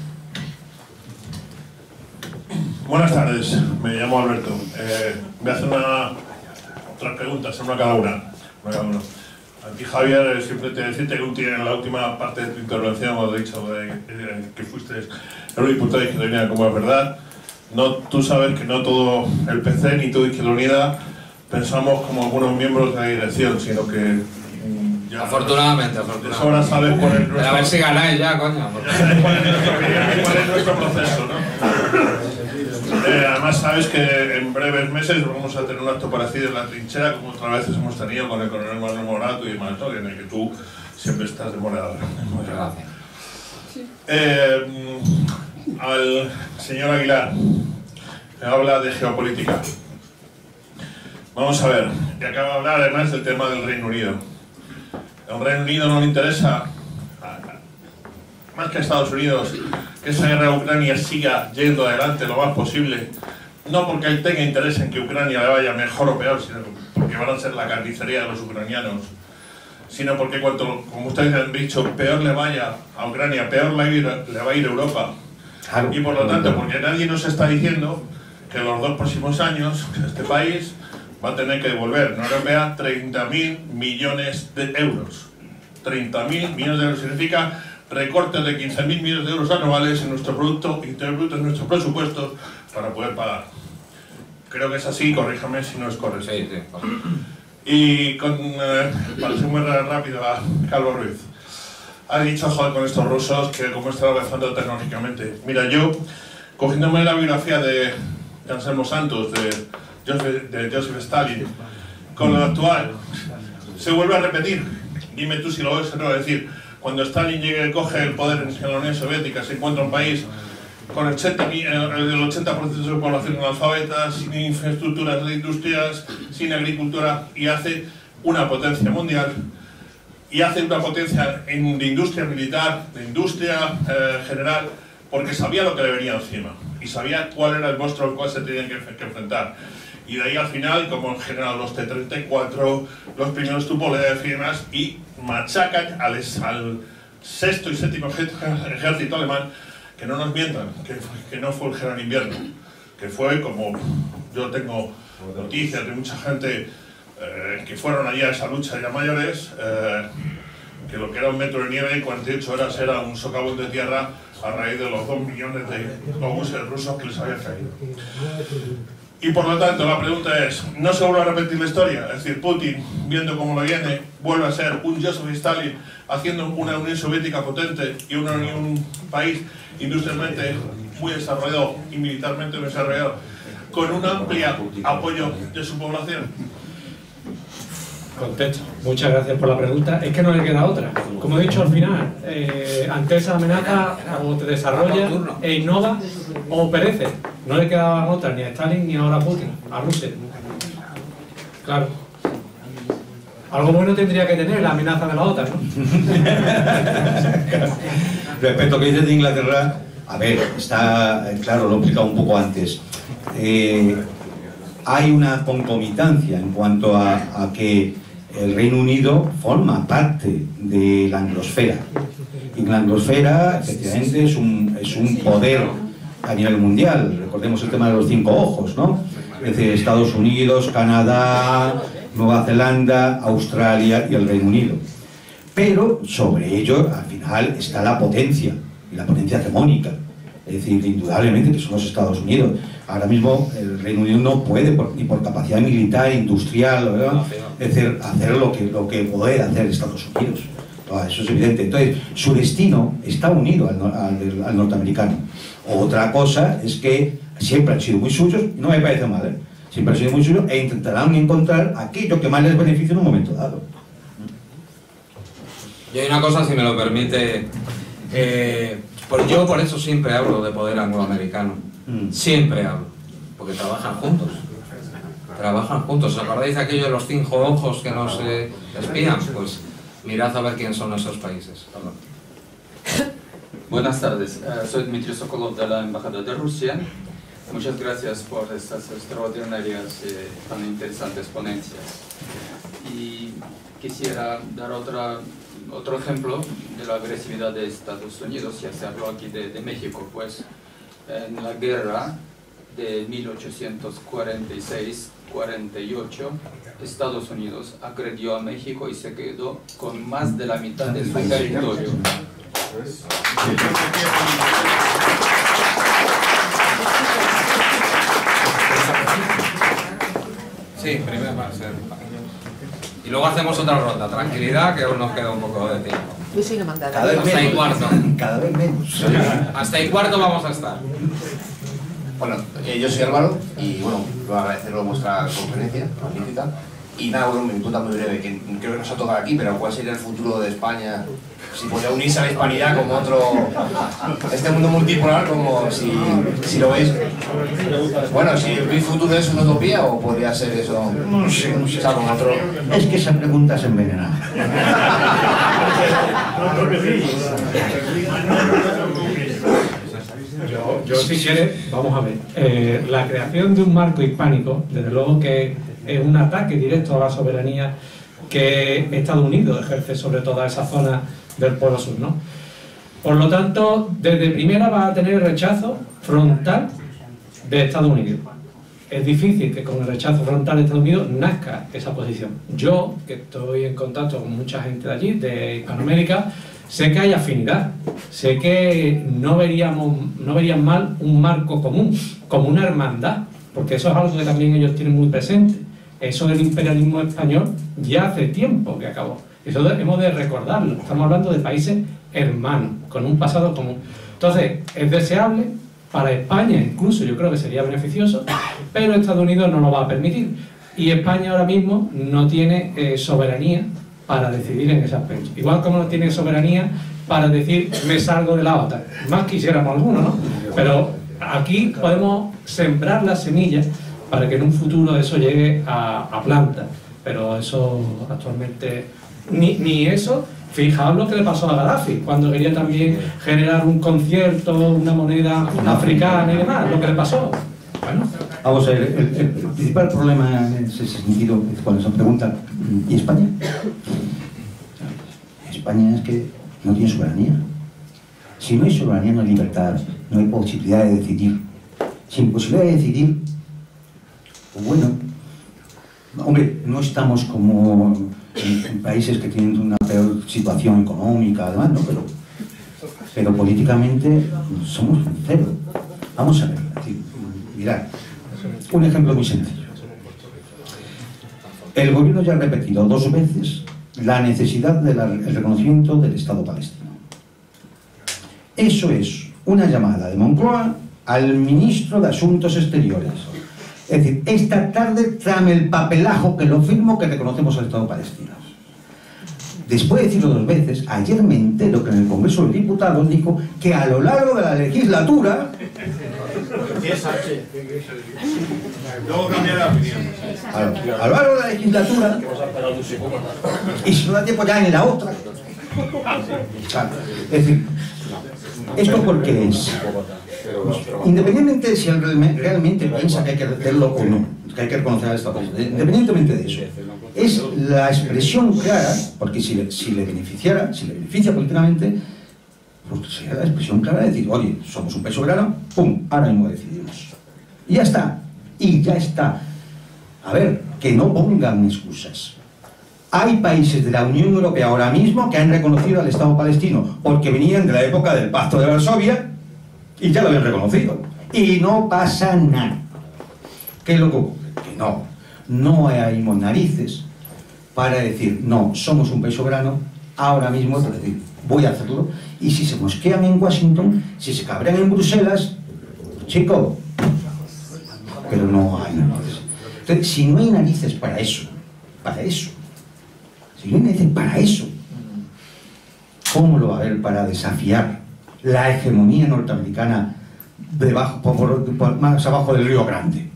Buenas tardes, me llamo Alberto. Eh, voy a hacer una, otras preguntas, una cada una. una cada uno. A ti, Javier, siempre te decirte que en la última parte de tu intervención has dicho de, de, que fuiste el diputado de Izquierda Unida, como es verdad. No, tú sabes que no todo el P C ni todo Izquierda Unida pensamos como algunos miembros de la dirección, sino que ya, afortunadamente, afortunadamente. Ahora sabes cuál es nuestro... Pero a ver si ganáis ya, coño. Ya sabes cuál es nuestro, cuál es nuestro proceso, ¿no? Eh, además sabes que en breves meses vamos a tener un acto parecido en la trinchera, como otras veces hemos tenido con el coronel Manuel Morato y demás, en el que tú siempre estás de moderador. Muchas gracias. Eh, al señor Aguilar, que habla de geopolítica. Vamos a ver, que acabo de hablar además del tema del Reino Unido. Al Reino Unido no le interesa, más que a Estados Unidos, que esa guerra de Ucrania siga yendo adelante lo más posible, no porque él tenga interés en que Ucrania le vaya mejor o peor, sino porque van a ser la carnicería de los ucranianos, sino porque cuanto, como ustedes han dicho, peor le vaya a Ucrania, peor le va a ir, le va a, ir a Europa. Claro. Y por lo tanto, porque nadie nos está diciendo que en los dos próximos años este país va a tener que devolver a la Unión Europea treinta mil millones de euros. treinta mil millones de euros significa recortes de quince mil millones de euros anuales en nuestro Producto Interior Bruto, en nuestros presupuestos, para poder pagar. Creo que es así, corríjame si no es correcto. Sí, sí. Y con, eh, para ser muy rápido a Calvo Ruiz, ha dicho, joder, con estos rusos, que cómo están avanzando tecnológicamente. Mira, yo, cogiéndome la biografía de Anselmo Santos, de Joseph, de Joseph Stalin, con lo actual, se vuelve a repetir. Dime tú si lo ves o no. Es decir, cuando Stalin llegue, coge el poder en la Unión Soviética, se encuentra un país con el ochenta por ciento de su población analfabeta, sin infraestructuras de industrias, sin agricultura, y hace una potencia mundial, y hace una potencia en, de industria militar, de industria eh, general, porque sabía lo que le venía encima, y sabía cuál era el monstruo al cual se tenían que, que enfrentar. Y de ahí al final, como en general los T treinta y cuatro, los primeros Tupolev y demás, y machacan al, al sexto y séptimo ejército alemán, que no nos mientan, que, que no fue el Gran Invierno, que fue como yo tengo noticias de mucha gente eh, que fueron allí a esa lucha ya mayores, eh, que lo que era un metro de nieve en cuarenta y ocho horas era un socavón de tierra a raíz de los dos millones de obuses rusos que les había caído. Y por lo tanto la pregunta es, ¿no se vuelve a repetir la historia? Es decir, Putin, viendo cómo lo viene, vuelve a ser un Joseph Stalin haciendo una Unión Soviética potente y una, un país industrialmente muy desarrollado y militarmente desarrollado, con un amplio apoyo de su población. Contesto. Muchas gracias por la pregunta. Es que no le queda otra. Como he dicho al final, eh, ante esa amenaza o te desarrollas e innovas o pereces. No le quedaban otras ni a Stalin ni ahora a Putin, a Rusia. Claro. Algo bueno tendría que tener la amenaza de la OTAN, ¿no? Respecto a lo que dices de Inglaterra, a ver, está claro, lo he explicado un poco antes. Eh, hay una concomitancia en cuanto a, a que el Reino Unido forma parte de la anglosfera. Y la anglosfera, efectivamente, es un, es un poder a nivel mundial. Recordemos el tema de los cinco ojos, ¿no? Es decir, Estados Unidos, Canadá, Nueva Zelanda, Australia y el Reino Unido. Pero sobre ello, al final, está la potencia, y la potencia hegemónica. Es decir, indudablemente que son los Estados Unidos. Ahora mismo el Reino Unido no puede, por, ni por capacidad militar, industrial, ¿verdad? Es decir, hacer lo que, lo que puede hacer Estados Unidos. Eso es evidente. Entonces, su destino está unido al, al, al norteamericano. Otra cosa es que siempre han sido muy suyos, y no me parece mal, ¿eh? Siempre han sido muy suyos, e intentarán encontrar aquello que más les beneficie en un momento dado. Y hay una cosa, si me lo permite, eh, por, yo por eso siempre hablo de poder angloamericano. Mm. Siempre hablo, porque trabajan juntos. Trabajan juntos. ¿Os acordáis de aquello de los cinco ojos que nos eh, espían? Pues mirad a ver quién son esos países. Perdón. Buenas tardes, uh, soy Dmitry Sokolov de la Embajada de Rusia. Muchas gracias por estas extraordinarias y eh, tan interesantes ponencias. Y quisiera dar otra, otro ejemplo de la agresividad de Estados Unidos. Ya se habló aquí de, de México, pues en la guerra de mil ochocientos cuarenta y seis cuarenta y ocho, Estados Unidos agredió a México y se quedó con más de la mitad de su territorio. Sí, primero va a ser. Y luego hacemos otra ronda. Tranquilidad, que aún nos queda un poco de tiempo. Yo soy una mandada. Cada vez Hasta y cuarto. Cada vez menos. Hasta y cuarto vamos a estar. Bueno, eh, yo soy Álvaro y bueno, quiero agradecerlo vuestra conferencia magnífica. Y nada, bueno, mi pregunta muy breve, que creo que no se ha tocado aquí, pero ¿cuál sería el futuro de España si podría unirse a la hispanidad como otro, este mundo multipolar, como si, si lo veis? Bueno, si el futuro es una utopía o podría ser eso, no sé, no sé. O sea, como otro... Es que esa pregunta es envenenada. Yo, yo si quieres, vamos a ver, eh, la creación de un marco hispánico, desde luego que es un ataque directo a la soberanía que Estados Unidos ejerce sobre toda esa zona del Polo Sur, ¿no? Por lo tanto, desde primera va a tener el rechazo frontal de Estados Unidos. Es difícil que con el rechazo frontal de Estados Unidos nazca esa posición. Yo, que estoy en contacto con mucha gente de allí, de Hispanoamérica, sé que hay afinidad, sé que no veríamos, no verían mal un marco común, como una hermandad, porque eso es algo que también ellos tienen muy presente. Eso del imperialismo español ya hace tiempo que acabó. Eso hemos de recordarlo. Estamos hablando de países hermanos, con un pasado común. Entonces, es deseable para España, incluso yo creo que sería beneficioso, pero Estados Unidos no lo va a permitir. Y España ahora mismo no tiene eh, soberanía para decidir en ese aspecto. Igual como no tiene soberanía para decir, me salgo de la OTAN. Más quisiéramos algunos, ¿no? Pero aquí podemos sembrar las semillas para que en un futuro eso llegue a, a planta. Pero eso actualmente, ni, ni eso. Fijaos lo que le pasó a Gaddafi, cuando quería también generar un concierto, una moneda africana y demás, lo que le pasó. Bueno. Vamos a ver, el, el, el principal problema en ese sentido es cuando se pregunta, ¿y España? España es que no tiene soberanía. Si no hay soberanía, no hay libertad, no hay posibilidad de decidir. Sin posibilidad de decidir, pues bueno, hombre, no estamos como en, en países que tienen una peor situación económica, además, ¿no? Pero, pero políticamente somos un cero. Vamos a ver, mirad, un ejemplo muy sencillo. El gobierno ya ha repetido dos veces la necesidad del reconocimiento del Estado palestino. Eso es una llamada de Moncloa al ministro de Asuntos Exteriores. Es decir, esta tarde tráeme el papelajo que lo firmo que reconocemos al Estado palestino. Después de decirlo dos veces, ayer me entero que en el Congreso de Diputados dijo que a lo largo de la legislatura... Luego cambiará la opinión. A, a lo largo de la legislatura, y si no da tiempo ya en la otra. Es decir, ¿esto por qué es? Independientemente de si él realmente piensa que hay que hacerlo o no, que hay que reconocer al Estado, independientemente de eso, es la expresión clara, porque si le, si le beneficiara, si le beneficia políticamente, pues sería la expresión clara de decir, oye, somos un país soberano, pum, ahora mismo decidimos. Y ya está, y ya está. A ver, que no pongan excusas. Hay países de la Unión Europea ahora mismo que han reconocido al Estado palestino porque venían de la época del Pacto de Varsovia y ya lo habían reconocido. Y no pasa nada. ¿Qué es lo que ocurre? Que no, no hay narices para decir, no, somos un país soberano, ahora mismo, es decir, voy a hacerlo, y si se mosquean en Washington, si se cabrean en Bruselas, chico, pero no hay narices. Entonces, si no hay narices para eso, para eso, si no hay narices para eso, ¿cómo lo va a haber para desafiar la hegemonía norteamericana debajo, por, por, más abajo del Río Grande?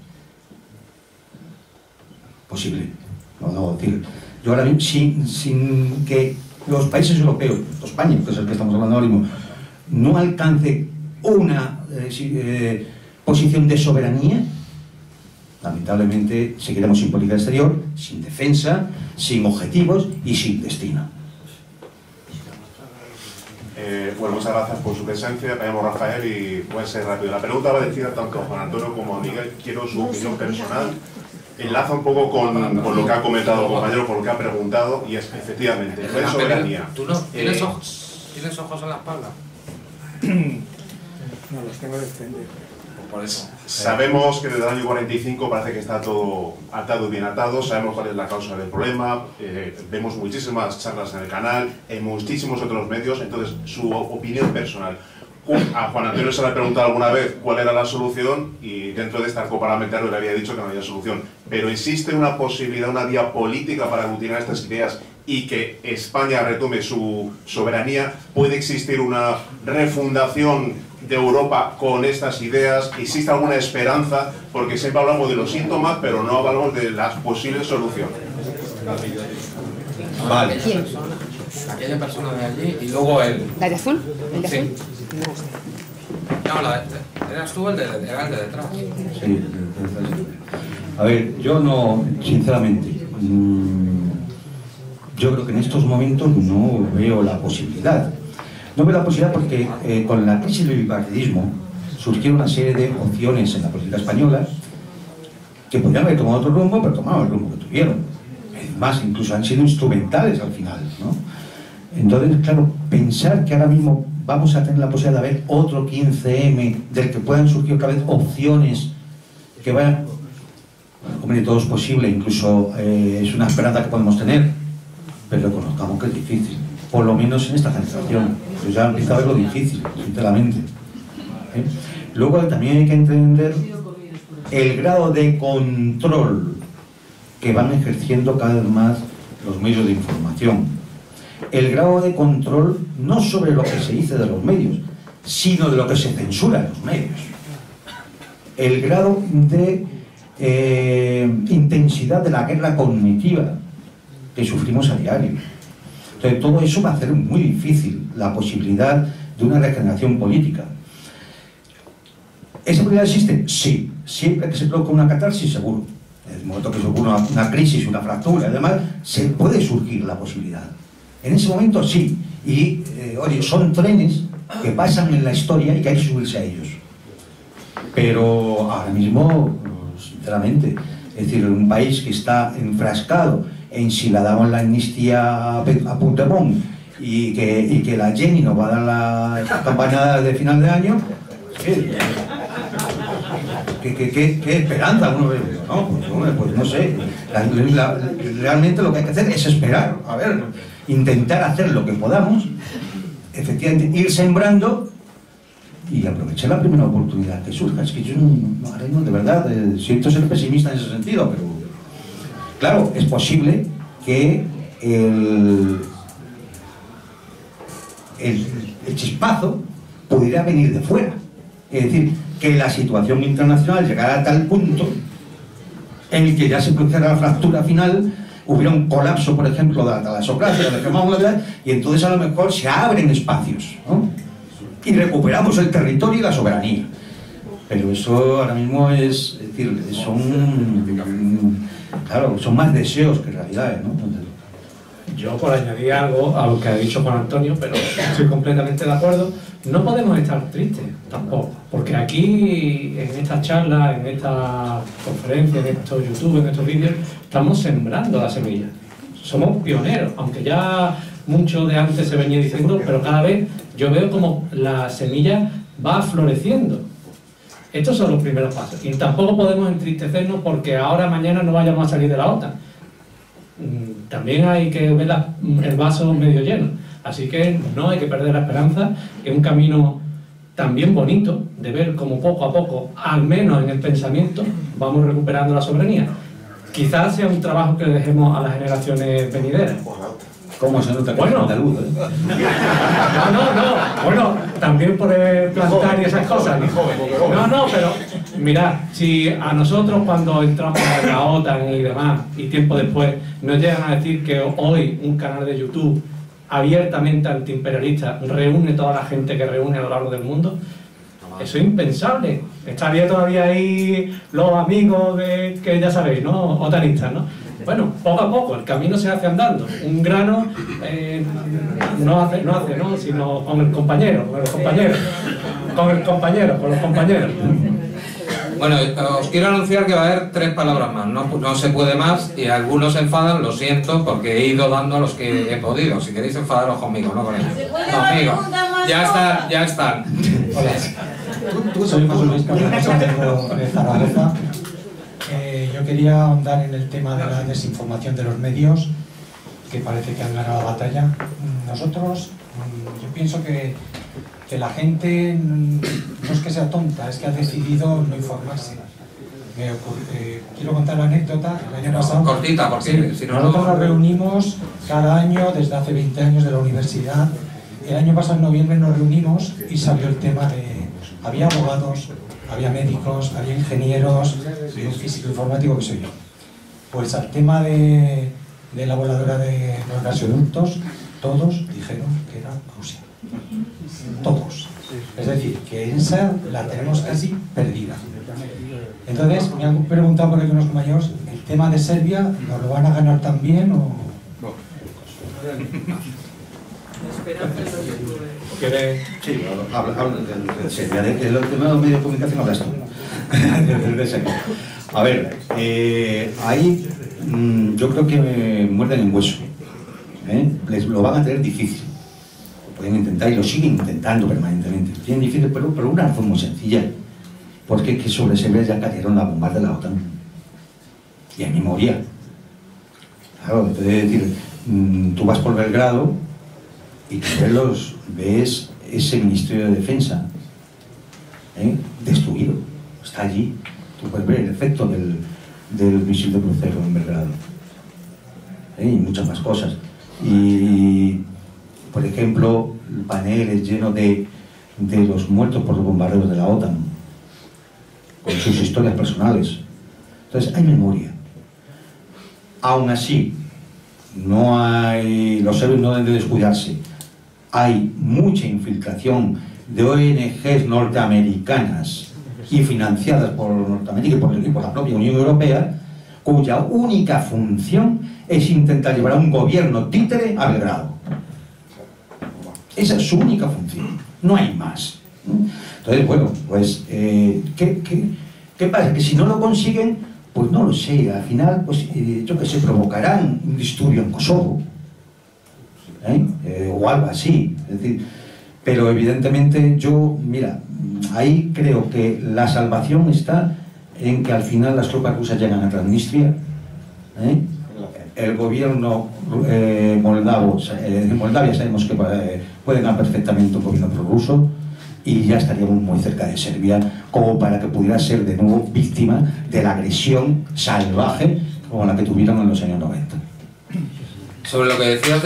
Posible. No, no, decir, yo ahora mismo, sin, sin que los países europeos, España, que es el que estamos hablando ahora mismo, no alcance una eh, eh, posición de soberanía, lamentablemente seguiremos sin política exterior, sin defensa, sin objetivos y sin destino. Eh, bueno, muchas gracias por su presencia. Me llamo Rafael y voy a ser rápido. La pregunta va dirigida tanto a Juan Antonio como a Miguel. Quiero su opinión personal. Enlaza un poco con, con lo que ha comentado el compañero, con lo que ha preguntado, y es efectivamente, no hay soberanía. ¿Tú no tienes, Eh, ojos, ¿Tienes ojos en la espalda? No, los tengo de frente. Por eso. Sabemos que desde el año cuarenta y cinco parece que está todo atado y bien atado, sabemos cuál es la causa del problema, eh, vemos muchísimas charlas en el canal, en muchísimos otros medios, entonces su opinión personal. A Juan Antonio se le ha preguntado alguna vez cuál era la solución y dentro de este arco parlamentario le había dicho que no había solución. pero ¿existe una posibilidad, una vía política para aglutinar estas ideas y que España retome su soberanía? ¿Puede existir una refundación de Europa con estas ideas? ¿Existe alguna esperanza? Porque siempre hablamos de los síntomas, pero no hablamos de las posibles soluciones. Vale. Aquella persona de allí y luego él. ¿La de azul? ¿El de Sí. azul? No, la, eras tú el de, era el de detrás. Sí, a ver, yo no, sinceramente, mmm, yo creo que en estos momentos no veo la posibilidad. No veo la posibilidad porque eh, con la crisis del bipartidismo surgieron una serie de opciones en la política española que podrían haber tomado otro rumbo, pero tomaron el rumbo que tuvieron. Es más, incluso han sido instrumentales al final, ¿no? Entonces, claro, pensar que ahora mismo vamos a tener la posibilidad de ver otro quince eme del que puedan surgir otra vez opciones que vayan... Hombre, todo es posible, incluso eh, es una esperanza que podemos tener, pero reconozcamos que es difícil, por lo menos en esta generación. Yo ya empiezo a ver lo difícil, sinceramente. ¿Eh? Luego también hay que entender el grado de control que van ejerciendo cada vez más los medios de información. El grado de control no sobre lo que se dice de los medios, sino de lo que se censura en los medios. El grado de eh, intensidad de la guerra cognitiva que sufrimos a diario. Entonces, todo eso va a hacer muy difícil la posibilidad de una regeneración política. ¿Esa posibilidad existe? Sí. Siempre que se provoca una catarsis, seguro. En el momento que se ocurre una, una crisis, una fractura, además, se puede surgir la posibilidad. En ese momento sí, y eh, oye, son trenes que pasan en la historia y que hay que subirse a ellos. Pero ahora mismo, sinceramente, es decir, un país que está enfrascado en si le damos la amnistía a Puigdemont y que, y que la Jenny nos va a dar la campaña de final de año, ¿qué, qué, qué, qué, qué esperanza uno ve? No, pues, hombre, pues no sé, la, la, realmente lo que hay que hacer es esperar, a ver, intentar hacer lo que podamos, efectivamente ir sembrando y aprovechar la primera oportunidad que surja. Es que yo no, no, ahora mismo, de verdad, eh, siento ser pesimista en ese sentido, pero claro, es posible que el, el, el chispazo pudiera venir de fuera. Es decir, que la situación internacional llegara a tal punto en el que ya se produjera la fractura final, hubiera un colapso, por ejemplo, de la talasocracia, de la y entonces a lo mejor se abren espacios, ¿no? Y recuperamos el territorio y la soberanía. Pero eso ahora mismo es, es decir, son, claro, son más deseos que realidades, ¿no? Yo, por añadir algo a lo que ha dicho Juan Antonio, pero estoy completamente de acuerdo, no podemos estar tristes tampoco, porque aquí, en estas charlas, en estas conferencias, en estos YouTube, en estos vídeos, estamos sembrando la semilla. Somos pioneros, aunque ya mucho de antes se venía diciendo, pero cada vez yo veo como la semilla va floreciendo. Estos son los primeros pasos. Y tampoco podemos entristecernos porque ahora mañana no vayamos a salir de la OTAN. También hay que ver la, el vaso medio lleno. Así que no hay que perder la esperanza. Es un camino también bonito de ver cómo poco a poco, al menos en el pensamiento, vamos recuperando la soberanía. Quizás sea un trabajo que le dejemos a las generaciones venideras. ¿Cómo se nota que bueno, es andaluz, eh? No, no, no. Bueno, también por plantar y esas cosas. No, no, pero mirad, si a nosotros cuando entramos en la OTAN y demás, y tiempo después, nos llegan a decir que hoy un canal de YouTube abiertamente antiimperialista reúne toda la gente que reúne a lo largo del mundo, eso es impensable. Estaría todavía ahí los amigos de, que ya sabéis, ¿no? Otanistas, ¿no? Bueno, poco a poco, el camino se hace andando. Un grano eh, no hace, no hace, ¿no? Sino con el compañero, con el compañero, con el compañero, con los compañeros. Bueno, os quiero anunciar que va a haber tres palabras más, no, no se puede más, y algunos se enfadan, lo siento, porque he ido dando a los que he podido. Si queréis enfadaros conmigo, no con ellos. Conmigo. Ya están, ya están. Hola, soy José Luis Carlos de Zaragoza. Eh, yo quería ahondar en el tema de la desinformación de los medios, que parece que han ganado la batalla. Nosotros, yo pienso que, que la gente no es que sea tonta, es que ha decidido no informarse. me ocurri- eh, quiero contar la anécdota. El año pasado, cortita, porque sí, si no, nosotros no... nos reunimos cada año desde hace veinte años de la universidad. El año pasado, en noviembre, nos reunimos y salió el tema de... Había abogados, había médicos, había ingenieros, y un físico informático que soy yo. Pues al tema de, de la voladora de los gasoductos, todos dijeron que era Rusia. Todos. Es decir, que esa la tenemos casi perdida. Entonces, me han preguntado por aquí unos compañeros, ¿el tema de Serbia nos lo van a ganar también o...? Sí, habla, habla de, de Serbia. De, de, de, de los medios de comunicación hablas tú. de, de Serbia. A ver, eh, ahí mmm, yo creo que muerden en hueso. ¿eh? Les lo van a tener difícil. Lo pueden intentar y lo siguen intentando permanentemente. Tienen difícil, pero por una razón muy sencilla. Porque que sobre Serbia ya cayeron las bombas de la OTAN. Y hay memoria. Claro, te debe decir, mmm, tú vas por Belgrado y tú ves, los, ves ese Ministerio de Defensa ¿eh? destruido. Está allí. Tú puedes ver el efecto del, del misil de crucero en Belgrado. ¿eh? Y muchas más cosas. Y, por ejemplo, paneles llenos de, de los muertos por los bombardeos de la OTAN, con sus historias personales. Entonces, hay memoria. Aún así, no hay, los serbios no deben de descuidarse. Hay mucha infiltración de O N Ges norteamericanas y financiadas por Norteamérica y por, y por la propia Unión Europea, cuya única función es intentar llevar a un gobierno títere a Belgrado. Esa es su única función, no hay más. Entonces, bueno, pues, eh, ¿qué, qué, ¿qué pasa? Que si no lo consiguen, pues no lo sé, al final, pues, eh, yo que sé, provocarán un disturbio en Kosovo, ¿eh? Eh, o algo así, es decir, pero evidentemente yo, mira, ahí creo que la salvación está en que al final las tropas rusas llegan a Transnistria, ¿eh? El gobierno eh, moldavo, eh, en Moldavia sabemos que eh, puede ganar perfectamente un gobierno prorruso y ya estaríamos muy cerca de Serbia como para que pudiera ser de nuevo víctima de la agresión salvaje como la que tuvieron en los años noventa. Sobre lo que decías de...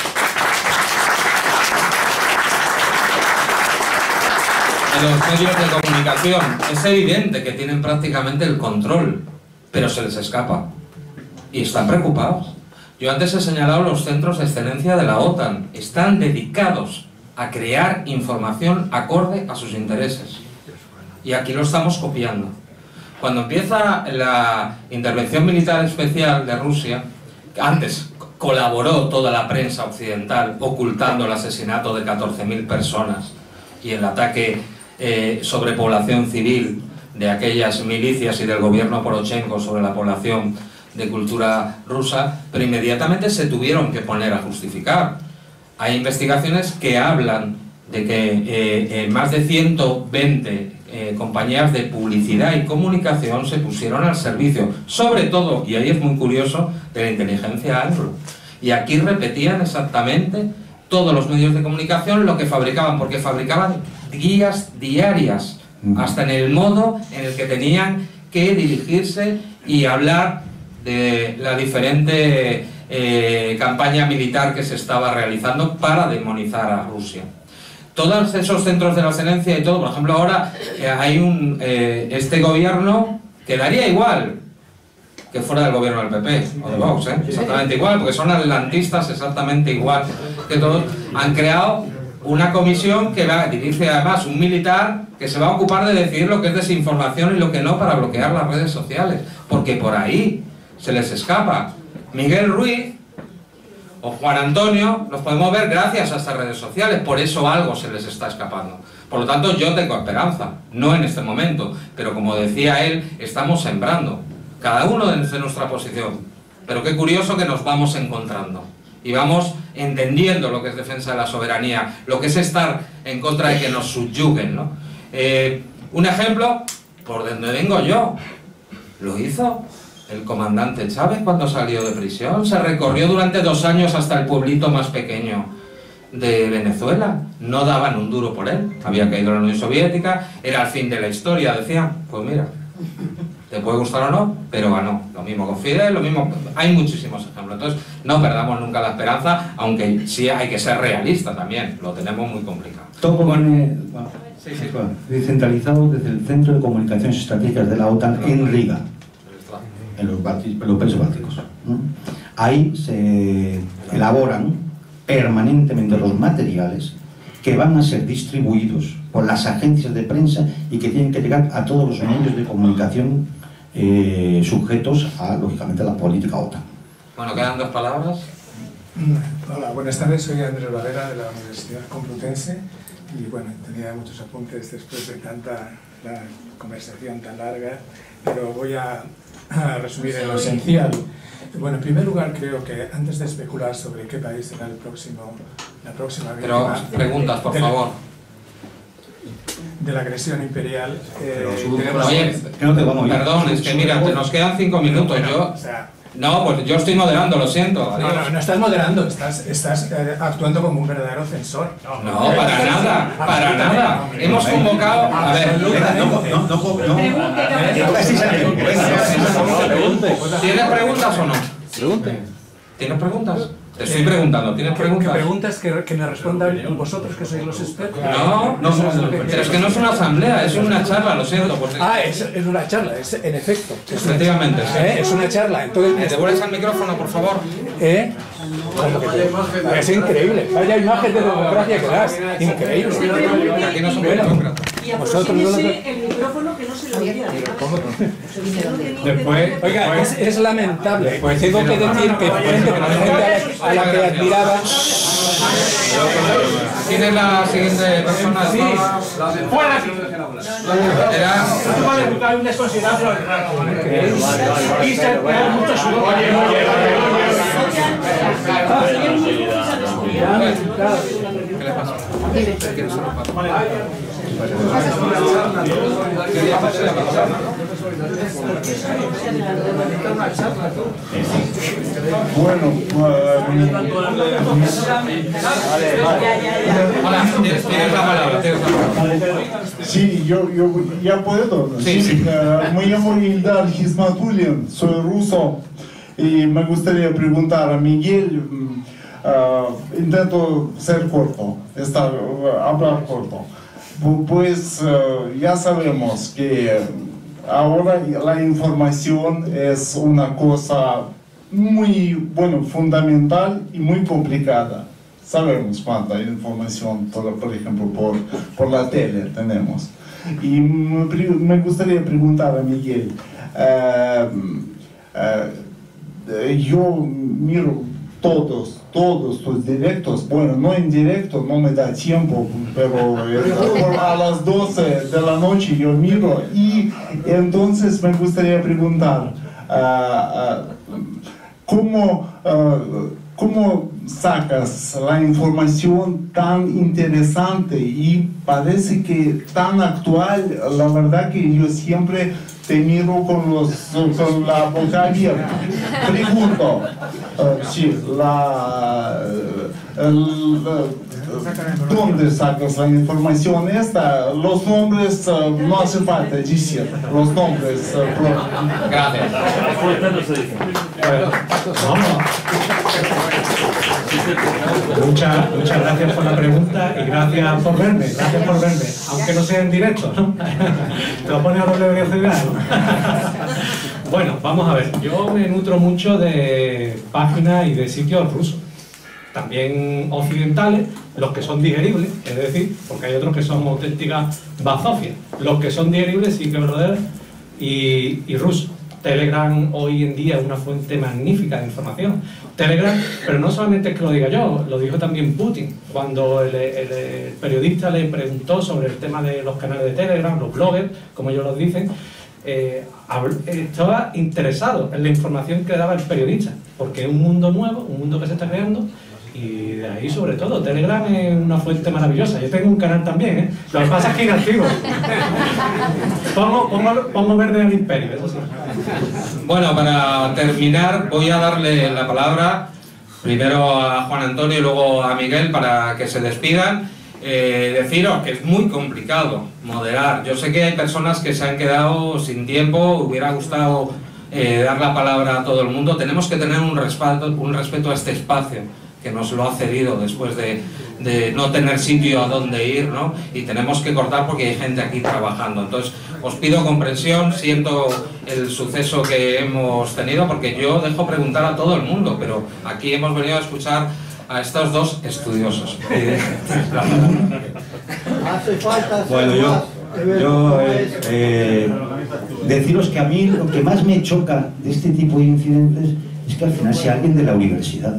de los medios de comunicación, es evidente que tienen prácticamente el control, pero se les escapa. Y están preocupados. Yo antes he señalado los centros de excelencia de la OTAN. Están dedicados a crear información acorde a sus intereses. Y aquí lo estamos copiando. Cuando empieza la intervención militar especial de Rusia, antes colaboró toda la prensa occidental ocultando el asesinato de catorce mil personas y el ataque eh, sobre población civil de aquellas milicias y del gobierno Poroshenko sobre la población de cultura rusa, pero inmediatamente se tuvieron que poner a justificar. Hay investigaciones que hablan de que eh, eh, más de ciento veinte eh, compañías de publicidad y comunicación se pusieron al servicio, sobre todo, y ahí es muy curioso, de la inteligencia anglo. Y aquí repetían exactamente todos los medios de comunicación lo que fabricaban, porque fabricaban guías diarias, hasta en el modo en el que tenían que dirigirse y hablar de la diferente eh, campaña militar que se estaba realizando para demonizar a Rusia. Todos esos centros de la excelencia y todo, por ejemplo, ahora eh, hay un eh, este gobierno que daría igual que fuera del gobierno del P P o de Vox, ¿eh? Exactamente igual, porque son atlantistas exactamente igual que todos. Han creado una comisión que va, dirige además un militar que se va a ocupar de decidir lo que es desinformación y lo que no para bloquear las redes sociales, porque por ahí se les escapa. Miguel Ruiz o Juan Antonio los podemos ver gracias a estas redes sociales, por eso algo se les está escapando. Por lo tanto, yo tengo esperanza, no en este momento, pero como decía él, estamos sembrando, cada uno desde nuestra posición. Pero qué curioso que nos vamos encontrando y vamos entendiendo lo que es defensa de la soberanía, lo que es estar en contra de que nos subyuguen, ¿no? Eh, un ejemplo, por donde vengo yo, lo hizo el comandante Chávez cuando salió de prisión. Se recorrió durante dos años hasta el pueblito más pequeño de Venezuela. No daban un duro por él. Había caído la Unión Soviética, era el fin de la historia. Decían, pues mira, Te puede gustar o no, pero ganó. Lo mismo con Fidel, lo mismo... Hay muchísimos ejemplos. Entonces, no perdamos nunca la esperanza, aunque sí hay que ser realista también. Lo tenemos muy complicado. Todo viene sí, sí. descentralizado desde el Centro de Comunicaciones Estratégicas de la OTAN en Riga, en los, en los países bálticos, ¿no? Ahí se elaboran permanentemente los materiales que van a ser distribuidos por las agencias de prensa y que tienen que llegar a todos los medios de comunicación eh, sujetos a, lógicamente, a la política OTAN. Bueno, quedan dos palabras. Hola, buenas tardes, soy Andrés Valera de la Universidad Complutense y bueno, tenía muchos apuntes después de tanta la conversación tan larga, pero voy a, a resumir en lo esencial. Bueno, en primer lugar creo que antes de especular sobre qué país será el próximo, la próxima víctima... Pero preguntas, por favor. De la agresión imperial... Eh, tenemos... Oye, perdón, es que mira, nos quedan cinco minutos. Yo... No, pues yo estoy moderando, lo siento. No, no, no estás moderando, estás, estás eh, actuando como un verdadero censor. No, no para nada, para nada. Hemos convocado... A ver, no, no, no, no. ¿Tienes preguntas o no? Pregunte. ¿Tienes preguntas? Te estoy preguntando, ¿tienes preguntas? ¿Qué preguntas que, que me respondan vosotros, que sois los expertos? No, no, pero es que no es una asamblea, es una charla, lo siento. Porque... Ah, es, es una charla, es, en efecto. Es Efectivamente. Una, ¿eh? Es una charla. Entonces, ¿me devuelves al micrófono, por favor? ¿Eh? Te... Es increíble. Vaya imagen de democracia que das. Increíble. Aquí no somos demócratas. Y aproxímese el micrófono que no se lo oiga. Después, oiga, es, es lamentable. Pues tengo que decir que frente a la gente a la que admiraba... ¿Quién es la siguiente persona? Sí. ¡Fuera! Era... un desconsiderado y se pega mucho sudor. ¿Qué le pasa? ¿Qué le pasa? Bueno, sí, yo, yo ya puedo. Sí, sí. Me llamo Ildar Hizmatulin, soy ruso y me gustaría preguntar a Miguel. Uh, intento ser corto, estar, uh, hablar corto. Pues uh, ya sabemos que ahora la información es una cosa muy, bueno, fundamental y muy complicada. Sabemos cuánta información, por, por ejemplo, por, por la tele tenemos. Y me, me gustaría preguntar a Miguel, uh, uh, yo miro todos, todos tus directos, bueno, no en directo, no me da tiempo, pero a las doce de la noche yo miro y entonces me gustaría preguntar, uh, uh, ¿cómo, uh, ¿cómo sacas la información tan interesante y parece que tan actual? La verdad que yo siempre te miro con, los, con la boca abierta. Pregunto, uh, sí, la, el, ¿dónde sacas la información esta? Los nombres uh, no hace falta decir, los nombres. Uh, Gracias. Muchas, muchas gracias por la pregunta y gracias por verme, gracias por verme, aunque no sea en directo, ¿no? Te lo pone a doble velocidad, ¿no? Bueno, vamos a ver, yo me nutro mucho de páginas y de sitios rusos, también occidentales, los que son digeribles, es decir, porque hay otros que son auténticas bazofias, los que son digeribles sí que verdaderos y, y rusos. Telegram hoy en día es una fuente magnífica de información. Telegram, pero no solamente es que lo diga yo, lo dijo también Putin, cuando el, el, el periodista le preguntó sobre el tema de los canales de Telegram, los bloggers, como ellos los dicen, eh, estaba interesado en la información que daba el periodista, porque es un mundo nuevo, un mundo que se está creando, y de ahí sobre todo, Telegram es una fuente maravillosa. Yo tengo un canal también, ¿eh? Lo que pasa es que inactivo. pongo, pongo, pongo verde al imperio, eso sí. Bueno, para terminar voy a darle la palabra primero a Juan Antonio y luego a Miguel para que se despidan Eh, deciros que es muy complicado moderar. Yo sé que hay personas que se han quedado sin tiempo, hubiera gustado eh, dar la palabra a todo el mundo. Tenemos que tener un respeto, un respeto a este espacio que nos lo ha cedido después de, de no tener sitio a donde ir, ¿no? Y tenemos que cortar porque hay gente aquí trabajando. Entonces, os pido comprensión, siento el suceso que hemos tenido, porque yo dejo preguntar a todo el mundo, pero aquí hemos venido a escuchar a estos dos estudiosos. Bueno, yo, yo eh, eh, deciros que a mí lo que más me choca de este tipo de incidentes es que al final sea alguien de la universidad.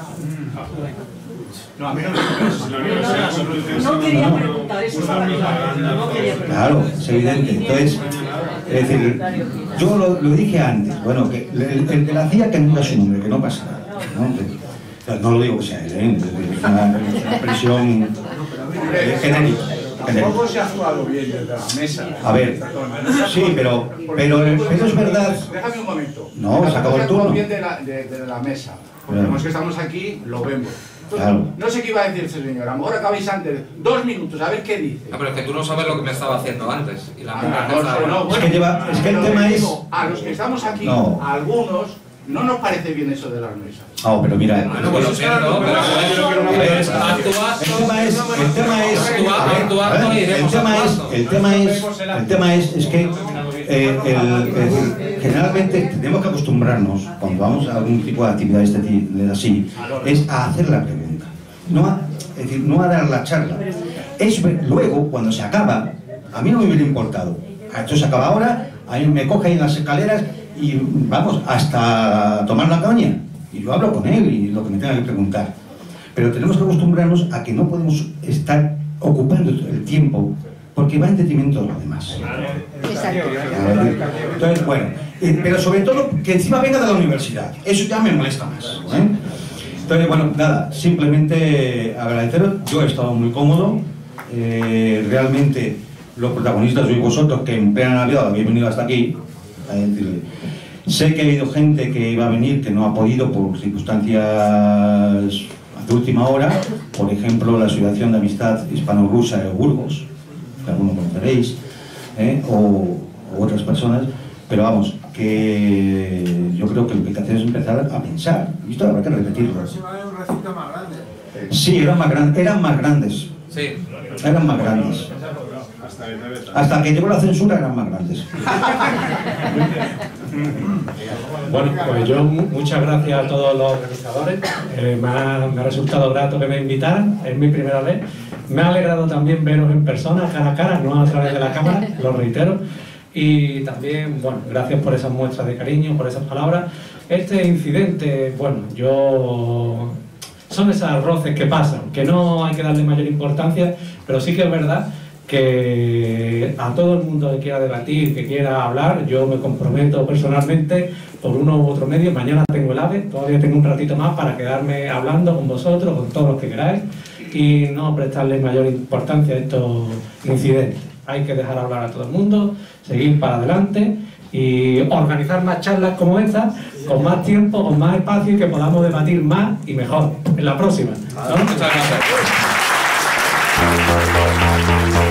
No, a mí no me No quería preguntar eso para mí. No quería preguntar. Claro, es evidente. Entonces, es decir, yo lo, lo dije antes, bueno, que el, el que la hacía que no era su nombre, que no pasa nada, ¿no? Que, no lo digo que sea él, ¿eh? Es una, una expresión eh, genérica. Tampoco se ha jugado bien desde la mesa. A ver, sí, pero, pero, pero es verdad. Déjame un momento. No, se acabó el turno. bien de la, de, de la mesa. Porque Claro. los que estamos aquí lo vemos. Entonces, Claro. no sé qué iba a decir ese señor. A lo mejor acabáis antes. Dos minutos, a ver qué dice. No, pero es que tú no sabes lo que me estaba haciendo antes. Y la Ah, mujer que no, estaba- no, no, Es bueno, que lleva- es que el pero tema le es- digo, a los que estamos aquí, No. a algunos, no nos parece bien eso de las mesas. No, pero mira, Bueno, pues lo siento, pero A ver, pues, actúa, el tema es, el tema es, actúa, a ver, actúa, a ver, actúa y el iremos tema es, actuando. el tema es, el tema es, es que eh, el- el- generalmente tenemos que acostumbrarnos cuando vamos a algún tipo de actividad de este tipo, de así, es a hacer la pregunta, no a, es decir, no a dar la charla. Es ver- luego cuando se acaba, a mí no me hubiera importado. Esto se acaba ahora, a mí me coge ahí en las escaleras y vamos hasta tomar la caña. Y yo hablo con él y lo que me tenga que preguntar. Pero tenemos que acostumbrarnos a que no podemos estar ocupando el tiempo porque va en detrimento de los demás. Entonces, bueno, eh, pero sobre todo que encima venga de la universidad. Eso ya me molesta más. ¿eh? Entonces, bueno, nada, simplemente agradeceros. Yo he estado muy cómodo. Eh, realmente los protagonistas sois vosotros que en plena Navidad habéis venido hasta aquí. A decirle, sé que ha habido gente que iba a venir que no ha podido por circunstancias de última hora, por ejemplo la Asociación de Amistad Hispano-Rusa de Burgos, que algunos conoceréis, ¿eh? o, o otras personas, pero vamos, que yo creo que lo que hay que hacer es empezar a pensar, y esto habrá que repetirlo. Sí, eran más grandes, eran más grandes, Sí. eran más grandes. Hasta que llegó la censura eran más grandes. Bueno, pues yo mu- muchas gracias a todos los organizadores. Eh, me, ha, me ha resultado grato que me invitaran, es mi primera vez. Me ha alegrado también veros en persona, cara a cara, no a través de la cámara, lo reitero. Y también, bueno, gracias por esas muestras de cariño, por esas palabras. Este incidente, bueno, yo... son esas roces que pasan, que no hay que darle mayor importancia, pero sí que es verdad que a todo el mundo que quiera debatir, que quiera hablar, yo me comprometo personalmente por uno u otro medio. Mañana tengo el AVE, todavía tengo un ratito más para quedarme hablando con vosotros, con todos los que queráis, y no prestarle mayor importancia a estos incidentes. Hay que dejar hablar a todo el mundo, seguir para adelante y organizar más charlas como esta, con más tiempo, con más espacio y que podamos debatir más y mejor en la próxima, ¿no? Muchas gracias.